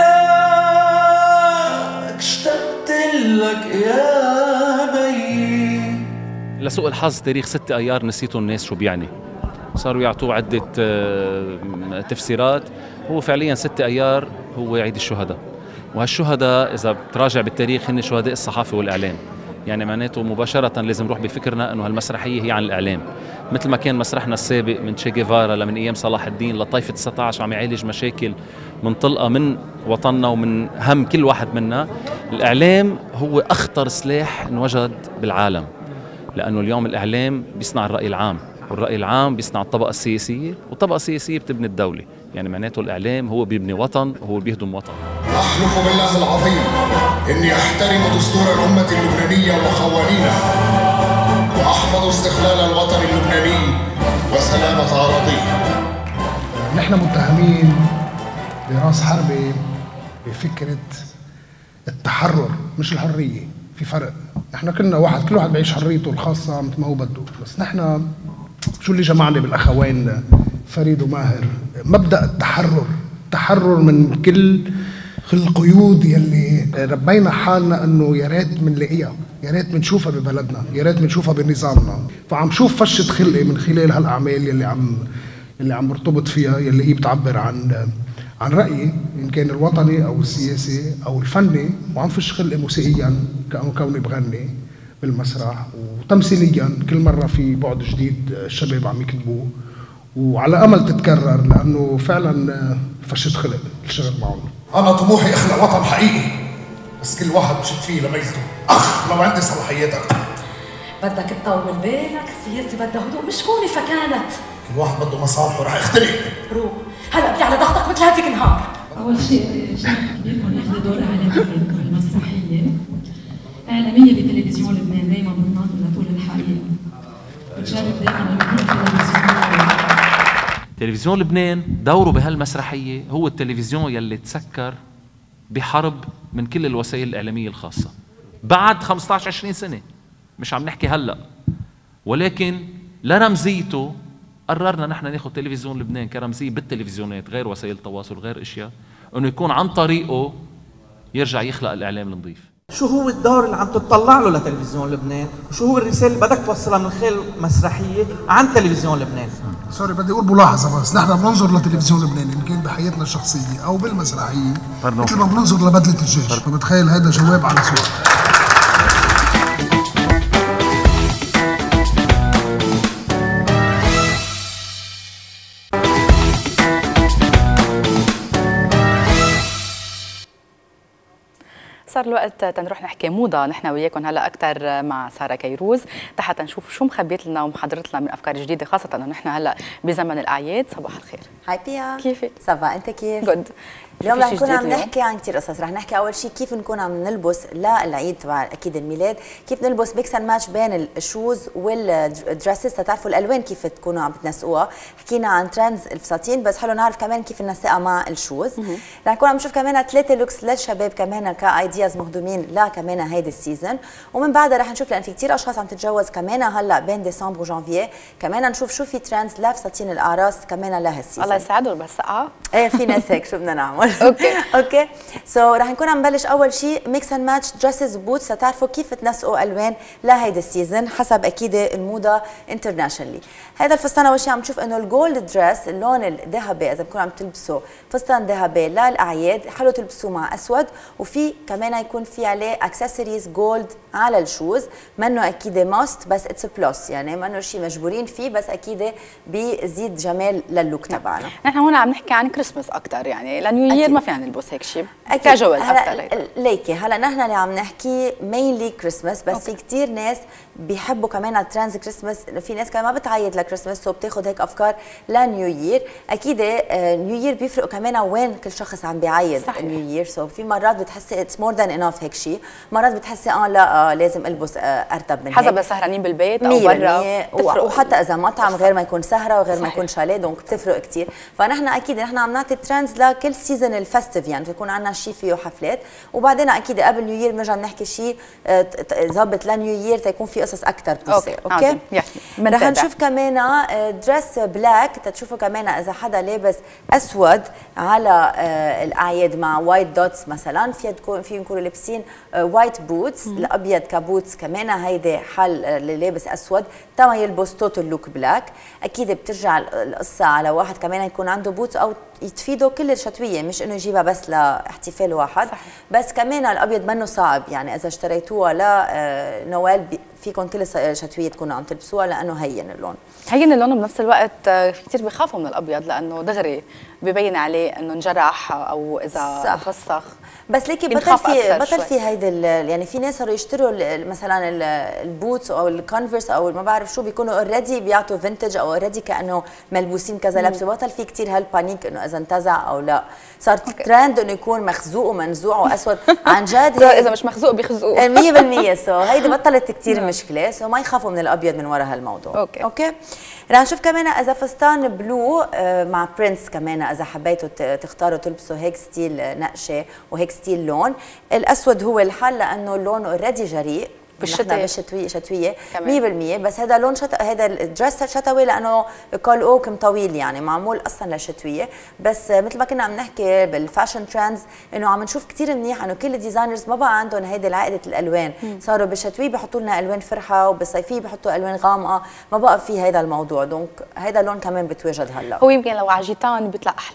لك يا بي. لسوء الحظ تاريخ 6 أيار نسيته الناس شو بيعني، صاروا يعطوه عدة تفسيرات. هو فعليا 6 أيار هو عيد الشهداء، وهالشهداء إذا بتراجع بالتاريخ هن شهداء الصحافة والإعلام، يعني معناته مباشرة لازم نروح بفكرنا أنه هالمسرحية هي عن الإعلام، مثل ما كان مسرحنا السابق من تشي جيفارا لمن أيام صلاح الدين لطائفة 19 عم يعالج مشاكل منطلقة من وطننا ومن هم كل واحد منا. الإعلام هو أخطر سلاح انوجد بالعالم، لأنه اليوم الإعلام بيصنع الرأي العام، والرأي العام بيصنع الطبقة السياسية، والطبقة السياسية بتبني الدولة. يعني معناته الإعلام هو بيبني وطن وهو بيهدم وطن. أحلف بالله العظيم إني أحترم دستور الأمة اللبنانية وقوانينها، وأحفظ استقلال الوطن اللبناني وسلامة أراضيه. نحن متهمين براس حربة بفكرة التحرر مش الحرية، في فرق. نحن كل واحد بيعيش حريته الخاصة مثل ما هو بده، بس نحن شو اللي جمعنا بالأخوين فريد وماهر؟ مبدأ التحرر من كل القيود يلي ربينا حالنا انه يا ريت بنلاقيها، يا ريت بنشوفها ببلدنا، يا ريت بنشوفها بنظامنا. فعم شوف فشة خلقي من خلال هالاعمال يلي عم برتبط فيها، يلي هي بتعبر عن رأيي إن كان الوطني أو السياسي أو الفني، وعم فيش خلق موسيقيا كوني بغني بالمسرح، وتمثيليا كل مرة في بعد جديد الشباب عم يكتبوه، وعلى أمل تتكرر لأنه فعلا فشت خلق الشغل معهم. أنا طموحي أخلق وطن حقيقي، بس كل واحد بشد فيه لميزته. لو عندي صلاحيات أكتر. بدك تطول بالك، السياسة بدها هدوء مش كوني فكانت. كل واحد بده مصالحه رح يختلف. روح هلا بدي على ضغطك مثل هذيك النهار. أول شيء شرف كبير هون أخذ دور إعلامية بالمسرحية. إعلامية بتلفزيون لبنان دايما بتناضل لطول الحقيقة. بتجرب دايما إنه يكون تلفزيون لبنان دوره بهالمسرحية هو التلفزيون يلي تسكر بحرب من كل الوسائل الإعلامية الخاصة بعد 15-20 سنة، مش عم نحكي هلأ، ولكن لرمزيته قررنا نحن ناخذ تلفزيون لبنان كرمزية بالتلفزيونات غير وسائل التواصل غير اشياء، انه يكون عن طريقه يرجع يخلق الاعلام النظيف. شو هو الدور اللي عم تطلع له لتلفزيون لبنان، وشو هو الرساله اللي بدك توصلها من خلال مسرحيه عن تلفزيون لبنان؟ سوري بدي اقول ملاحظه بس، نحن بننظر لتلفزيون لبنان ان كان بحياتنا الشخصيه او بالمسرحيه مثل ما بننظر لبدله الجيش، فبتخيل هذا جواب على سؤال. صار الوقت تنروح نحكي موضه نحن وياكم هلا اكثر مع ساره كيروز حتى نشوف شو مخبيت لنا ومحضرت لنا من افكار جديده، خاصه انه نحن هلا بزمن الاعياد. صباح الخير. هاي بيا، كيفك؟ صباح، انت كيف؟ جود. اليوم رح نكون عم نحكي عن كثير قصص. رح نحكي اول شيء كيف نكون عم نلبس للعيد تبع اكيد الميلاد، كيف نلبس ميكس اند ماتش بين الشوز والدريسز تتعرفوا الالوان كيف تكونوا عم بتنسقوها. حكينا عن ترندز الفساتين، بس حلو نعرف كمان كيف ننسقها مع الشوز. رح نكون عم نشوف كمان 3 لوكس للشباب كمان كايدياز مهضومين لا كمان هيدي السيزون، ومن بعدها رح نشوف لان في كثير اشخاص عم تتجوز كمان هلا بين ديسمبر وجانفيي، كمان نشوف شو في ترندز لفساتين الاعراس كمان لهالسيزون. الله يسعدهم بس سقعه. ايه في ناس هيك شو بدنا نعمل. اوكي رح نكون عم نبلش اول شيء ميكس اند ماتش دريسز بوتس لتعرفوا كيف تنسقوا الوان لهيدا السيزون حسب اكيد الموضه انترناشونالي. هذا الفستان اول شيء عم نشوف انه الجولد دريس اللون الذهبي اذا بكون عم تلبسوا فستان ذهبي للاعياد حلو تلبسوه مع اسود، وفي كمان يكون في عليه اكسسوارز جولد على الشوز، منه اكيد ماست بس اتس بلس، يعني منه شيء مجبورين فيه بس اكيد بيزيد جمال للوك تبعنا. نحن هون عم نحكي عن كريسماس اكثر، يعني لنيو يير ما فينا نلبس هيك شيء كاجوال اكثر. ليكي هلا نحن اللي عم نحكي مينلي كريسماس، بس في كثير ناس بيحبوا كمان ترانز كريسماس، في ناس كمان ما بتعيد لكريسماس سو بتاخذ هيك افكار لنيو يير. اكيد نيو يير بيفرق كمان وين كل شخص عم بيعيد نيو يير، سو في مرات بتحسي اتس مور ذان انف هيك شيء، مرات بتحسي لا لازم البس ارتب من هيك حسب سهرانين بالبيت او برا، وحتى اذا مطعم غير ما يكون سهره وغير ما يكون شاليه، دونك بتفرق كثير. فنحن اكيد نحن عم نعطي ترندز لكل سيزون الفستيف، يعني بيكون عندنا شيء فيه حفلات، وبعدين اكيد قبل نيو يير بنرجع نحكي شيء ظابط لنيو يير تيكون في قصص اكثر بتصير. اوكي رح نشوف كمان دريس بلاك تشوفوا كمان اذا حدا لابس اسود على الاعياد مع وايت دوتس مثلا، في يكونوا لابسين وايت بوتس الابيض كبوتس كمان، هيدي حل اللي لابس اسود تما يلبس توتال لوك بلاك. اكيد بترجع القصه على واحد كمان يكون عنده بوتس او تفيده كل الشتويه، مش انه يجيبها بس لاحتفال واحد. صحيح. بس كمان الابيض منه صعب، يعني اذا اشتريتوها لنوال فيكم كل شتويه تكونوا عم تلبسوها لانه هين اللون. هين اللون بنفس الوقت كثير بيخافوا من الابيض لانه دغري ببين عليه انه انجرح او اذا توسخ. بس ليكي بطل في هيدي يعني في ناس صاروا يشتروا مثلا البوتس او الكونفرس او ما بعرف شو بيكونوا اوريدي بيعطوا فينتج او اوريدي كانه ملبوسين كذا لبسه، بطل في كثير هالبانيك انه اذا انتزع او لا، صار ترند انه يكون مخزوق ومنزوع واسود عن جد اذا مش مخزوق بيخزقوه 100%. سو هيدي بطلت كثير مشكله، سو ما يخافوا من الابيض من وراء هالموضوع. اوكي رح نشوف كمان اذا فستان بلو مع برنس كمان اذا حبيتوا تختاروا تلبسوا هيك ستيل نقشه وهيك ستيل لون. الاسود هو الحل لانه اللون اوريدي جريء بالشتويه 100%، بس هذا لون هذا الدريس شتوي لانه كول اوك مطويل، يعني معمول اصلا للشتويه. بس مثل ما كنا عم نحكي بالفاشن ترندز انه عم نشوف كثير منيح انه كل الديزاينرز ما بقى عندهم هيدي العقده الالوان، صاروا بالشتويه بحطوا لنا الوان فرحه وبالصيفيه بحطوا الوان غامقه، ما بقى في هذا الموضوع، دونك هذا اللون كمان بتواجد هلا. هو يمكن لو عجيتان بيطلع احلى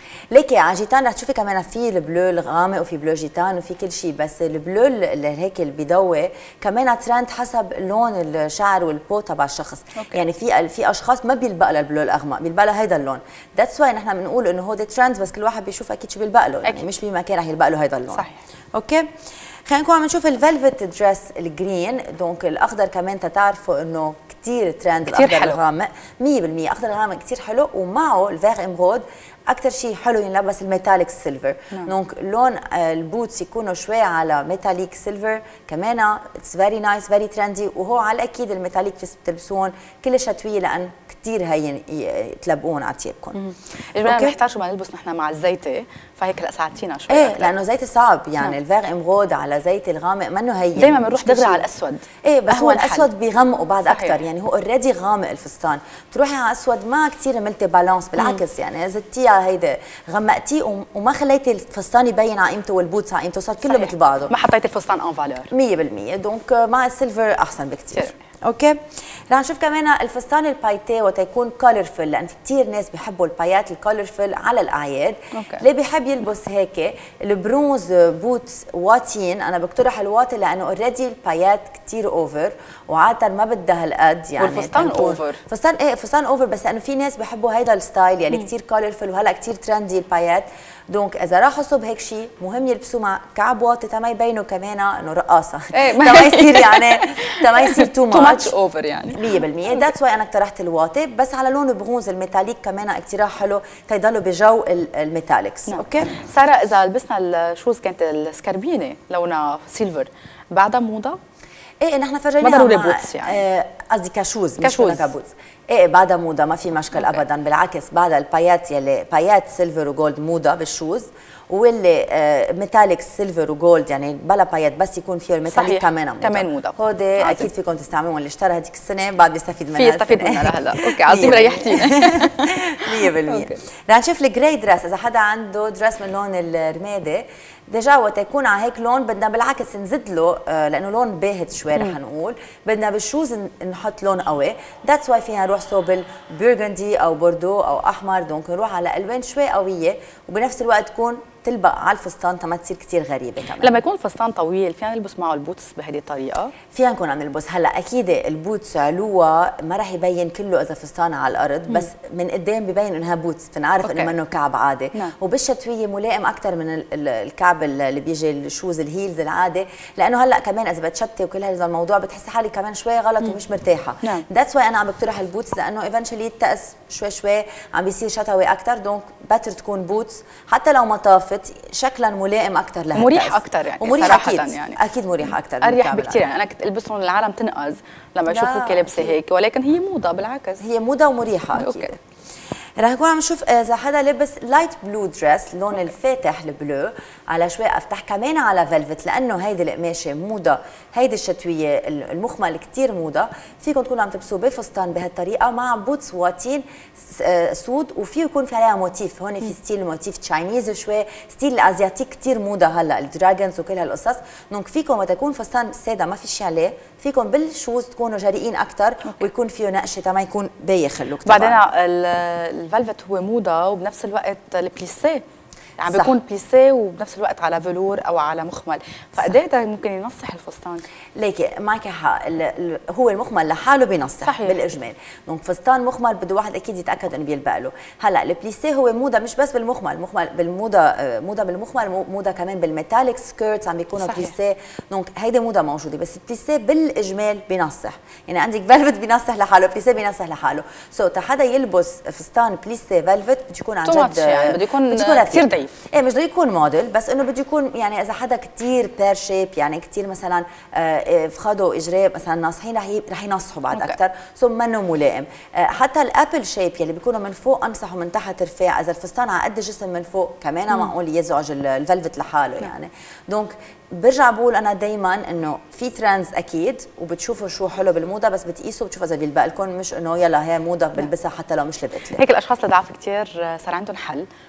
ليكي على جيتان رح تشوفي كمان في البلو الغامق وفي بلو جيتان وفي كل شيء، بس البلو اللي هيك اللي بيضوي كمان ترند حسب لون الشعر والبو تبع الشخص. يعني في اشخاص ما بيلبق لها البلو الاغمق، بيلبق لها هيدا اللون. ذاتس واي نحن بنقول انه هو ده ترند، بس كل واحد بيشوف اكيد شو بيلبق له، يعني مش بمكان رح يلبق له هيدا اللون. صحيح. اوكي، خلينا نكون عم نشوف الفلفت دريس الجرين. دونك الاخضر كمان تتعرفوا انه كثير ترند، الاخضر الغامق 100%. اخضر غامق كثير حلو، ومعه الفيغ امرود اكثر شيء حلو ينلبس الميتاليك سيلفر. دونك لون البوتس يكونوا شوي على ميتاليك سيلفر كمان اتس فيري نايس فيري ترندي، وهو على الاكيد الميتاليك بتلبسون كل شتويه لان كثير هين تلبقون على تيابكم. اجمالا بنحتاج شو ما نلبس نحن مع الزيتي، فهيك هلا ساعدتينا شوي. ايه لانه زيت صعب يعني. الفيغ امرود على زيت الغامق منه هين، دائما بنروح دغري على الاسود. ايه بس هو الاسود بيغمقوا بعد اكثر، يعني هو اوريدي غامق الفستان، تروحي على اسود ما كثير ملتي بالانس، بالعكس يعني زدتيها هيدا غمقتيه وما خليتي الفستان يبين على قيمته والبوتس على قيمته، صار كله مثل بعضه، ما حطيتي الفستان ان فالور 100%. دونك مع السيلفر احسن بكثير. اوكي، رح نشوف كمان الفستان البايتيه وتيكون كولرفل، لان في كثير ناس بيحبوا البايات الكولرفل على الاعياد. اللي بيحب يلبس هيك البرونز بوتس واتين، انا بقترح الواتي لانه اوريدي البايات كثير اوفر وعاده ما بدها هالقد يعني. والفستان اوفر، فستان ايه فستان اوفر، بس لانه في ناس بيحبوا هيدا الستايل يعني كثير كولرفل، وهلا كثير ترندي البايات. دونك اذا راحوا صب هيك شيء مهم يلبسوا مع كعب واطي تما يبينوا كمان انه رقاصه، تما يصير يعني تما يصير تو ماتش اوفر يعني 100%. ذاتس واي انا اقترحت الواطي، بس على لون برونز الميتاليك كمان اقتراح حلو تيضلوا بجو الميتاليكس. اوكي ساره، اذا لبسنا الشوز كانت السكربينه لونها سيلفر بعدها موضه؟ ايه نحن فرجيناها ما ضروري بوتس يعني، قصدي كشوز مش كبوتس. ايه بعدها موضه ما في مشكل ابدا، بالعكس بعدها البايات يلي بايات سيلفر وجولد موضه بالشوز، واللي ميتاليك سيلفر وجولد يعني بلا بايات بس يكون فيه الميتاليك كمان موضه. كمان موضه هودي اكيد فيكم تستعملوهم، اللي اشترى هذيك السنه بعد بيستفيد منها، في يستفيد منها لهلا. اوكي عظيم ريحتينا 100%. رح نشوف الجراي دريس، اذا حدا عنده دريس من لون الرمادي ديجا وقت يكون على هيك لون بدنا بالعكس نزيد له، لانه لون باهت شوي رح نقول، بدنا بالشوز نحط لون قوي. ذاتس واي فينا نروح صوب البرغندي او بوردو او احمر، دونك نروح على الوان شوي قويه وبنفس الوقت تكون تلبق على الفستان تما تصير كثير غريبه كمان. لما يكون الفستان طويل فينا نلبس معه البوتس بهذه الطريقه؟ فينا نكون عم نلبس. هلا اكيد البوتس علوها ما رح يبين كله اذا فستان على الارض، بس من قدام ببين انها بوتس، بنعرف انه منه كعب عادي. وبالشتويه ملائم اكثر من الكعب اللي بيجي الشوز الهيلز العادي، لانه هلا كمان اذا بتشتي وكل هذا الموضوع بتحسي حالك كمان شوي غلط ومش مرتاحه. ذاتس واي انا عم بقترح البوتس، لانه ايفنشلي التأس شوي عم بيصير شتوي اكثر، دونك بتر تكون بوتس حتى لو ما طافت شكلا ملائم اكثر لها، مريح اكثر يعني، ومريح اكيد يعني. اكيد مريح اكثر، اريح بكثير يعني. انا كنت البسهم العالم تنقز لما يشوفوك لابسه هيك، ولكن هي موضه بالعكس، هي موضه ومريحه اكيد. أوكي. رح نكون عم نشوف اذا حدا لبس لايت بلو دريس، لون الفاتح البلو على شوي افتح كمان على فيلفت، لانه هيدي القماشه موضه، هيدي الشتويه المخمل كثير موضه، فيكم تكونوا عم تلبسوه بفستان بهالطريقه مع بوتس واتين سود، وفيه يكون في عليها موتيف. هون في ستيل موتيف تشاينيز شوي، ستيل الازياتيك كثير موضه هلا، الدراجونز وكل هالقصص. دونك فيكم وقت يكون فستان ساده ما في شيء عليه، فيكم بالشوز تكونوا جريئين اكثر ويكون فيه نقشه تما يكون بايخ اللوك. بعدين الفلفت هو موضه وبنفس الوقت البليسيه عم بيكون بليسيه وبنفس الوقت على فلور او على مخمل، فقد ممكن ينصح الفستان؟ ليكي معك حق، هو المخمل لحاله بينصح صحيح. بالاجمال. دونك فستان مخمل بده واحد اكيد يتاكد انه بيلبق له. هلا البليسيه هو موضه مش بس بالمخمل، بالموضه موضه بالمخمل، موضه كمان بالميتاليك سكيرتس عم بيكونوا بليسيه. دونك هيدي موضه موجوده، بس البليسيه بالاجمال بينصح، يعني عندك فلفت بينصح لحاله، بليسيه بينصح لحاله. تا حدا يلبس فستان بليسيه فلفت بده يكون عن جد يعني بده يكون كثير ضعيف. ايه مش بده يكون موديل، بس انه بده يكون يعني اذا حدا كثير بير شيب، يعني كثير مثلا فخده اجراء مثلا ناصحين رح ينصحوا بعد اكثر، منه ملائم. حتى الابل شيب يلي بيكونوا من فوق انصح ومن تحت رفيع، اذا الفستان على قد الجسم من فوق كمان معقول يزعج الفلفت لحاله يعني. دونك برجع بقول انا دائما انه في ترندز اكيد وبتشوفوا شو حلو بالموضه، بس بتقيسوا بتشوفوا اذا بيلبق لكم، مش انه يلا هي موضه بلبسها حتى لو مش لبقت لي. هيك الاشخاص اللي ضعف كثير صار عندهم حل؟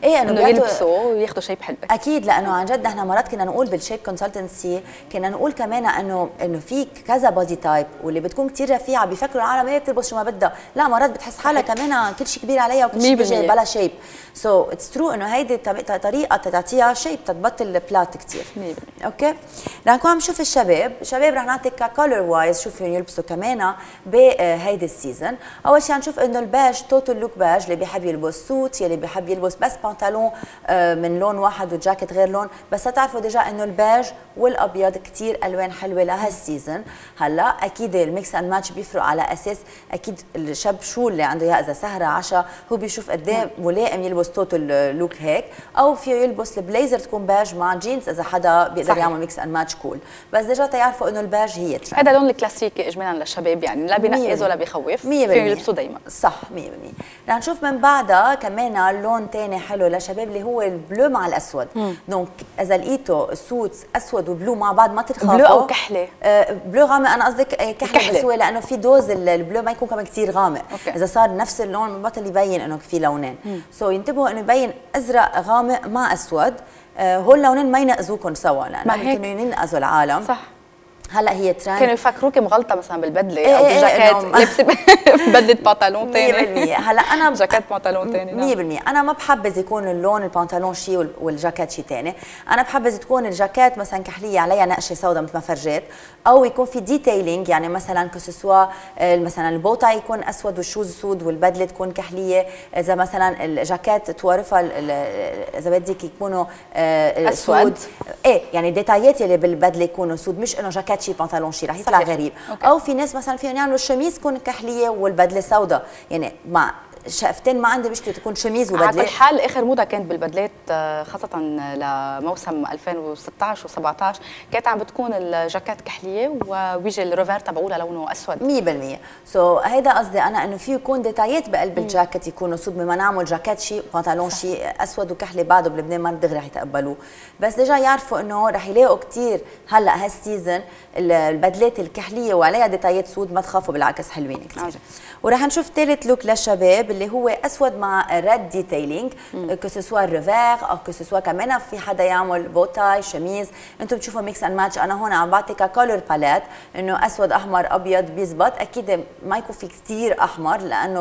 ايه انه يلبسوا وياخذوا شيب حلو. اكيد، لانه عن جد نحن مرات كنا نقول بالشيب كونسلتنسي، كنا نقول كمان انه في كذا بودي تايب، واللي بتكون كثير رفيعه بيفكروا العالم ايه بتلبس شو ما بدها، لا مرات بتحس حالها كمان كل شيء كبير عليها وكل شيء بيجي بلا شيب. سو اتس ترو انه هيدي طريقه تعطيها شيب تتبطل البلات كثير. اوكي، رح نكون عم نشوف الشباب رح نعطي ككولر وايز شو فيهم يلبسوا كمان بهيدي السيزون. اول شيء نشوف انه الباج توتال لوك باج، اللي بيحب يلبس سوت، يلي بيحب يلبس بس بنطلون من لون واحد وجاكيت غير لون، بس تعرفوا ديجا انه الباج والابيض كثير الوان حلوه لهالسيزون. هلا اكيد الميكس اند ماتش بيفرق على اساس اكيد الشاب شو اللي عنده اياه، اذا سهره عشاء هو بيشوف قد ايه ملائم يلبس توتال لوك هيك، او فيه يلبس البليزر تكون باج مع جينز اذا حدا بيقدر يعمل ميكس اند ماتش كول. بس ديجا تعرفوا انه الباج هي ترند. هذا لون الكلاسيكي اجمالا للشباب، يعني لا بينقز ولا بيخوف، فيه يلبسوا دايما. صح 100%. رح نشوف من بعدها كمان لون ثاني حلو للشباب اللي هو البلو مع الاسود. دونك اذا لقيتوا سوت اسود وبلو مع بعض ما تخافوا. بلو او كحله؟ بلو غامق، انا قصدك كحله بس هو لانه في دوز البلو ما يكون كمان كثير غامق. اذا صار نفس اللون بطل يبين انه في لونين. سو ينتبهوا انه يبين ازرق غامق مع اسود، هول اللونين ما ينقزوكم سوا لانه ممكن ينقزوا العالم. صح. هلا هي ترند، كانوا يفكروكي مغلطه مثلا بالبدله او بالجاكيت، لابسه بدله بنطلون ثاني. 100%. هلا انا جاكيت بنطلون ثاني 100%. انا ما بحبذ يكون اللون البنطلون شيء والجاكيت شيء ثاني، انا بحبذ تكون الجاكيت مثلا كحليه عليها نقشه سوداء مثل ما فرجيت، او يكون في ديتيلينج، يعني مثلا كسوسوا مثلا البوطه يكون اسود والشوز سود والبدله تكون كحليه، اذا مثلا الجاكيت توارفها اذا بدك يكونوا اسود، ايه يعني الديتايات اللي بالبدله يكونوا سود، مش انه جاكيت شي بنطلون شي رح يطلع غريب. او في ناس مثلا فيهم يعملوا الشميز تكون كحليه والبدله سوداء، يعني مع شقفتين ما عندي مشكله تكون شميز وبدله. على كل حال اخر موضه كانت بالبدلات خاصه لموسم 2016 و17 كانت عم بتكون الجاكيت كحليه وبيجي الريفير تبعوله لونه اسود 100%. سو هيدا قصدي انا انه في يكون ديتايات بقلب الجاكيت يكونوا سود، بما نعمل جاكيت شيء بنطلون شيء اسود وكحلي بعده بلبنان ما دغري رح يتقبلوه، بس ديجا يعرفوا انه رح يلاقوا كثير هلا هالسيزون البدلات الكحليه وعليها ديتايات سود، ما تخافوا بالعكس حلوين كثير. ورح نشوف ثالث لوك للشباب اللي هو اسود مع ريد ديتيلينج، كسوسوا ريفير او كسوسوا كمان في حدا يعمل بوتاي شميز، انتم بتشوفوا ميكس اند ماتش. انا هون عم بعطيك كولر باليت انه اسود احمر ابيض بيزبط، اكيد ما يكون في كثير احمر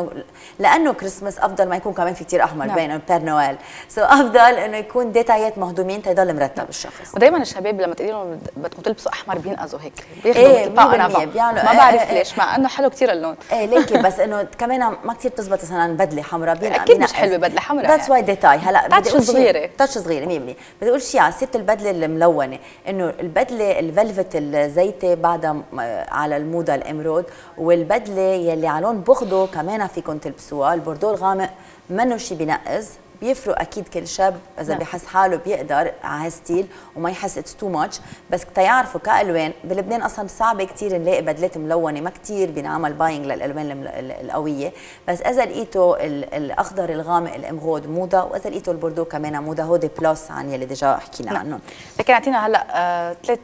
لانه كريسماس افضل ما يكون كمان في كثير احمر بين بير نويل، سو افضل انه يكون ديتايات مهضومين تيضل مرتب الشخص. ودائما الشباب لما تقولي لهم بدكم تلبسوا احمر بينقزوا هيك بياخذوا ما بعرف ليش، مع انه حلو كثير اللون. ايه ليكي بس انه كمان ما كثير بتزبط مثلا بدله حمراء اكيد مش حلوه بدله حمراء، ذاتس واي ديتاي. هلا تاتش صغيره 100%. بدي اقول شيء على سيره البدله الملونه، انه البدله الفلفت الزيتي بعدها على الموضه الامرود، والبدله يلي على لون بخضو كمان فيكم تلبسوها، البوردو الغامق منه شيء بينقز، بيفرق اكيد كل شاب اذا بحس حاله بيقدر على هالستيل وما يحس اتس تو ماتش. بس تيعرفوا كالوان بلبنان اصلا صعب كثير نلاقي بدلات ملونه، ما كثير بينعمل باينج للالوان القويه، بس اذا لقيتوا الاخضر الغامق الامغود موضه، واذا لقيتوا البوردو كمان موضه، هودي بلس عن يلي ديجا حكينا عنهم. لكن اعطينا هلا ثلاث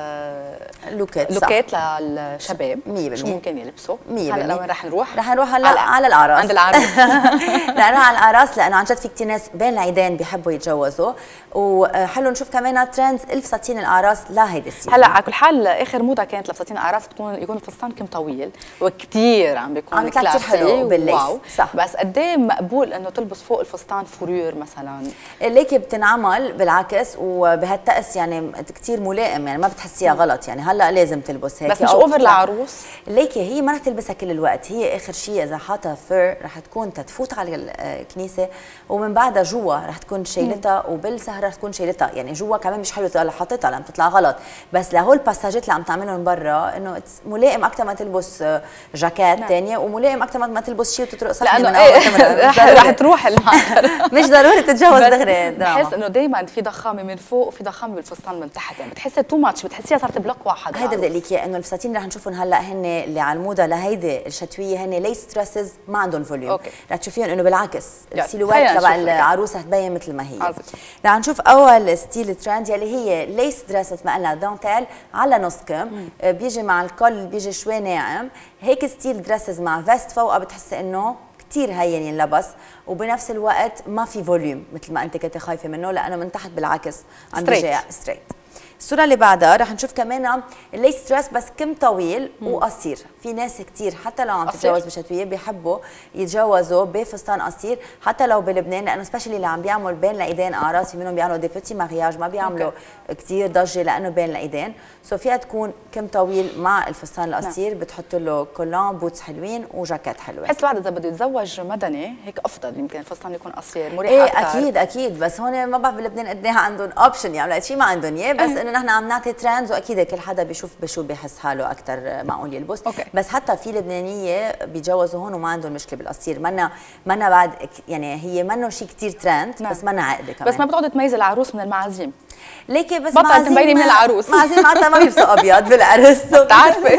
لوكات للشباب 100%. شو ممكن يلبسوا؟ 100%. هلا لوين رح نروح؟ رح نروح هلا على الاعراس. عند العروس رح نروح على الاعراس لانه عن جد في كثير ناس بين العيدين بيحبوا يتجوزوا، وحلو نشوف كمان ترندز الفساتين الاعراس لهيدي السيزون. هلا على كل حال اخر موضه كانت لفساتين الاعراس يكون الفستان كم طويل وكثير عم بيكون كلاسي واو. صح. بس قد ايه مقبول انه تلبس فوق الفستان فورير مثلا؟ ليكي بتنعمل بالعكس وبهالتقس يعني كثير ملائم، يعني ما بتحسيها غلط، يعني هلا لازم تلبس هيك بس مش اوفر للعروس. ليكي هي ما رح تلبسها كل الوقت، هي اخر شيء اذا حاطه فر رح تكون تفوت على الكنيسه، ومن بعدها جوا رح تكون شايلتها، وبالسهره رح تكون شايلتها، يعني جوا كمان مش حلو تضل حاطتها لما تطلع غلط، بس لهول الباساجات اللي عم تعملهم برا انه ملائم اكثر ما تلبس جاكيت ثانيه، وملائم اكثر ما تلبس شيء وتطرق صحن لانه رح تروح مش ضروري تتجوز دغري. بحس انه دائما في ضخامه من فوق وفي ضخامه بالفستان من تحت، يعني بتحسي تو ماتش، بتحسيها صارت بلوك واحد. هيدا بدي اقول لك انه الفساتين اللي رح نشوفهم هلا هن اللي على الموضه لهيدي الشتويه هن ليس دريسز ما عندهم فوليوم، رح تشوفيهم انه بالعكس السيلوات تبع العروسه هتبين مثل ما هي. رح نشوف اول ستيل ترند يلي هي ليس دريس مثل ما قلنا دانتيل على نص كم، بيجي مع الكل بيجي شوي ناعم، هيك ستيل دريسز مع فيست فوقها بتحسي انه كتير هين ينلبس، وبنفس الوقت ما في فوليوم مثل ما انت كنت خايفه منه، لانه من تحت بالعكس عم بيجي ستريت. الصورة اللي بعدها رح نشوف كمان الليس دريس بس كم طويل وقصير. في ناس كتير حتى لو عم تتجوز بشتوية بيحبوا يتجوزوا بفستان قصير حتى لو بلبنان، لانه سبيشلي اللي عم بيعملوا بين الايدين اعراس، في منهم بيعملوا دي بيتي مارياج، ما بيعملوا كتير ضجه لانه بين الايدين، سو فيها تكون كم طويل مع الفستان القصير. بتحط له كولون، بوتس حلوين، وجاكيت حلوه. بحس الواحد اذا بده يتزوج مدني هيك افضل، يمكن الفستان يكون قصير مريح ايه اكثر. اكيد اكيد، بس هون ما بعرف بلبنان قد ايه عندهم اوبشن يعملوا شيء ما عندهم اياه، بس انه نحن عم نعطي ترندز، واكيد كل حدا بيشوف بشو بيحس حاله اكثر معقول يلبس. بس حتى في لبنانيه بيتجوزوا هون وما عندهم مشكله بالقصير، منا بعد يعني هي منه شيء كثير ترند، بس منا عقده كمان. بس ما بتقعد تميز العروس من المعازيم. ليكي بس بطل تبيني من العروس. معازيم معناتها ما بيلبسوا ابيض بالعرس. بتعرفي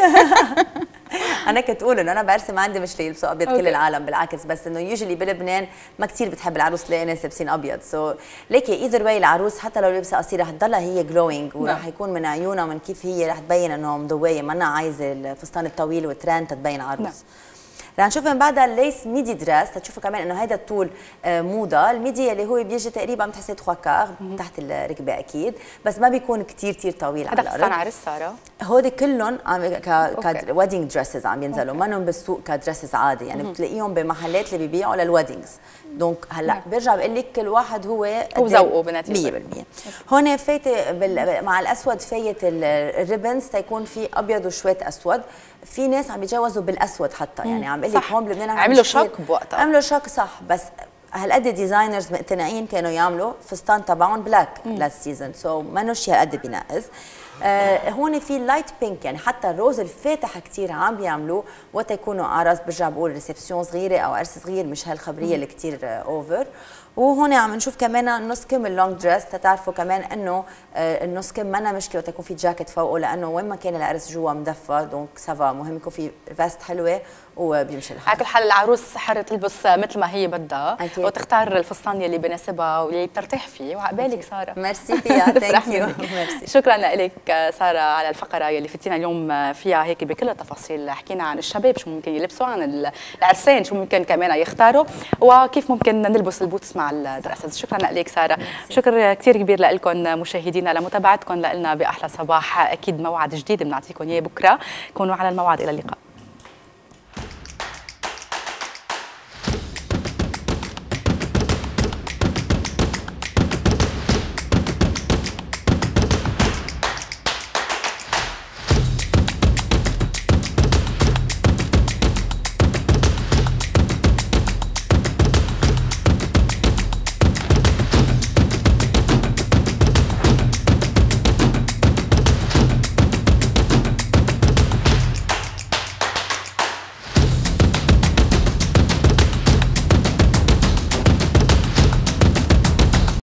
انا كنت اقول انه انا بعرسي ما عندي مشكله يلبسوا ابيض كل العالم، بالعكس، بس انه يوجولي بلبنان ما كثير بتحب العروس تلاقي ناس لابسين ابيض، سو ليكي ايذر واي العروس حتى لو لابسه قصير رح تضلها هي جلوينج، ورح يكون من عيونها من كيف هي رح تبين انه مضويه، ما عايزه الفستان الطويل والترند تبين عروس. رح نشوف من بعدها الليس ميدي دريس، تشوفوا كمان انه هيدا الطول موضه. الميدي اللي هو بيجي تقريبا بتحسي تخوكار تحت الركبه اكيد، بس ما بيكون كتير طويل على الارض. هذا فستان عرس ساره؟ هودي كلهم كويدنج دريسز عم ينزلوا، منهم بالسوق كدريسز عادي، يعني بتلاقيهم بمحلات اللي بيبيعوا للويدنجز. دونك هلا برجع بقول لك كل واحد هو وذوقه بنتيجه 100%. هون فايته مع الاسود فايت الريبنز تيكون في ابيض وشويه اسود. في ناس عم يتجوزوا بالاسود حتى، يعني عم بقول لك هون بلبنان عملوا شوك بوقتها، عملوا شوك صح، بس هالقد ديزاينرز مقتنعين كانوا يعملوا فستان تبعهم بلاك لاست سيزون، سو منه شيء هالقد بينقص. هون في لايت بينك، يعني حتى الروز الفاتح كثير عم بيعملوه وقت يكونوا اعراس، برجع بقول ريسبسيون صغيره او عرس صغير، مش هالخبريه اللي كثير اوفر. وهون عم نشوف كمان نص كم اللونج دريس، تتعرفوا كمان انه النص كم منا مشكله وقت يكون في جاكيت فوقه، لانه وين ما كان العرس جوا مدفى، دونك سافا مهم يكون في فيست حلوه وبيمشي الحال. على كل حال العروس حرة تلبس مثل ما هي بدها وتختار الفستان يلي بناسبها واللي بترتاح فيه، وعقبالك ساره. ميرسي فيها، ثانك يو. شكرا لك ساره على الفقره يلي فتينا اليوم فيها هيك بكل التفاصيل، حكينا عن الشباب شو ممكن يلبسوا، عن العرسان شو ممكن كمان يختاروا، وكيف ممكن نلبس البوتس مع الدراسز. شكرا لك ساره. شكر كثير كبير لكم مشاهدينا لمتابعتكم لنا باحلى صباح. اكيد موعد جديد بنعطيكم اياه بكره، كونوا على الموعد. الى اللقاء.